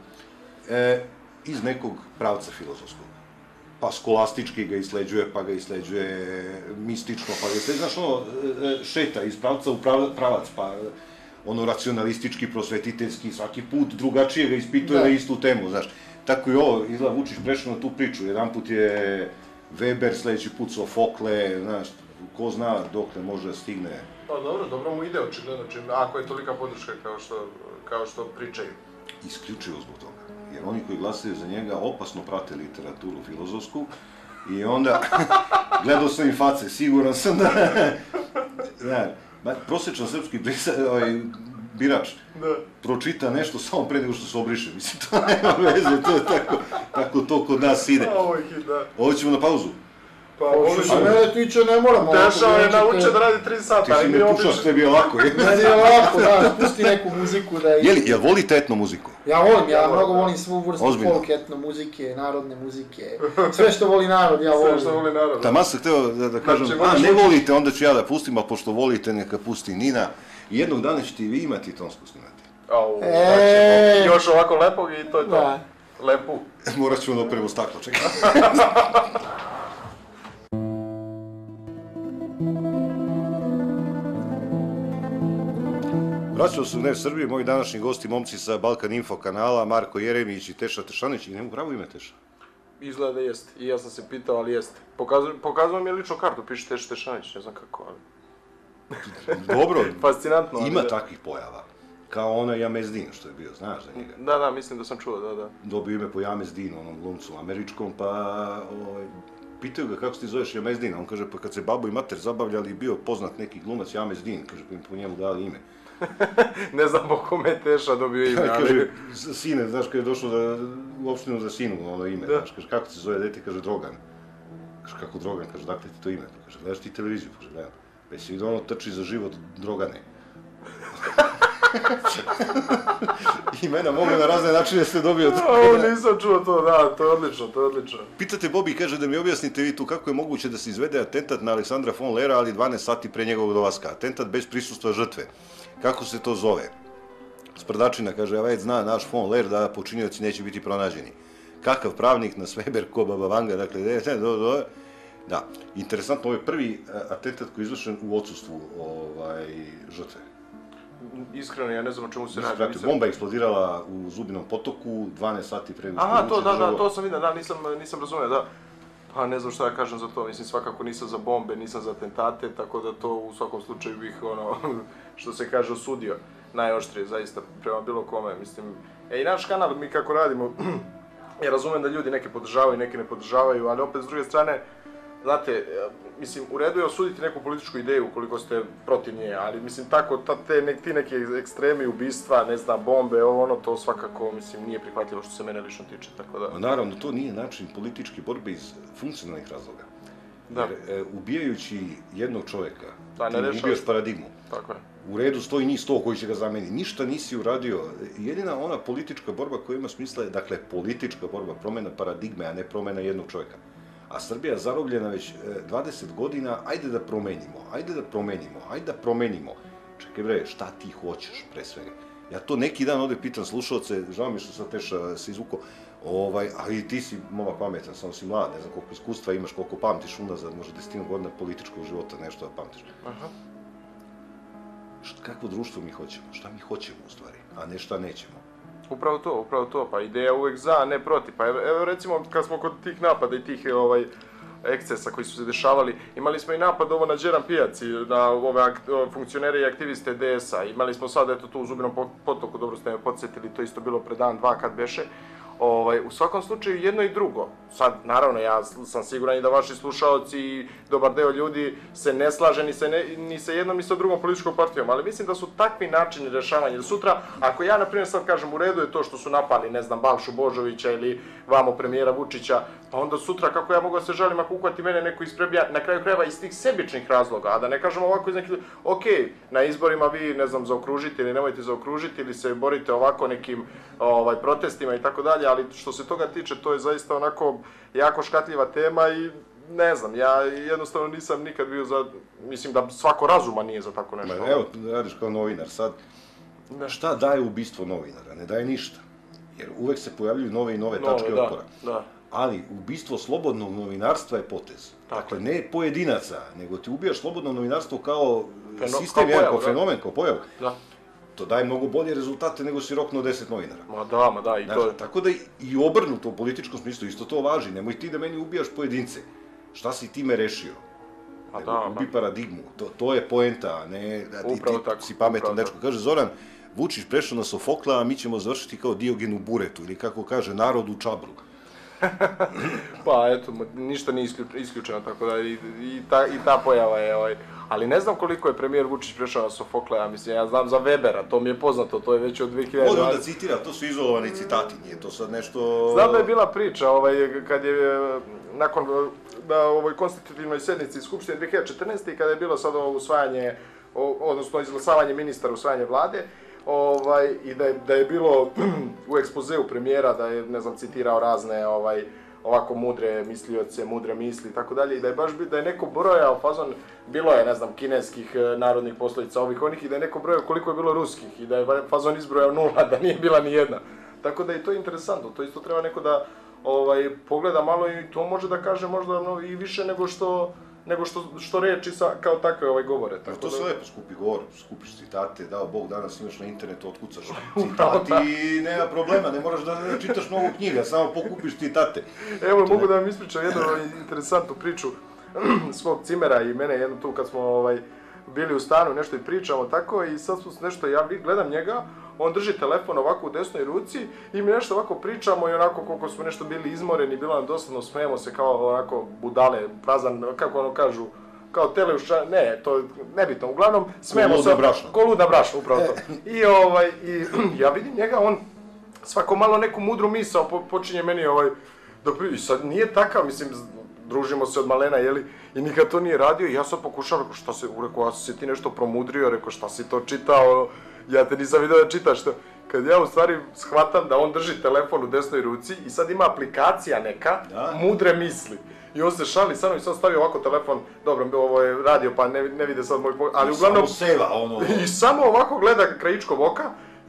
iz nekog pravca filozofskog. Pa skolastički ga isleđuje, pa ga isleđuje mistično, pa ga isleđuje, znaš ono, šeta iz pravca u pravac, pa ono racionalistički, prosvetiteljski, svaki put drugačije ga ispituje na istu temu, znaš. Tako i ovo, izgleda Vučić prešao na tu priču. Jedan put je Weber, sledeći put Sofokle, znaš, ko zna dokle može da stigne. Pa dobro mu ide očigledno, ako je tolika podrška kao što pričaju. Isključivo zbog toga. Jer oni koji glasaju za njega opasno prate literaturu filozofsku i onda gledao sam im face, siguran sam da prosječan srpski birač pročita nešto samo pre nego što se obriše. Mislim, to nema veze, to je tako to kod nas ide. Ovo ćemo na pauzu. Pa, što se mene tiče, ne moramo. Tešao je nauče da radi 3 sata. Ti si me pušaš, tebi je lako. Meni je lako, da, pusti neku muziku da... Jel volite etno muziku? Ja volim, ja mnogo volim svu vrstu folk, etno muzike, narodne muzike, sve što voli narod, ja volim. Sve što voli narod. Taman sam hteo da kažem, ne volite, onda ću ja da pustim, a pošto volite, neka pusti Nina. I jednog dana ćete i vi imati tonsku snimati. Još ovako lepog i to je to. Lepu. Morat ćemo da opremo staklo, čekaj. Vraćao se u Nev Srbije, moji današnji gosti, momci sa Balkan Info kanala, Marko Jeremić i Teša Tešanić. I nemu pravo ime Teša? Izgleda da jeste. I ja sam se pitao, ali jeste. Pokazujem je ličnu kartu, piše Teša Tešanić, ne znam kako, ali... Dobro, fascinantno. Ima takvih pojava. Kao onaj Jamezdin što je bio, znaš za njega? Da, mislim da sam čuo, da. Dobio ime po Jamezdinu, onom glumcu američkom, pa pitaju ga kako se ti zoveš Jamezdin, on kaže pa kad se babo i mater zabavljali bio poznat neki glumac Jamezdin, kaže pa im po njemu dali ime. Ne znam po kome je Teša dobio ime, ali... Kaže, sine, znaš, kad je došao u opštinu za sinu, ono ime, znaš, kaže, kako se zove dete, kaže, Drogan. Kaže, kako Drogan, kaže, dakle ti to ime? Pa kaže, gledaš ti televiziju? Kaže, gledam. Već si vidio ono trči za život Drogane. Imena mogu na razne načine ste dobio. Nisam čuo to, da, to je odlično. Pitate Bobi, kaže da mi objasnite vi tu kako je moguće da se izvede atentat na Aleksandra von Lera, ali 12 sati pre njegovog dolaska. Atentat bez prisustva žrtve. Kako se to zove? Sprdačina kaže, ja već zna naš von Ler da počinioci neće biti pronađeni. Kakav pravnik na Sveber, ko Baba Vanga, dakle, da, interesantno, ovo je prvi atentat koji je izvršen u odsustvu žrtve. Iskreno, ja ne znam o čemu se radi. Bomba je eksplodirala u Zubinom potoku 12 sati pre... Aha, to sam vidio, da, nisam razumio, da. Pa ne znam šta da kažem za to, mislim, svakako nisam za bombe, nisam za atentate, tako da to u svakom slučaju bih, što se kaže, osudio najoštrije, zaista, prema bilo kome, mislim. I naš kanal, mi kako radimo, ja razumem da ljudi neke podržavaju, neke ne podržavaju, ali opet s druge strane, znate, mislim, u redu je osuditi neku političku ideju ukoliko ste protiv nje, ali mislim tako, ti neki ekstremi ubistva, ne znam, bombe, to svakako, mislim, nije prihvatljivo što se mene lično tiče, tako da... Naravno, to nije način političke borbe iz funkcionalnih razloga. Jer ubijajući jednog čoveka, ti ubijaš paradigmu. Tako je. U redu stoji njih 100 koji će ga zameniti. Ništa nisi uradio. Jedina ona politička borba koja ima smisla je, dakle, politička borba, promena paradigme, a ne promena jednog čoveka. A Srbija je zarobljena već 20 godina, ajde da promenimo. Čekaj bre, šta ti hoćeš pre svega? Ja to neki dan ovde pitam slušalce, žao mi što sad Teša se izvukao, ali ti si momak pametan, samo si mlad, ne znam koliko iskustva imaš, koliko pamtiš unazad, možda 10 godina političkog života, nešto da pamtiš. Kakvo društvo mi hoćemo? Šta mi hoćemo u stvari, a ne šta nećemo? Upravo to, pa ideja uvek za, a ne protiv. Pa evo recimo, kad smo kod tih napada i tih ekscesa koji su se dešavali, imali smo i napad na Đeran Pijaci, na ove funkcionere i aktiviste DS-a. Imali smo sad, eto tu u Zubinom potoku, dobro ste me podsjetili, to isto bilo pre dan, dva kad beše. U svakom slučaju jedno i drugo. Sad, naravno, ja sam siguran i da vaši slušaoci i dobar deo ljudi se ne slaže ni sa jednom ni sa drugom političkom partijom, ali mislim da su takvi načini rešavanja. Sutra, ako ja, na primjer, sad kažem u redu je to što su napali, ne znam, Balšu Božovića ili vamo premijera Vučića, pa onda sutra, kako ja mogu da se žalim ako uhvati mene neko ispreblja, na kraju krajeva iz tih sebičnih razloga, a da ne kažem ovako iz nekih, ok, na izborima vi, ne znam, zaokružite ili nemojte zaokružiti ili se borite ovako nekim protestima i tako dalje, ali što se toga tiče, to je zaista onako jako škatljiva tema i ne znam, ja jednostavno nisam nikad bio za, mislim da svako razuma nije za tako nešto. Evo, radiš kao novinar, sad, šta daje ubistvo novinara? Ne daje ništa, jer uvek se pojavljuju nove i nove tačke otpora. Ali ubistvo slobodnog novinarstva je potez. Dakle, ne pojedinaca, nego ti ubijaš slobodno novinarstvo kao sistem, kao fenomen, kao pojav. to daje mnogo bolje rezultate nego si roknuo 10 novinara. Ma da, i to je... Tako da i obrnuto u političkom smislu, isto to važi, nemoj ti da meni ubijaš pojedince. Šta si time rešio? Ubi paradigmu, to je poenta, a ne da ti si pametan dečko. Kaže Zoran, Vučić prešao na Sofokla, a mi ćemo završiti kao Diogen u buretu, ili kako kaže, narod u čabru. Pa eto, ništa nije isključeno, tako da i ta pojava je... Ali ne znam koliko je premijer Vučić prešao na Sofokla, ja znam za Webera, to mi je poznato, to je već od 2020... Ovdje onda citira, to su izolovani citati, nije to sad nešto... Znam da je bila priča, kad je nakon, na ovoj konstitutivnoj sednici Skupštine 2014. i kada je bilo sad ovo usvajanje, odnosno izglasavanje ministara, usvajanje vlade, i da je bilo u ekspozeu premijera, da je, ne znam, citirao razne ovako mudre mislioce, mudre misli i tako dalje, i da je baš da je neko brojao fazon, bilo je, ne znam, kineskih narodnih poslovica, ovih onih, i da je neko brojao koliko je bilo ruskih, i da je fazon izbrojao 0, da nije bila ni jedna. Tako da i to je interesantno, to isto treba neko da pogleda malo i to može da kaže možda i više nego što reči kao takve govore. To se lepo skupi govor, skupiš citate, dao Bog danas imaš na internetu, otkucaš citati i nema problema, ne moraš da čitaš mnogo knjiga, samo pokupiš citate. Evo, mogu da vam ispričam jednu interesantnu priču svog cimera i mene, jednu tu kad smo bili u stanu, nešto i pričamo tako, i sad smo nešto, ja gledam njega, on drži telefon ovako u desnoj ruci i mi nešto ovako pričamo i onako koliko smo nešto bili izmoreni, bilo nam dosadno, smijemo se kao onako budale, prazan, kako ono kažu, kao teleuša, ne, to je nebitno, uglavnom smijemo se... Ko ludna brašna, upravo to. I ja vidim njega, on svako malo neku mudru misao počinje meni i sad nije takav, mislim, družimo se od malena, jeli, i nikad to nije radio, i ja sad pokušavam, rekao, šta se, rekao, ako si ti nešto promudrio, rekao, šta si to čitao, ja te nisam vidio da čitaš to. Kad ja u stvari shvatam da on drži telefon u desnoj ruci i sad ima aplikacija neka, mudre misli. I on se šali sa mnom i sad stavio ovako telefon, dobro, ovo je radio pa ne vide sad moj pogled, ali uglavnom... Samo seva, ono... I samo ovako gleda krajičkog oka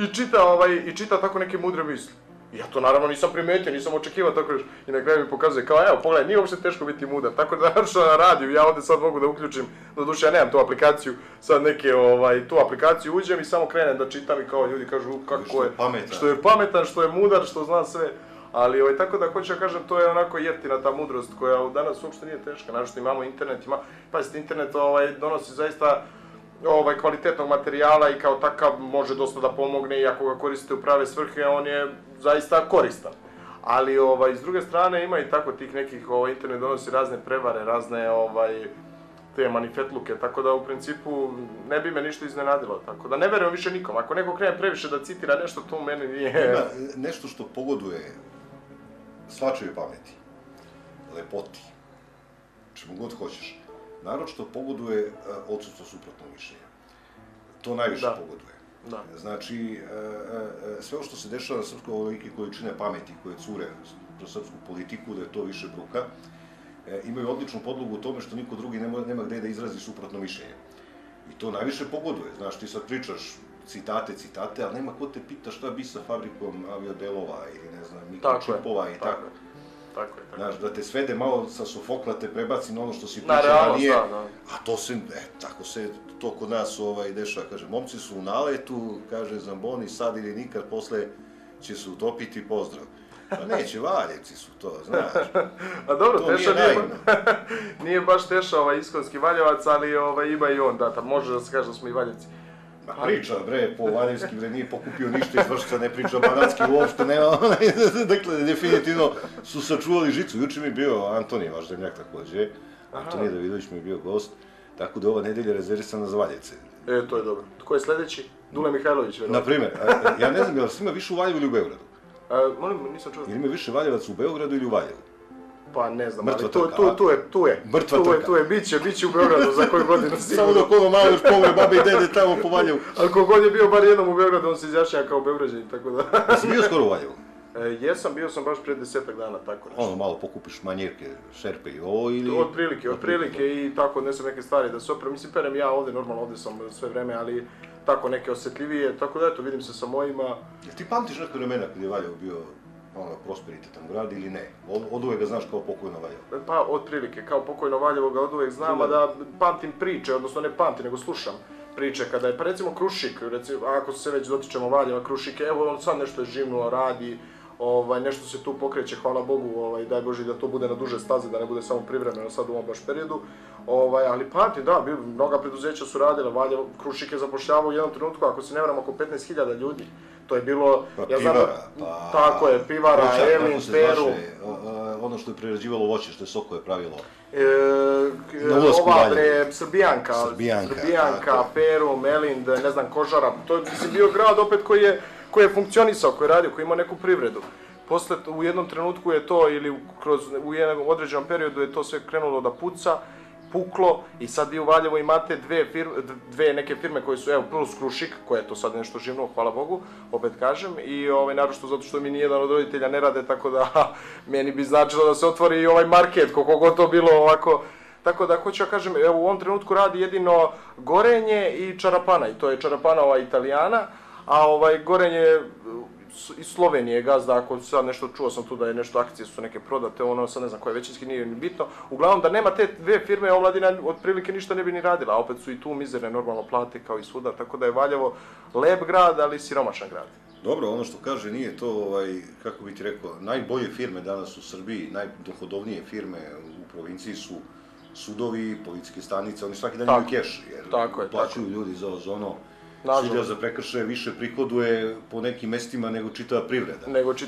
i čita tako neke mudre misli. Ja to naravno nisam primetio, nisam očekivao tako još. I na kraju mi pokazuje kao, evo, pogledaj, nije uopšte teško biti mudar. Tako da naravno na radiju, ja ovdje sad mogu da uključim, doduše ja nemam tu aplikaciju, sad tu aplikaciju uđem i samo krenem da čitam i kao ljudi kažu kako je, što je pametan, što je mudar, što zna sve. Ali tako da hoću da kažem, to je onako jeftina ta mudrost koja danas uopšte nije teška, naravno što imamo internet, pazite, internet donosi zaista kvalitetnog materijala i kao takav može dosta da pomogne i ako ga koristite u prave svrhe, on je zaista koristan. Ali s druge strane ima i tako tih nekih, internet donosi razne prevare, razne te manifetluke, tako da u principu ne bi me ništa iznenadilo, tako da ne verujem više nikom. Ako neko krene previše da citira nešto, to u meni nije... Ima nešto što pogoduje svačoj pameti, lepoti, čemu god hoćeš. Naročito pogoduje odsustvo suprotnog mišljenja. To najviše pogoduje. Znači, sve što se dešava na srpskoj ovolike količine pameti koje cure kroz srpsku politiku, da je to više bruka, imaju odličnu podlogu u tome što niko drugi nema gde da izrazi suprotno mišljenje. I to najviše pogoduje. Znaš, ti sad pričaš citate, ali nema ko te pita šta bi sa fabrikom aviodelova ili ne znam, mikročipova i tako. Znaš, da te svede malo sa Sofokla, te prebaci na ono što si pričao ranije, a to se, tako se to kod nas dešava, kaže, momci su u naletu, kaže Zamboni, sad ili nikad, posle će se utopiti, pozdrav. Pa neće, Valjevci su to, znaš. A dobro, Teša nije baš Teša iskonski Valjevac, ali ima i on, da, može da se kaže da smo i Valjevci. Ma priča, bre, po Valjevski, bre, nije pokupio ništa iz Vršca, ne priča banatski uopšte, nema, dakle, definitivno su sačuvali žicu. Juče mi je bio Antonij, vaš zemljak takođe, Antonij Davidović mi je bio gost, tako da ova nedelja rezervisana za Valjevce. To je dobro. Ko je sledeći? Dule Mihajlović, verovatno. Naprimer, ja ne znam, jel si ima više u Valjevu ili u Beogradu? Molim, nisam čuo. Ili ima više Valjevaca u Beogradu ili u Valjevu? Pa ne znam, ali tu je. Mrtva trka. Tu je, bit će u Beogradu za koju godinu sigurno. Samo dok ono malo još pogled babe i dede tamo po Valjevu. Ali kogod je bio bar jednom u Beogradu, on se izjašnjava kao Beograđanin, tako da... Jesi bio skoro u Valjevu? Jesam, bio sam baš prije 10 dana, tako nešto. Ono, malo pokupiš manjerke, šerpe i ovo ili... Otprilike i tako odnesem neke stvari da se oprem. Mislim, perem ja ovde, normalno ovde sam sve vreme, ali tako neke osjetljivije, tako da eto, vidim se sa mojima. Jel ti pamtiš neka vremena kad je Valjevo bio prosperitetan grad ili ne? Od uvek ga znaš kao pokojno Valjevo? Pa, otprilike, kao pokojno Valjevo ga od uvek znam, a da pamtim priče, odnosno ne pamtim, nego slušam priče kada je, pa recimo Krušik, recimo, ako se već dotičemo Valjeva, Krušik, evo on sad nešto je živnuo, radi, nešto se tu pokreće, hvala Bogu, daj Bože da to bude na duže staze, da ne bude samo privremeno sad u ovom baš periodu, ali pamti, da, mnoga preduzeća su radila, Valjevo, Krušik je zapošljavao u jednom trenutku, ako se ne varam, oko 15.000 ljudi. To je bilo, ja znam, tako je, pivara, Elin, Peru. Ono što je prerađivalo voće, što je Soko je pravilo. Ova bre, Srbijanka, Peru, Melind, ne znam, Kožara, to je bio grad opet koji je funkcionisao, koji je radio, koji ima neku privredu. Posle, u jednom trenutku je to, ili u jednom određenom periodu je to sve krenulo da puca, puklo i sad vi u Valjevu imate dve neke firme koje su, evo, plus Krušik, koja je to sad nešto živno, hvala Bogu, opet kažem, i naročito zato što mi nijedan od roditelja ne rade, tako da meni bi značilo da se otvori i ovaj market, koliko god to bilo ovako. Tako da, hoću ja kažem, evo, u ovom trenutku radi jedino Gorenje i Čarapana, i to je Čarapana ova Italijana, a Gorenje iz Slovenije gazda, ako sad nešto čuo sam tu da je nešto akcije su neke prodate, sad ne znam koje većinski nije ni bitno. Uglavnom da nema te dve firme, omladina otprilike ništa ne bi ni radila, a opet su i tu mizerne normalno plate kao i svuda, tako da je Valjevo lep grad, ali siromašan grad. Dobro, ono što kaže nije to, kako bi ti rekao, najbolje firme danas u Srbiji, najdohodovnije firme u provinciji su sudovi, policijske stanice, oni svaki dan imaju keš, jer plaćuju ljudi za ono. Sudija za prekršaje više prihoduje po nekim mestima nego čitava privreda.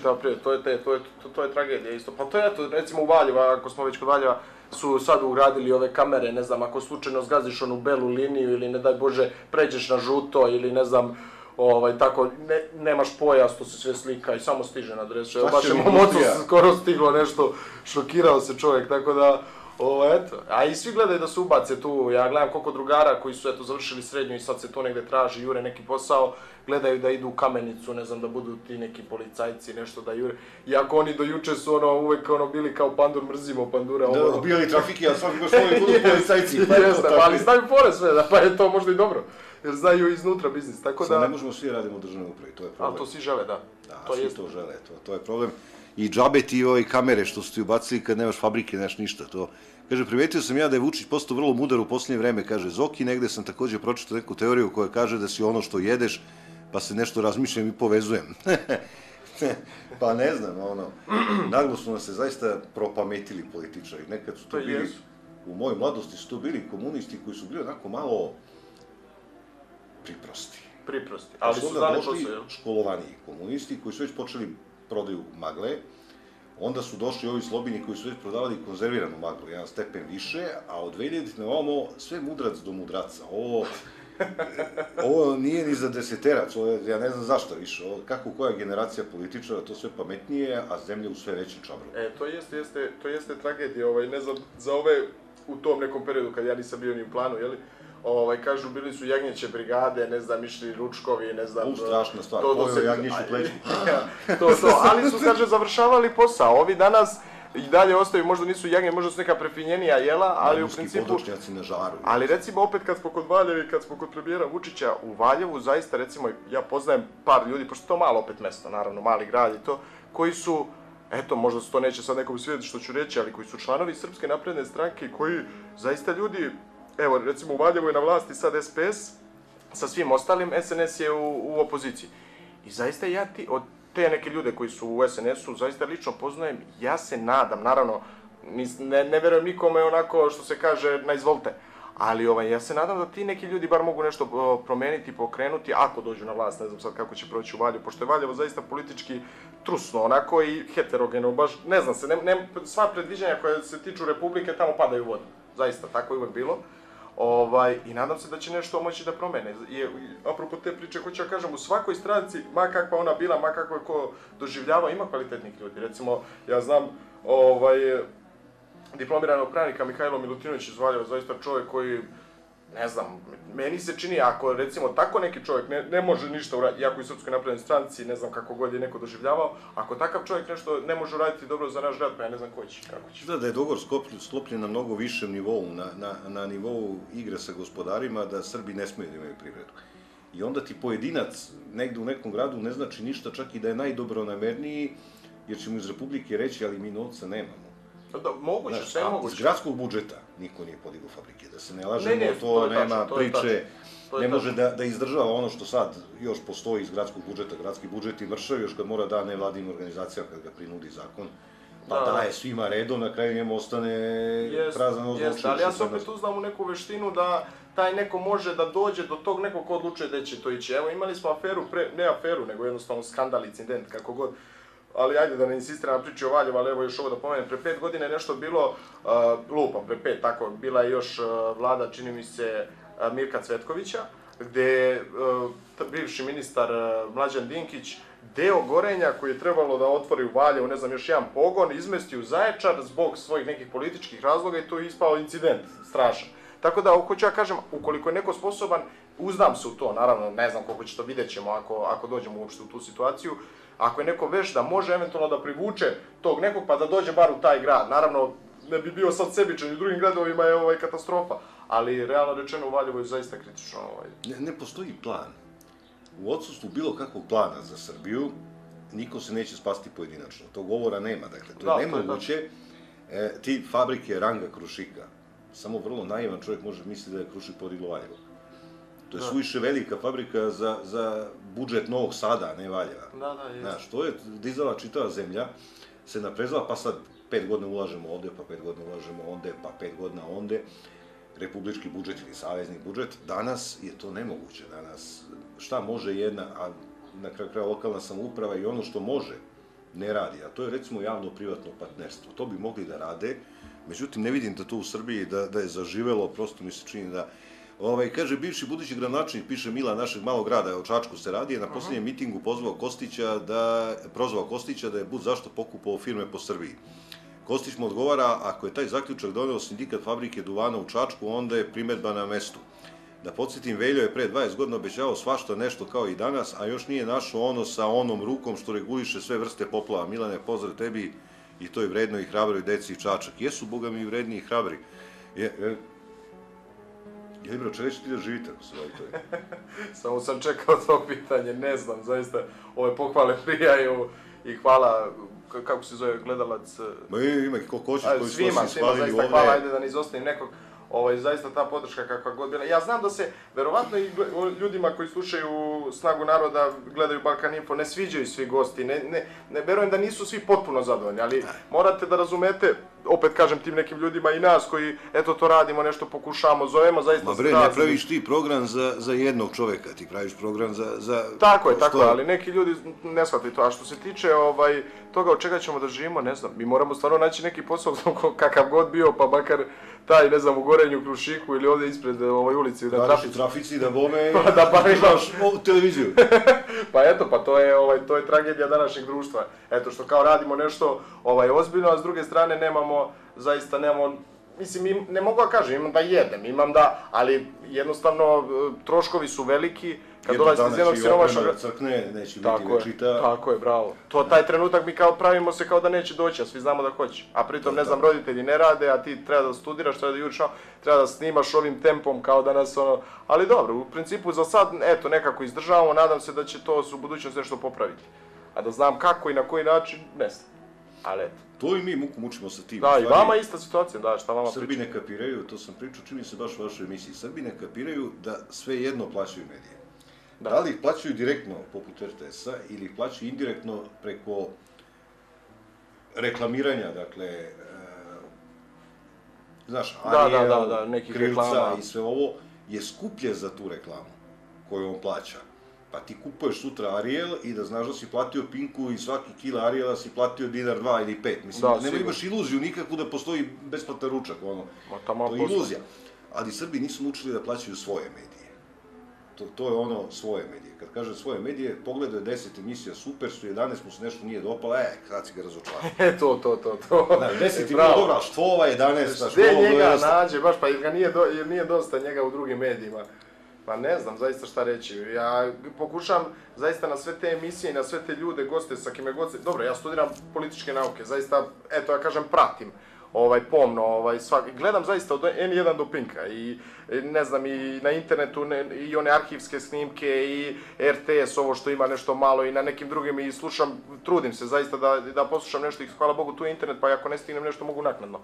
To je tragedija isto. Pa to je, eto, recimo u Valjevu, ako smo već kod Valjeva, su sad uradili ove kamere, ne znam, ako slučajno zgaziš onu belu liniju ili ne daj Bože pređeš na žuto ili ne znam, tako, nemaš pojas, to se sve slika i samo stiže na adresu. Baš je mocu skoro stiglo nešto, šokirao se čovjek, tako da, eto, a i svi gledaju da se ubace tu, ja gledam koliko drugara koji su, eto, završili srednju i sad se tu negde traži, jure neki posao, gledaju da idu u Kamenicu, ne znam, da budu ti neki policajci, nešto da jure, iako oni do juče su, uvek, bili kao pandur, mrzimo pandura, Da, ubijali trafike, a svaki gospodin budu policajci. Jeste, ali znaju fore sve, pa je to možda i dobro, jer znaju iznutra biznis, tako da... Sad ne možemo svi radimo u državnoj upravi, to je problem. Ali to svi žele, da. Da, svi to žele, to je problem. I džabe ti kamere što su ti ubacili kad nemaš fabrike, nemaš ništa, to... Kaže, primetio sam ja da je Vučić postao vrlo mudar u posljednje vreme, kaže Zoki, negde sam takođe pročitao neku teoriju koja kaže da si ono što jedeš, pa se nešto razmišljam i povezujem. Pa ne znam, naglo su nas se zaista propametili političari. Nekad su to bili, u mojoj mladosti su to bili komunisti koji su bili onako malo priprosti. Ali su znali ko su, jel? Školovaniji komunisti koji su već počeli prodaju magle. Onda su došli ovi slobini koji su već prodavali konzerviranu maglu, jedan stepen više, a od 2000 na ovamo sve mudrac do mudraca. Ovo nije ni za deseterac, ja ne znam zašto više, kako koja generacija političara, to sve pametnije, a zemlja u sve većem čabru. To jeste tragedija, ne znam, za ove u tom nekom periodu kad ja nisam bio ni u planu, jeli? Kažu, bili su jagnjeće brigade, ne znam, išli ručkovi, ne znam... Strašna stvar, pojeo jagnjeću pleću. Ali su, kaže, završavali posao. Ovi danas i dalje ostaju, možda nisu jagnje, možda su neka prefinjenija jela, ali u principu... podočnjaci na žaru. Ali recimo, opet kad smo kod Valjeva i kad smo kod premijera Vučića u Valjevu, zaista, recimo, ja poznajem par ljudi, pošto to malo opet mesto, naravno, mali grad i to, koji su, eto, možda se to neće sad nekom svidjeti što ću reći, ali koji su članovi Srpske napredne stranke, koji zaista ljudi... Evo, recimo u Valjevu je na vlasti sad SPS, sa svim ostalim, SNS je u opoziciji. I zaista ja od te neke ljude koji su u SNS-u, zaista lično poznajem, ja se nadam, naravno, ne verujem nikome onako što se kaže na izvolte, ali ja se nadam da ti neki ljudi bar mogu nešto promeniti, pokrenuti, ako dođu na vlast, ne znam sad kako će proći u Valjevu, pošto je Valjevo zaista politički trusno, onako i heterogeno, baš, ne znam se, sva predviđanja koje se tiču Republike tamo padaju u vodu, zaista, tako je uvek bilo. I nadam se da će nešto moći da promene. Apropo te priče, hoću ja kažem, u svakoj stranci, ma kakva ona bila, ma kako je ko doživljava, ima kvalitetnih ljudi. Recimo, ja znam diplomiranog pravnika Mihajlo Milutinović iz Valjeva, zaista čovjek koji, ne znam, meni se čini, ako recimo tako neki čovjek ne može ništa uraditi, iako i u Srpskoj naprednoj stranci, ne znam kako god je neko doživljavao, ako takav čovjek nešto ne može uraditi dobro za naš grad, pa ja ne znam ko će, kako će. Da je dogovor sklopljen na mnogo višem nivou, na nivou igre sa gospodarima, da Srbi ne smiju da imaju privredu. I onda ti pojedinac negde u nekom gradu ne znači ništa, čak i da je najdobronamerniji, jer će mu iz Republike reći, ali mi novca nemamo. Moguće, sve moguće. Iz gradskog budžeta niko nije podigao fabrike, da se ne lažemo, to nema priče. Ne može da izdržava ono što sad još postoji iz gradskog budžeta. Gradski budžet i mršav još kad mora da nevladinim organizacijama kad ga prinudi zakon. Pa daje svima redom, na kraju njemu ostane prazan odlučujući. Jeste, ali ja se opet uznam u neku veštinu da taj neko može da dođe do tog nekog ko odlučuje da će to ići. Evo, imali smo aferu, ne aferu, nego jednostavno skandal, incident, kako god. Ali ajde da ne insistiram na priči o Valjevu, ali evo još ovo da pomenem. Pre 5 godina je nešto bilo, lupam, pre 5, tako, bila je još vlada, čini mi se, Mirka Cvetkovića, gde bivši ministar Mlađan Dinkić deo Gorenja koji je trebalo da otvori u Valjevu, ne znam, još jedan pogon, izmesti u Zaječar zbog svojih nekih političkih razloga i to je ispao incident, strašan. Tako da, hoću ja kažem, ukoliko je neko sposoban, uznam se u to, naravno, ne znam koliko će to, vidjet ćemo ako dođemo uopšte u tu situaciju, ako je neko veš da može eventualno da privuče tog nekog pa da dođe bar u taj grad, naravno, ne bi bio sad sebičan i u drugim gradovima je katastrofa, ali realno rečeno u Valjevu je zaista kritično. Ne postoji plan. U odsustvu bilo kakvog plana za Srbiju, niko se neće spasti pojedinačno. Tog govora nema, dakle, to je nemoguće. Ti fabrike ranga Krušika, samo vrlo naivan čovjek može misliti da je Krušik podiglo Valjevo. To je suviše velika fabrika za budžet Novog Sada, a ne Valjeva. Znaš, to je dizala čitava zemlja, se naprezala, pa sad 5 godina ulažemo ovde, pa 5 godina ulažemo onde, pa 5 godina onde. Republički budžet ili savezni budžet, danas je to nemoguće. Danas, šta može jedna, a na kraju kraja lokalna samouprava i ono što može, ne radi. A to je recimo javno-privatno partnerstvo. To bi mogli da rade, međutim ne vidim da to u Srbiji da je zaživelo, prosto mi se čini da... Kaže, bivši budući gradonačelnik, piše Mila našeg malog grada, o Čačku se radi, je na posljednjem mitingu prozvao Kostića da je bud zašto pokupovao firme po Srbiji. Kostić mu odgovara, ako je taj zaključak doneo sindikat fabrike duvana u Čačku, onda je primetba na mestu. Da podsjetim, Veljo je pre 20 godina obećavao svašta nešto kao i danas, a još nije našao ono sa onom rukom što reguliše sve vrste poplava. Milane, pozdrav tebi i toj vrednoj i hrabroj deci i Čačak. Jesu, boga mi, vredni i hrabri. Jeli, bro, čereći ti da živite ako se radi to je? Samo sam čekao to pitanje, ne znam, zaista ove pohvale prijaju i hvala, kako se zove gledalac? Ma ima ih koliko hoćeš koji su svima, spalili zaista hvala, ajde da ne izostavim nekog, zaista ta podrška kakva god bila. Ja znam da se, verovatno i ljudima koji slušaju Snagu naroda, gledaju Balkan Info, ne sviđaju svi gosti, ne verujem da nisu svi potpuno zadovoljni, ali morate da razumete, opet kažem tim nekim ljudima i nas koji, eto to radimo, nešto pokušamo, zovemo, zaista se razli. Ma bre, ne praviš ti program za jednog čoveka, ti praviš program za... Tako je, ali neki ljudi ne shvataju to. A što se tiče toga od čega ćemo da živimo, ne znam, mi moramo stvarno naći neki posao kakav god bio, pa makar taj, ne znam, u Gorenju, Krušiku ili ovdje ispred ulici, na Trafici. Trafici, da bome, imaš televiziju. Pa eto, pa to je tragedija današnjeg društva. Eto, što kao radimo nešto ozbiljno, a s druge strane zaista nemamo, mislim, ne mogu da kažem, imam da jedem, imam da, ali jednostavno troškovi su veliki, kad dolazite iz jednog siromašnog... Crkne, neće biti večita. Tako je, bravo. Taj trenutak mi pravimo se kao da neće doći, a svi znamo da hoće. A pritom, ne znam, roditelji ne rade, a ti treba da studiraš, treba da juriš, treba da snimaš ovim tempom kao danas, ali dobro, u principu za sad, eto, nekako izdržavamo, nadam se da će to u budućnosti nešto popraviti. A da znam kako i na koji način, ne znam. Ali eto. To i mi muku mučimo sa tim. Da, i vama ista situacija, da, šta vama pričam. Srbi ne kapiraju, to sam pričao, čini se baš u vašoj emisiji, Srbi ne kapiraju da sve jedno plaćaju medije. Da li ih plaćaju direktno poput RTS-a ili ih plaćaju indirektno preko reklamiranja, dakle, znaš, Ariel, Krivca i sve ovo je skuplje za tu reklamu koju on plaća. Pa ti kupuješ sutra Ariel i da znaš da si platio Pinku i svaki kila Ariela si platio dinar, 2 ili 5. Mislim, nema imaš iluziju nikakvu da postoji besplatan ručak, to je iluzija. Ali Srbi nisu naučili da plaćaju svoje medije. To je svoje medije. Kad kaže svoje medije, pogledaju 10 emisija, super su, 11 mu se nešto nije dopala, sad si ga razočarao. To. 10 je bilo dobra, što ova 11, što ovo njega nađe, baš pa jer nije dosta njega u drugim medijima. Pa ne znam zaista šta reći. Ja pokušam zaista na sve te emisije i na sve te ljude, goste sa kime god se... Dobro, ja studiram političke nauke, zaista, eto ja kažem, pratim pomno, gledam zaista od N1 do Pinka i ne znam, i na internetu i one arhivske snimke i RTS, ovo što ima nešto malo i na nekim drugim i slušam, trudim se zaista da poslušam nešto i hvala Bogu tu je internet, pa ako ne stignem nešto mogu naknadno.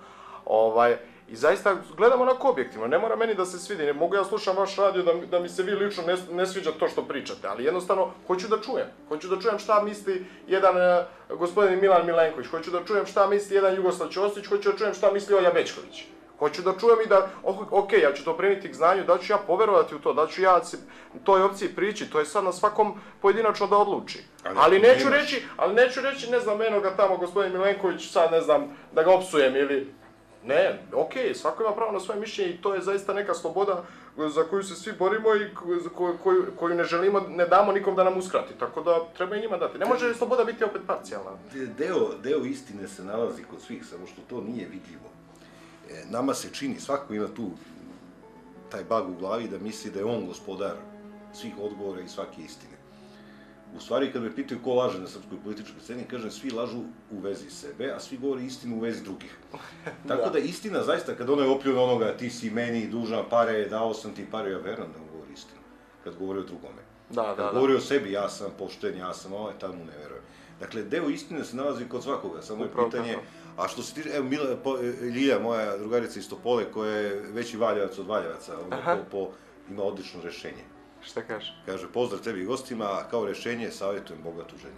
I zaista gledam onako objektivno, ne mora meni da se svidi, ne mogu ja slušam vaš radio da mi se vi lično ne sviđa to što pričate, ali jednostavno hoću da čujem šta misli jedan gospodin Milan Milenković, hoću da čujem šta misli jedan Jugoslav Ćosić, hoću da čujem šta misli Olja Bećković. Hoću da čujem i da, ok, ja ću to primiti k znanju, da ću ja poverovati u to, da ću ja toj opciji prići, to je sad na svakom pojedinačno da odluči. Ali neću reći, ne znam, eno ga tamo gospodin Milenković, sad ne znam, da ga opsujem ili... Ne, okej, svako ima pravo na svoje mišljenje i to je zaista neka sloboda za koju se svi borimo i koju ne želimo, ne damo nikom da nam uskrati, tako da treba i njima dati. Ne može sloboda biti opet parcijalna. Deo istine se nalazi kod svih, samo što to nije vidljivo. Nama se čini, svako ima tu taj bag u glavi da misli da je on gospodar svih odgovora i svake istine. U stvari, kad me pitaju ko laže na srpskoj političkoj sceni, kažem svi lažu u vezi sebe, a svi govore istinu u vezi drugih. Tako da istina, zaista, kad ono je opljeno onoga, ti si meni dužan pare, dao sam ti pare, ja verujem da on govori istinu, kad govori o drugome. Kad govori o sebi, ja sam pošten, ja sam ovaj, tad mu ne verujem. Dakle, deo istine se nalazi kod svakoga, samo je pitanje, a što se tiče, evo, Ljilja, moja drugarica iz Topole, koja je veći Valjevac od Valjevaca, ima odlično rešenje. Šta kaže? Kaže, pozdrav tebi i gostima, a kao rešenje savjetujem bogatu ženu.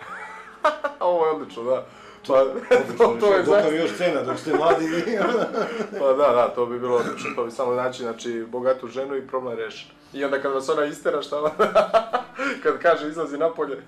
Ovo je odlično, da. Odlično rešenje, dok vam još cena, dok ste mladi. Pa da, to bi bilo odlično, to bi samo znači bogatu ženu i problem rešen. I onda kad vas ona istera, šta ona, kad kaže izlazi napolje,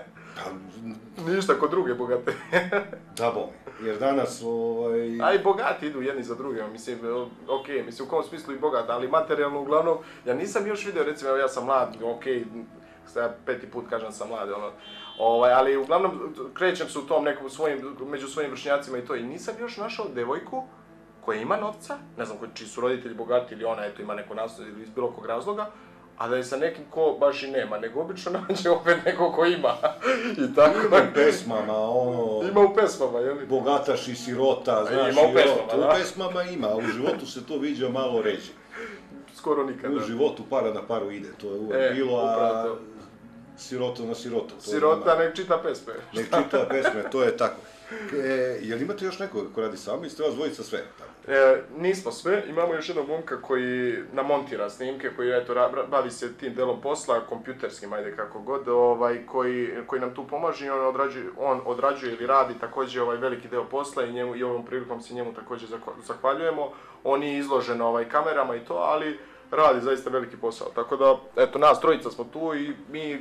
ništa kod druge bogate. Da, bome, jer danas... A i bogati idu jedni za druge, mislim, u kom smislu i bogati, ali materijalno uglavnom, ja nisam još vidio, recimo, ja sam mlad, ja 5. put kažem sam mlad, ali uglavnom krećem se u tom nekom među svojim vršnjacima i to, i nisam još našao devojku koja ima novca, ne znam čiji su roditelji bogati ili ona ima neko naslov ili iz bilo kog razloga, a da je sa nekim ko baš i nema, nego obično nađe opet neko ko ima. I tako... Ima u pesmama, Ima u pesmama, jel? Bogataš i sirota, znaš, ima u pesmama, da. U pesmama ima, a u životu se to viđa malo ređe. Skoro nikad, da. U životu para na paru ide, to je uvek bilo, a siroto na siroto. Sirota nek čita pesme. Nek čita pesme, to je tako. Jel imate još nekoga ko radi sami, ste vas dvojica sve? Nismo sve, imamo još jednog momka koji namontira snimke, koji bavi se tim delom posla, kompjuterskim, ajde kako god, koji nam tu pomaže i on odrađuje ili radi takođe veliki deo posla i ovom prilikom se njemu takođe zahvaljujemo. On je izložen kamerama i to, ali radi zaista veliki posao. Tako da, eto, nas trojica smo tu i mi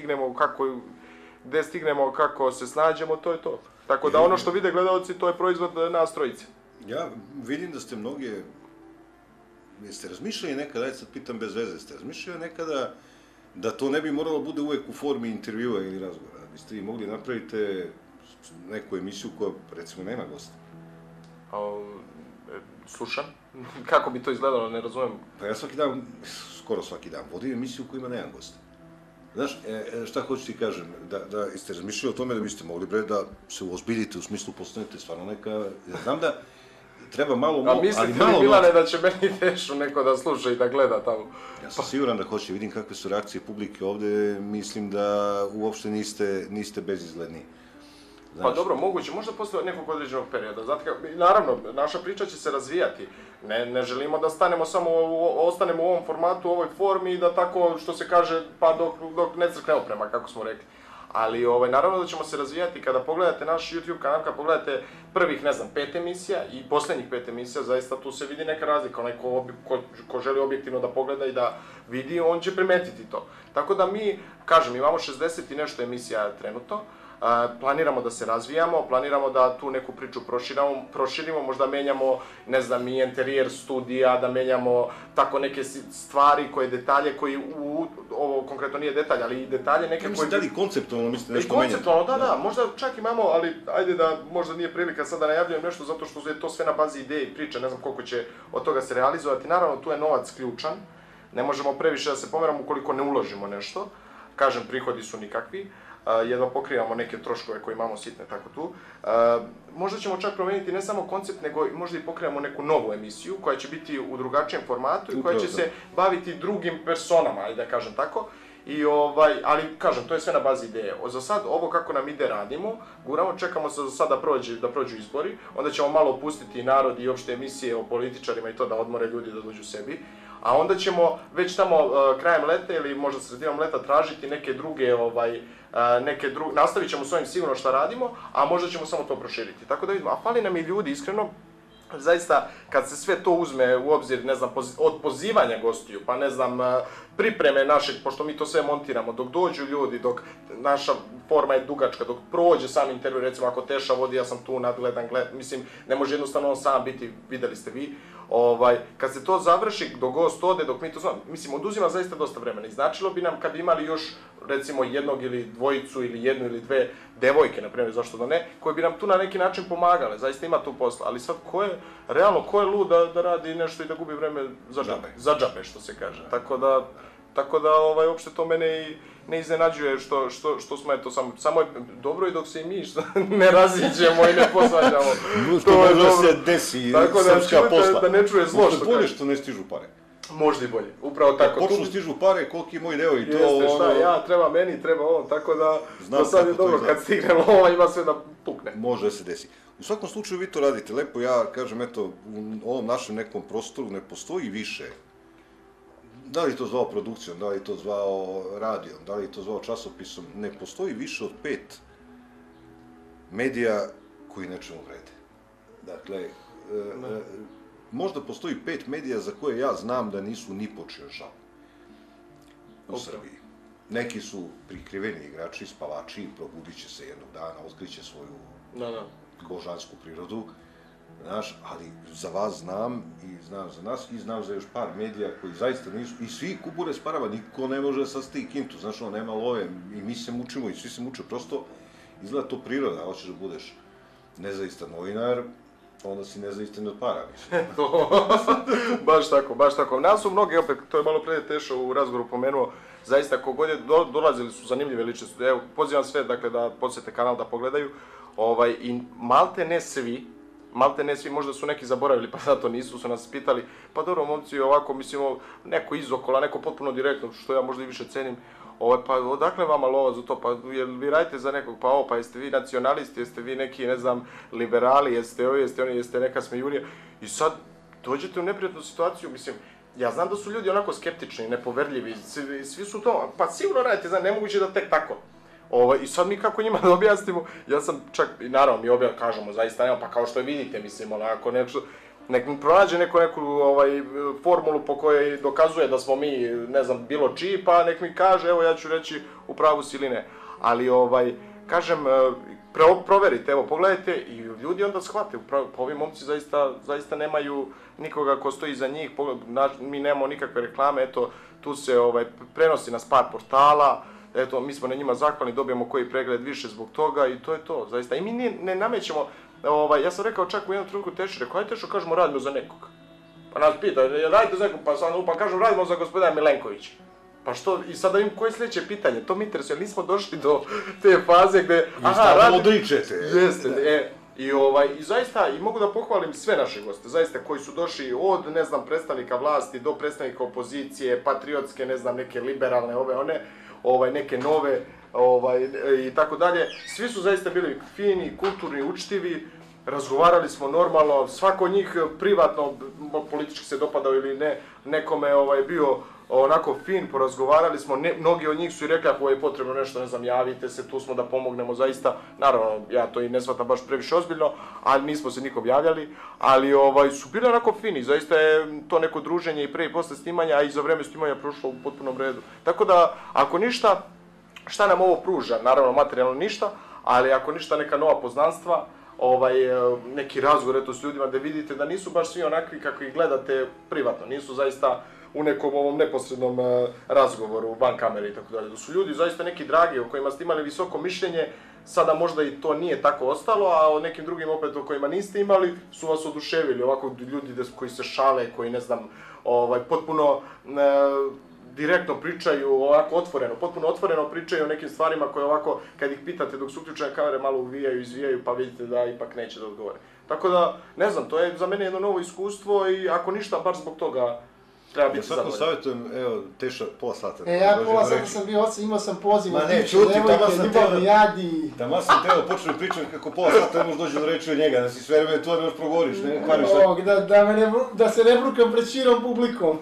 gde stignemo kako se snađemo, to je to. Tako da ono što vide gledalci, to je proizvod nas trojice. Ja vidim da ste mnoge, jeste razmišljali nekada, ajde sad pitam bez veze, ste razmišljali nekada da to ne bi moralo bude uvek u formi intervjua ili razgovora, da biste vi mogli napravite neku emisiju koja recimo nema gosta? Slušam. Kako bi to izgledalo, ne razumem. Pa ja skoro svaki dan vodim emisiju u kojima nemam gosta. Znaš, šta hoću ti kažem, da ste razmišljali o tome da biste mogli da se uozbiljite, u smislu postanete stvarno neka, znam da treba malo... A mislite li, Milane, da će meni teško neko da sluša i da gleda tamo? Ja sam siguran da hoće, vidim kakve su reakcije publike ovde, mislim da uopšte niste bezizgledni. Pa dobro, moguće, možda posle nekog određenog perioda. Naravno, naša priča će se razvijati. Ne želimo da ostanemo u ovom formatu, u ovoj formi i da tako, što se kaže, pa dok ne crkne oprema, kako smo rekli. Ali naravno da ćemo se razvijati. Kada pogledate naš YouTube kanal, kada pogledate prvih, 5 emisija i poslednjih 5 emisija, zaista tu se vidi neka razlika. Onaj ko želi objektivno da pogleda i da vidi, on će primetiti to. Tako da mi, kažem, imamo 60 i nešto emisija trenutno. Planiramo da se razvijamo, planiramo da tu neku priču proširimo, možda menjamo, i interijer studija, da menjamo tako neke stvari, detalje koji, ovo konkretno nije detalj, ali i detalje neke koji... Ja mislim da li konceptualno mislite nešto menjati? Konceptualno, da, možda čak imamo, ali ajde da možda nije prilika sad da najavljujem nešto, zato što je to sve na bazi ideje i priče, ne znam koliko će od toga se realizovati. Naravno, tu je novac ključan, ne možemo previše da se pomeramo ukoliko ne uložimo nešto, kažem, prihodi su nikakvi, jedva pokrivamo neke troškove koje imamo sitne tako tu. Možda ćemo čak promeniti ne samo koncept, nego možda i pokrivamo neku novu emisiju koja će biti u drugačijem formatu i koja će se baviti drugim personama, ajde da kažem tako. Ali kažem, to je sve na bazi ideje. Za sad, ovo kako nam ide radimo, guramo, čekamo se za sad da prođu izbori, onda ćemo malo pustiti narod i opšte emisije o političarima i to da odmore ljudi da dođu sebi, a onda ćemo već tamo krajem leta ili možda sredinom leta tražiti neke druge, nastavit ćemo s ovim sigurno šta radimo, a možda ćemo samo to proširiti. Tako da vidimo, a fali nam i ljudi, iskreno, zaista, kad se sve to uzme u obzir, ne znam, od pozivanja gostiju, pa ne znam, pripreme našeg, pošto mi to sve montiramo, dok dođu ljudi, dok naša forma je dugačka, dok prođe sam intervju, recimo ako Teša vodi, ja sam tu nadgledan, mislim, ne može jednostavno on sam biti, videli ste vi, kad se to završi, dok gost ode, dok mi to znamo, mislim, oduzima zaista dosta vremena i značilo bi nam kad bi imali još, recimo, jednog ili dvojicu ili jednu ili dve devojke, na primjer, zašto da ne, koje bi nam tu na neki način pomagale, zaista ima tu posla, ali sad ko je lud da radi nešto i da gubi vreme za džabe, što se kaže, tako da uopšte to mene i ne iznenađuje što smo, eto, samo je dobro i dok se i mi ne raziđemo i ne posvađamo. Što možda se desi srpska posla. Da ne čuje zlo što kaže. Bolje što ne stižu pare. Možda i bolje, upravo tako. Počnu stižu pare, koliki je moj deo i to... Jeste, šta ja, treba meni, treba on, tako da do sad je dobro, kad stignemo ima sve da pukne. Može da se desi. U svakom slučaju vi to radite lepo, ja kažem, eto, u ovom našem nekom prostoru ne postoji više. Da li to zvao produkcijom, da li to zvao radijom, da li to zvao časopisom, ne postoji više od 5 medija koji nečemu vrede. Dakle, možda postoji 5 medija za koje ja znam da nisu ni počeo žal u Srbiji. Neki su prikriveni igrači, spavači, probudit će se jednog dana, otkriće svoju božansku prirodu, znaš, ali za vas znam i znam za nas i znam za još par medija koji zaista nisu, i svi kubure sparava, niko ne može sasti kintu, znaš, ono, nema love, i mi se mučimo i svi se muče, prosto izgleda to priroda, hoćeš da budeš nezavistan novinar, onda si nezavistan od para, mislim. Baš tako. Nas su mnogi, opet, to je malo pre Teša u razgovoru pomenuo, zaista, kogod je dolazili su zanimljive ličnosti. Evo, pozivam sve, dakle, da podsjete kanal da pogledaju, i malte ne svi, možda su neki zaboravili, pa zato nisu, su nas pitali, pa dobro, momci, ovako, mislim, neko izokola, neko potpuno direktno, što ja možda i više cenim, pa odakle vama lova za to, pa jel vi radite za nekog, pa jeste vi nacionalisti, jeste vi neki, ne znam, liberali, jeste ovi, jeste oni, jeste neka smejurija, i sad dođete u neprijatnu situaciju, mislim, ja znam da su ljudi onako skeptični, nepoverljivi, svi su to, pa sigurno radite, znam, nemoguće da tek tako. I sad mi kako njima da objasnimo, ja sam čak, i naravno mi kažemo, zaista nema, pa kao što vidite, mislim, onako, nek mi pronađe neku formulu po kojoj dokazuje da smo mi, ne znam, bilo čiji, pa nek mi kaže, evo ja ću reći u pravu si ili ne. Ali, kažem, proverite, evo, pogledajte i ljudi onda shvate, pa ovi momci zaista nemaju nikoga ko stoji iza njih, mi nemamo nikakve reklame, eto, tu se prenosi nas par portala, eto, mi smo na njima zahvalni, dobijemo koji pregled više zbog toga i to je to, zaista. I mi ne namećemo, ja sam rekao čak u jednom trenutku Teši, rekao, ajde Tešo, kažemo radimo za nekog. Pa nas pita, radite za nekog, pa kažemo radimo za gospodina Milenkovića. Pa što, i sada im koje je sljedeće pitanje, to mi interesuje, jer nismo došli do te faze gde, radimo odričete. Jeste, i zaista, i mogu da pohvalim sve naše goste, zaista, koji su došli od, ne znam, predstavnika vlasti do predstavnika opozicije, patriotske, ne znam, neke liberalne, neke nove, i tako dalje. Svi su zaista bili fini, kulturni, učtivi, razgovarali smo normalno, svako od njih privatno, politički se dopadao ili ne, nekome bio onako fin, porazgovarali smo, mnogi od njih su i rekli ako je potrebno nešto, ne znam, javite se, tu smo da pomognemo, zaista, naravno, ja to i ne shvatam baš previše ozbiljno, ali nismo se nikom javljali, ali su bili onako fini, zaista je to neko druženje i pre i posle snimanja, a i za vreme snimanja prošlo u potpunom redu. Tako da, ako ništa, šta nam ovo pruža? Naravno, materijalno ništa, ali ako ništa, neka nova poznanstva, neki razgovor, eto, s ljudima, da vidite da nisu baš svi onakvi kako ih gledate privatno, nisu zaista u nekom ovom neposrednom razgovoru, van kamere i tako dalje. Da su ljudi zaista neki dragi o kojima ste imali visoko mišljenje, sada možda i to nije tako ostalo, a o nekim drugim opet o kojima niste imali su vas oduševili. Ovako ljudi koji se šale, koji ne znam, potpuno direktno pričaju, ovako otvoreno, potpuno otvoreno pričaju o nekim stvarima koje ovako, kad ih pitate dok su uključene kamere, malo uvijaju, izvijaju, pa vidite da ipak neće da odgovore. Tako da, ne znam, to je za mene jedno novo iskustvo i ako ništa, bar zbog toga treba biti zadovoljan. Svako savjetujem, evo, Teša, pola sata. Ja pola sata sam bio oca, imao sam poziv. Ma ne, čuti, tamo sam teo počnem pričam kako pola sata ne možeš doći do reći od njega, da si sve vreme to ne možeš progovoriš, ne kvariš. Da se ne brukam pred širom publikom.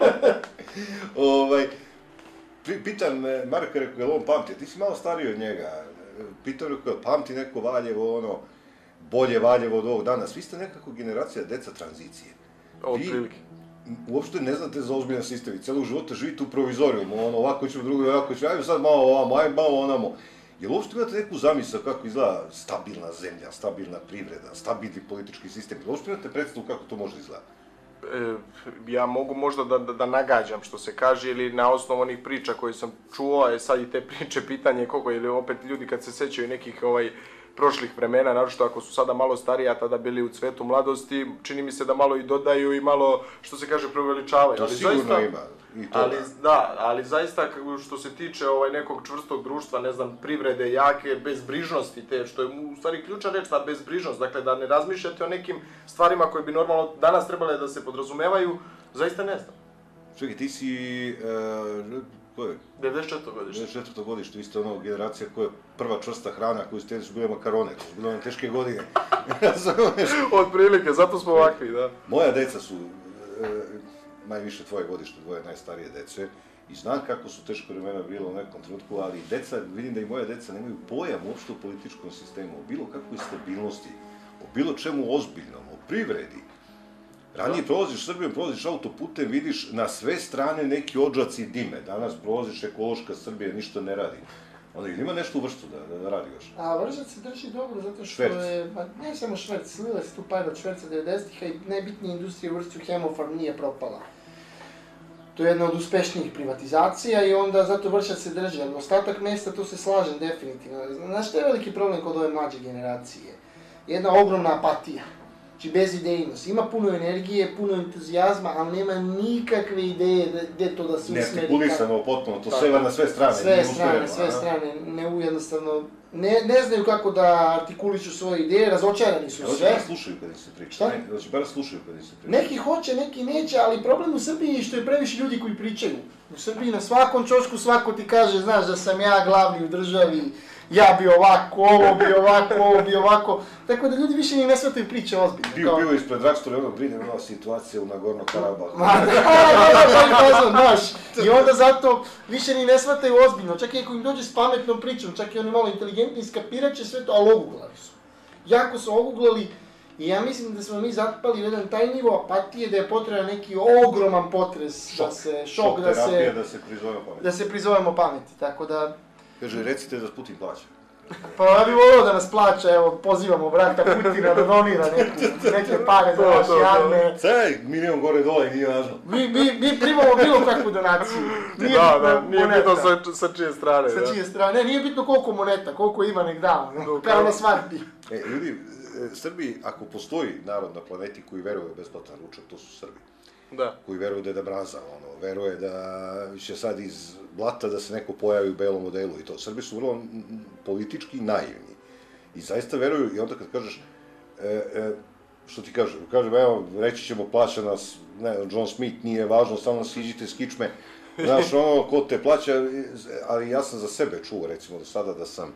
Pitam Marka, rekao, je li on pamti? Ti si malo stariji od njega. Pitam, rekao, pamti neko Valjevo, bolje Valjevo od ovog danas. Vi ste nekako generacija deca tranzicije. Od prilike. Uopšte ne znate za ozbiljan sistem i celog života živite u provizorijumu, ovako ćemo drugo, ovako ćemo, ajmo sad malo ovamo, ajmo malo onamo. Jel uopšte imate neku zamisao kako izgleda stabilna zemlja, stabilna privreda, stabilni politički sistem? Jel uopšte imate predstavu kako to može izgledati? Ja mogu možda da nagađam što se kaže ili na osnovu onih priča koje sam čuo, sad i te priče pitanje koliko, ili opet ljudi kad se sećaju nekih prošlih vremena, naročito ako su sada malo stariji, a tada bili u cvetu mladosti, čini mi se da malo i dodaju i malo, što se kaže, preuveličavaju. To sigurno ima. Ali zaista što se tiče nekog čvrstog društva, ne znam, privrede, jake, bezbrižnosti te, što je u stvari ključna reč, ta bezbrižnost, dakle da ne razmišljate o nekim stvarima koje bi normalno danas trebale da se podrazumevaju, zaista ne znam. Čekaj, ti si, ko je? 94. godište. 94. godište, vi ste ono generacija koja je prva čvrsta hrana koju ste su bile makarone, su bile one teške godine. Od prilike, zato smo ovakvi, da. Moja deca su najviše tvoje godište, dvoje najstarije dece, i znam kako su teško vremena bilo u nekom trenutku, ali deca, vidim da i moja deca nemaju pojam uopšte o političkom sistemu, o bilo kakvoj stabilnosti, o bilo čemu ozbiljnom, o privredi. Ranije prolaziš Srbijom, prolaziš autoputem, vidiš na sve strane neki odžaci dime, danas prolaziš ekološka Srbija, ništa ne radi. Onda ima nešto u Vršcu da radi još? A Vršac se drži dobro zato što je, ne samo šverc, slila se tu par od šverca 90-ih, a i najbitnija industrija u Vršcu, Hemofarm, nije propala. To je jedna od uspešnijih privatizacija i onda zato Vršac se drži, ali ostatak mesta, to se slažem definitivno. Znaš što je veliki problem kod ove mlađe generacije? Jedna ogromna apatija. Znači bezidejnost. Ima puno energije, puno entuzijazma, ali nema nikakve ideje gde to da se usmeri. Neartikulisano potpuno, to seva na sve strane. Sve strane, jednostavno, ne znaju kako da artikulišu svoje ideje, razočarani su sve. Hoće bar slušaju kada se priča. Šta? Hoće bar slušaju kada se priča. Neki hoće, neki neće, ali problem u Srbiji je što je previše ljudi koji pričaju. U Srbiji na svakom čošku svako ti kaže, znaš da sam ja glavni u državi, ja bi ovako, ovo bi ovako. Tako da ljudi više ni ne shvataju priče ozbiljno. Bio ispred Dragstora i ono brine ona situacija u Nagorno Karabahu. I onda zato više ni ne shvataju ozbiljno. Čak i ako im dođe s pametnom pričom, čak i oni malo inteligentni, iskapirat će sve to, ali oguglali su. Jako su oguglali i ja mislim da smo mi zapali u jedan taj nivo apatije da je potreban neki ogroman potres, šok terapija, da se prizovemo pameti. Tako da... Kaže, recite da Putin plaća. Pa ja bih volio da nas plaća, evo, pozivamo brata Putina da donira neke pare za naše jadne. Milion gore dole i nije važno. Mi primamo bilo kakvu donaciju. Nije bitno sa čije strane. Sa čije strane, nije bitno koliko moneta, koliko ima nek dao, kao na svadbi. Ljudi, Srbi, ako postoji narod na planeti koji veruje u besplatan ručak, to su Srbi. Koji veruju da je Mraza, veruje da će sad iz blata da se neko pojavi u belom modelu i to. Srbi su vrlo politički naivni i zaista veruju i onda kad kažeš, što ti kažem, evo, reći ćemo plaća nas, ne, John Smith, nije važno, samo nas iđite s kičme, znaš, ono, ko te plaća, ali ja sam za sebe čuo, recimo, do sada da sam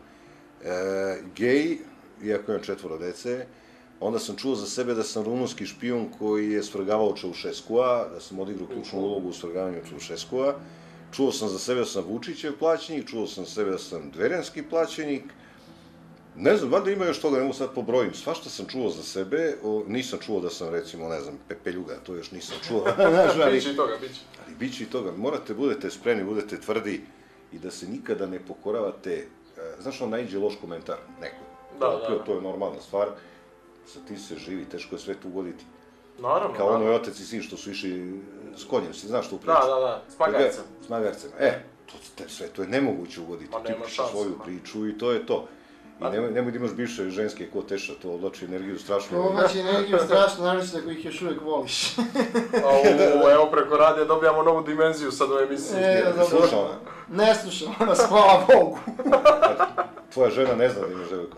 gej, iako imam 4 dece, onda sam čuo za sebe da sam rumunski špijun koji je svrgavao Čaušeskua, da sam odigrao ključnu ulogu u svrgavanju Čaušeskua. Čuo sam za sebe da sam Vučićev plaćenik, čuo sam za sebe da sam Dverenski plaćenik. Ne znam, valjda ima još toga, ne mogu sad pobrojim. Svašta sam čuo za sebe, nisam čuo da sam, recimo, ne znam, Pepeljuga, to još nisam čuo. Biće i toga, biće. Ali biće i toga. Morate, budete spremni, budete tvrdi i da se nikada ne pokoravate. Znaš, on naiđe loš komentar, neko. To je normalna stvar. Sa tim se živi, teško je sve tu ugoditi. Naravno. Kao onoj otac i sin što su išli s konjem, si znaš što priču? Da, s magarcem. S magarcem. Sve to je nemoguće ugoditi. Ti pričaš svoju priču i to je to. I nemoj da imaš bivše ženske ko Teša, to odlači energiju strašno. To odlači energiju strašno, naravno ako ih još uvijek voliš. Evo, preko radija dobijamo novu dimenziju sad u emisiji. Sluša ona? Ne slušam ona, hvala Bogu. Tvoja žena ne zna da imaš devojku.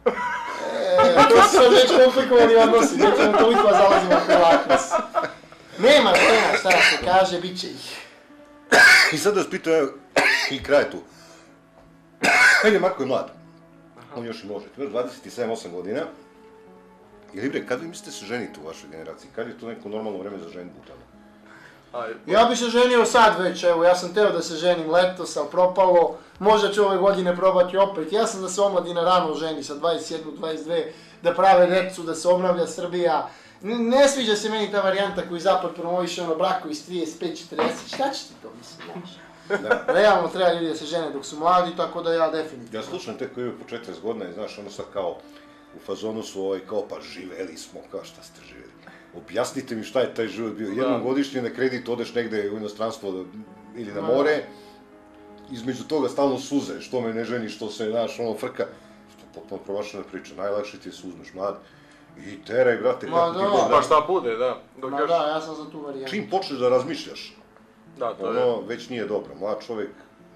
To su sad već komplikovani odnosi, nećemo toliko zalazimo na privatnost. Nema žena, šta se kaže, bit će ih. I sad da vas pitam, evo, i kraj tu. Ajde, Marko je mlad. On još i može. Tu je 27-8 godina. Ili bre, kad vi mislite se ženiti u vašoj generaciji? Kad je to neko normalno vreme za ženbu tamo? Ja bi se ženio sad već, evo, ja sam teo da se ženim letos, ali propalo. Možda ću ove godine probati opet. Ja sam da se omladina rano ženi sa 21, 22, da prave decu, da se obnavlja Srbija. Ne sviđa se meni ta varijanta koju zapad promoviše, ono, brakovi s 35, 40, šta će ti to, mislim, znaš? Realno treba ljudi da se žene dok su mladi, tako da ja definitivno. Ja slušam te koji imaju po 40 godina i znaš, ono sad kao, u fazonu su kao, pa živeli smo, kao šta ste živeli? Objasnite mi šta je taj život bio. Jednom godišnje na kredit odeš negde u inostranstvo ili na more, između toga stalno suze, što me ne ženi, što se, znaš, ono, frka. Što je potpuno promašena priča, najlakše ti je se uzmeš mlad i teraj, brate, kako ti god. Pa šta bude, da. Ma da, ja sam za tu varijantu. Čim počneš da razmišljaš, da, to je. Ono već nije dobro. Mlad čovjek,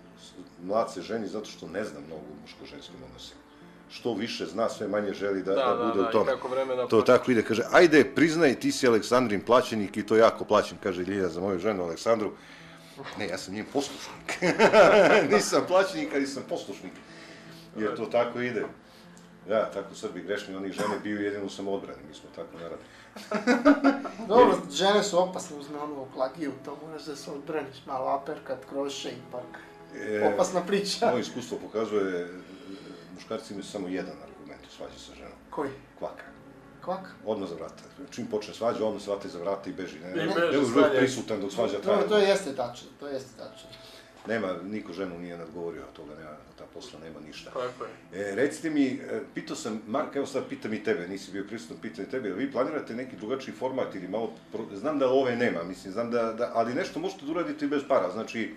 mlad se ženi zato što ne zna mnogo u muško-ženskim odnosima. Što više zna, sve manje želi da bude u tome. To tako ide, kaže, ajde, priznaj, ti si Aleksandrin plaćenik i to jako plaćen, kaže Ljilja za moju ženu Aleksandru. Ne, ja sam njen poslušnik. Nisam plaćenik, ali sam poslušnik. Jer to tako ide. Da, tako Srbi grešni, oni žene biju jedino u samoodbrani, mi smo tako narod. Dobro, žene su opasne, uzme onu oklagiju, to moraš da se odbraniš, malo aperkat, kroše, ipak. Opasna priča. Moje iskustvo pokazuje, muškarci imaju samo jedan argument u svađi sa ženom. Koji? Kvaka. Kvaka? Odmah za vrata. Čim počne svađa, odmah se vrati za vrata i beži. Ne može biti prisutan dok svađa traje. To jeste tačno, to jeste tačno. Nema, niko ženu nije nadgovorio od toga, ta posla nema ništa. Tako je. Recite mi, pitao sam, Mark, evo sad pitam i tebe, nisi bio prisutan, pitam i tebe, vi planirate neki drugačiji format ili malo, znam da ove nema, mislim, znam da, ali nešto možete da uradite i bez para, znači,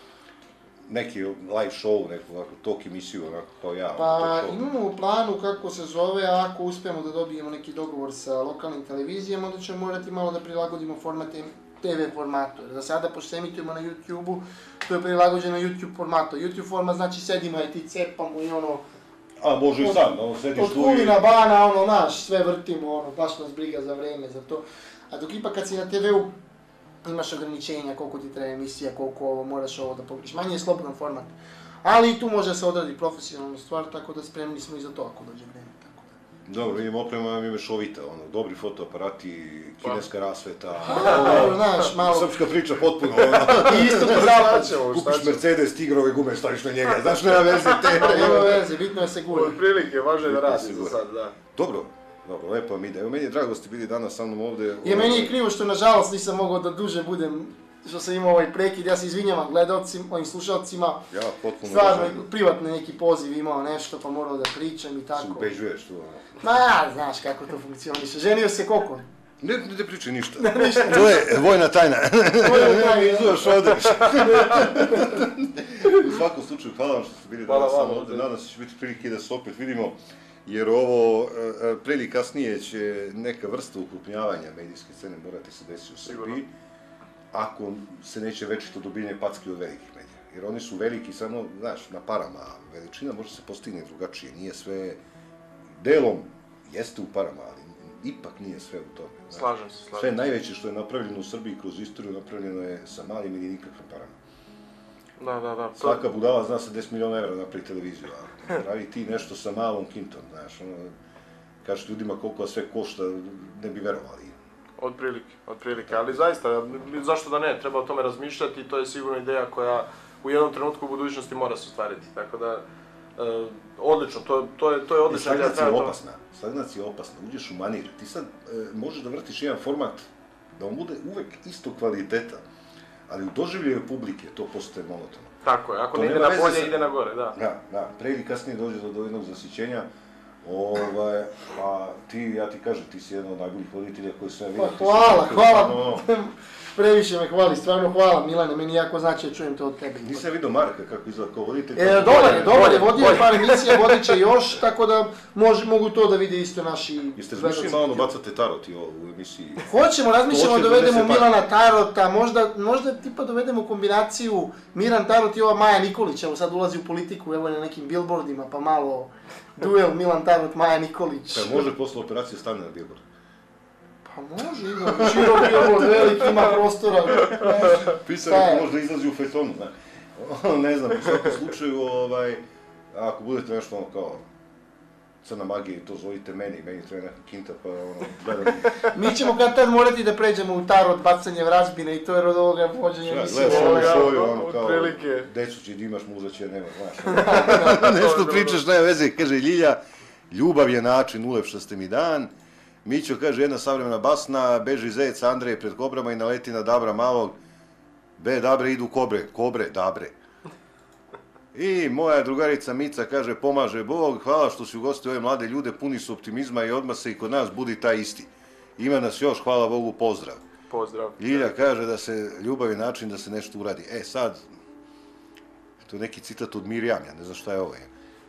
neki live show, neku ovako talk emisiju, onako kao ja. Pa imamo u planu kako se zove, a ako uspemo da dobijemo neki dogovor sa lokalnim televizijama, onda ćemo morati malo da prilagodimo formate TV formatu. Za sada, pošto se emitujemo na YouTube-u, to je prilagođeno YouTube formatu. YouTube format znači sedimo i ti cepamo i ono... A, može i sam, ono sediš tu i... Od kulina bana, ono, naš, sve vrtimo, ono, baš nas briga za vreme, za to. A dok ipak kad si na TV-u, imaš ograničenja, koliko ti treba emisija, koliko ovo, moraš ovo da pogledaš. Manje je slobodan format. Ali i tu može da se odradi profesionalnu stvar, tako da spremni smo i za to ako dođe vreme. Dobro, vidim, oprema mi je mešovita, ono, dobri fotoaparati, kineska rasveta, znaš, malo... Srpska priča potpuno, ono... I isto ko zapad. Kupiš Mercedes, tigrove gume, staviš na njega, znaš, nema veze te... Nema veze, bitno je se guri. Od prilike, važno je da radi za sad, da. Dobro, lepo vam ide. Evo, meni je drago da ste bili danas sa mnom ovde... Meni je krivo što, nažalost, nisam mogao da duže budem, što sam imao ovaj prekid, ja se izvinjavam gledalcima, ovim slušalcima. Ja, potpuno... Stvarno, privatno neki poziv imao nešto, pa morao da pričam i tako. Se ubeđuješ tu, ono... Ma ja, znaš kako to funkcioniše. Ženio se koliko? Ne pričaj ništa. To je vojna tajna. Vojna tajna. Izuzeš odreš. U svakom slučaju, hvala vam što ste bili danas samo ovde. Nadam se će biti prilike da se opet vidimo, jer ovo pre ili kasnije će neka vrsta ukrupnjavanja medijske scene morati se desiti u Srbiji, ako se neće večito dobijanje packi od velikih medija. Jer oni su veliki samo, znaš, na parama. Veličina može se postigne drugačije. Nije sve... Delom jeste u parama, ali ipak nije sve u tome. Slažem se. Sve najveće što je napravljeno u Srbiji kroz istoriju napravljeno je sa malim ili nikakvim parama. Da. Svaka budala zna se 10 miliona evra napravi televiziju, a pravi ti nešto sa malom kintom, znaš, ono, kažeš ljudima koliko sve košta, ne bi verovali. Otprilike, ali zaista, zašto da ne, treba o tome razmišljati i to je sigurno ideja koja u jednom trenutku u budućnosti mora se ostvariti, tako da, odlično, to je odlična ideja. Stagnacija je opasna, uđeš u manir, ti sad možeš da vrtiš jedan format, da on bude uvek isto kvaliteta, ali u doživljaju publike to postaje monotono. Tako je, ako ne ide na bolje, ide na gore, da. Da, pre ili kasnije dođe do jednog zasićenja, a ja ti kažem, ti si jedan od najboljih voditelja koji sve vidio. Hvala, previše me hvali, stvarno hvala Milane, meni jako znači da čujem to od tebe. Nisam vidio Marka kako izgleda kao voditelj. Dobar je, vodio je par emisija, vodit će još, tako da mogu to da vide isto naši... Jeste razmišljali malo bacate tarot u emisiji? Hoćemo, razmišljamo da dovedemo Milana Tarota, možda tipa dovedemo kombinaciju Miran Tarot i ova Maja Nikolić, evo sad ulazi u politiku, evo je na nekim billboardima, pa malo duel Milan Tarot, Maja Nikolić. Pa može posle operacije stane na billboard? Pa može, ima širok billboard, veliki, ima prostora. Pisao je možda izlazi u fetonu, ne znam, u svakom slučaju, ako budete nešto ono kao crna magija i to zovite meni treba neka kinta, pa gledam. Mi ćemo kad tad morati da pređemo u tarot, bacanje vrazbine i to je od ovoga vođenja emisije. Gledaš šoju, kao, decu će dimaš, muza će, nema, znaš. Nešto pričaš, nema veze, kaže Ljilja, ljubav je način, ulepšaste mi dan. Mićo kaže, jedna savremena basna, beži zec Andrej pred kobrama i naleti na Dabra malog. Dabre idu kobre, Dabre. I moja drugarica Mica kaže, pomaže Bog, hvala što si ugostio ove mlade ljude, puni su optimizma i odmah se i kod nas budi taj isti. Ima nas još, hvala Bogu, pozdrav. Pozdrav. Ljilja kaže da se ljubav je način da se nešto uradi. Sad, to je neki citat od Mirjam, ja ne znam šta je ovo.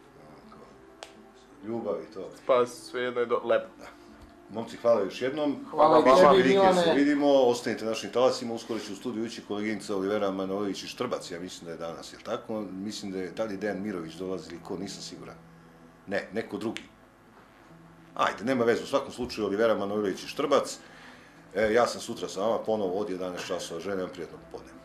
Ljubav i to. Pa svejedno je lepo. Momci, hvala još jednom. Hvala i tebi, Milane. Se vidimo, ostanite našim talasima, uskoro će u studiju ući koleginica Olivera Manojlović i Štrbac, ja mislim da je danas, jel tako? Mislim da je, da li Dejan Mirović dolazi ili ko, nisam siguran. Ne, neko drugi. Ajde, nema veze, u svakom slučaju Olivera Manojlović i Štrbac. Ja sam sutra sa vama, ponovo od 11 časova, želim vam prijatno popodne.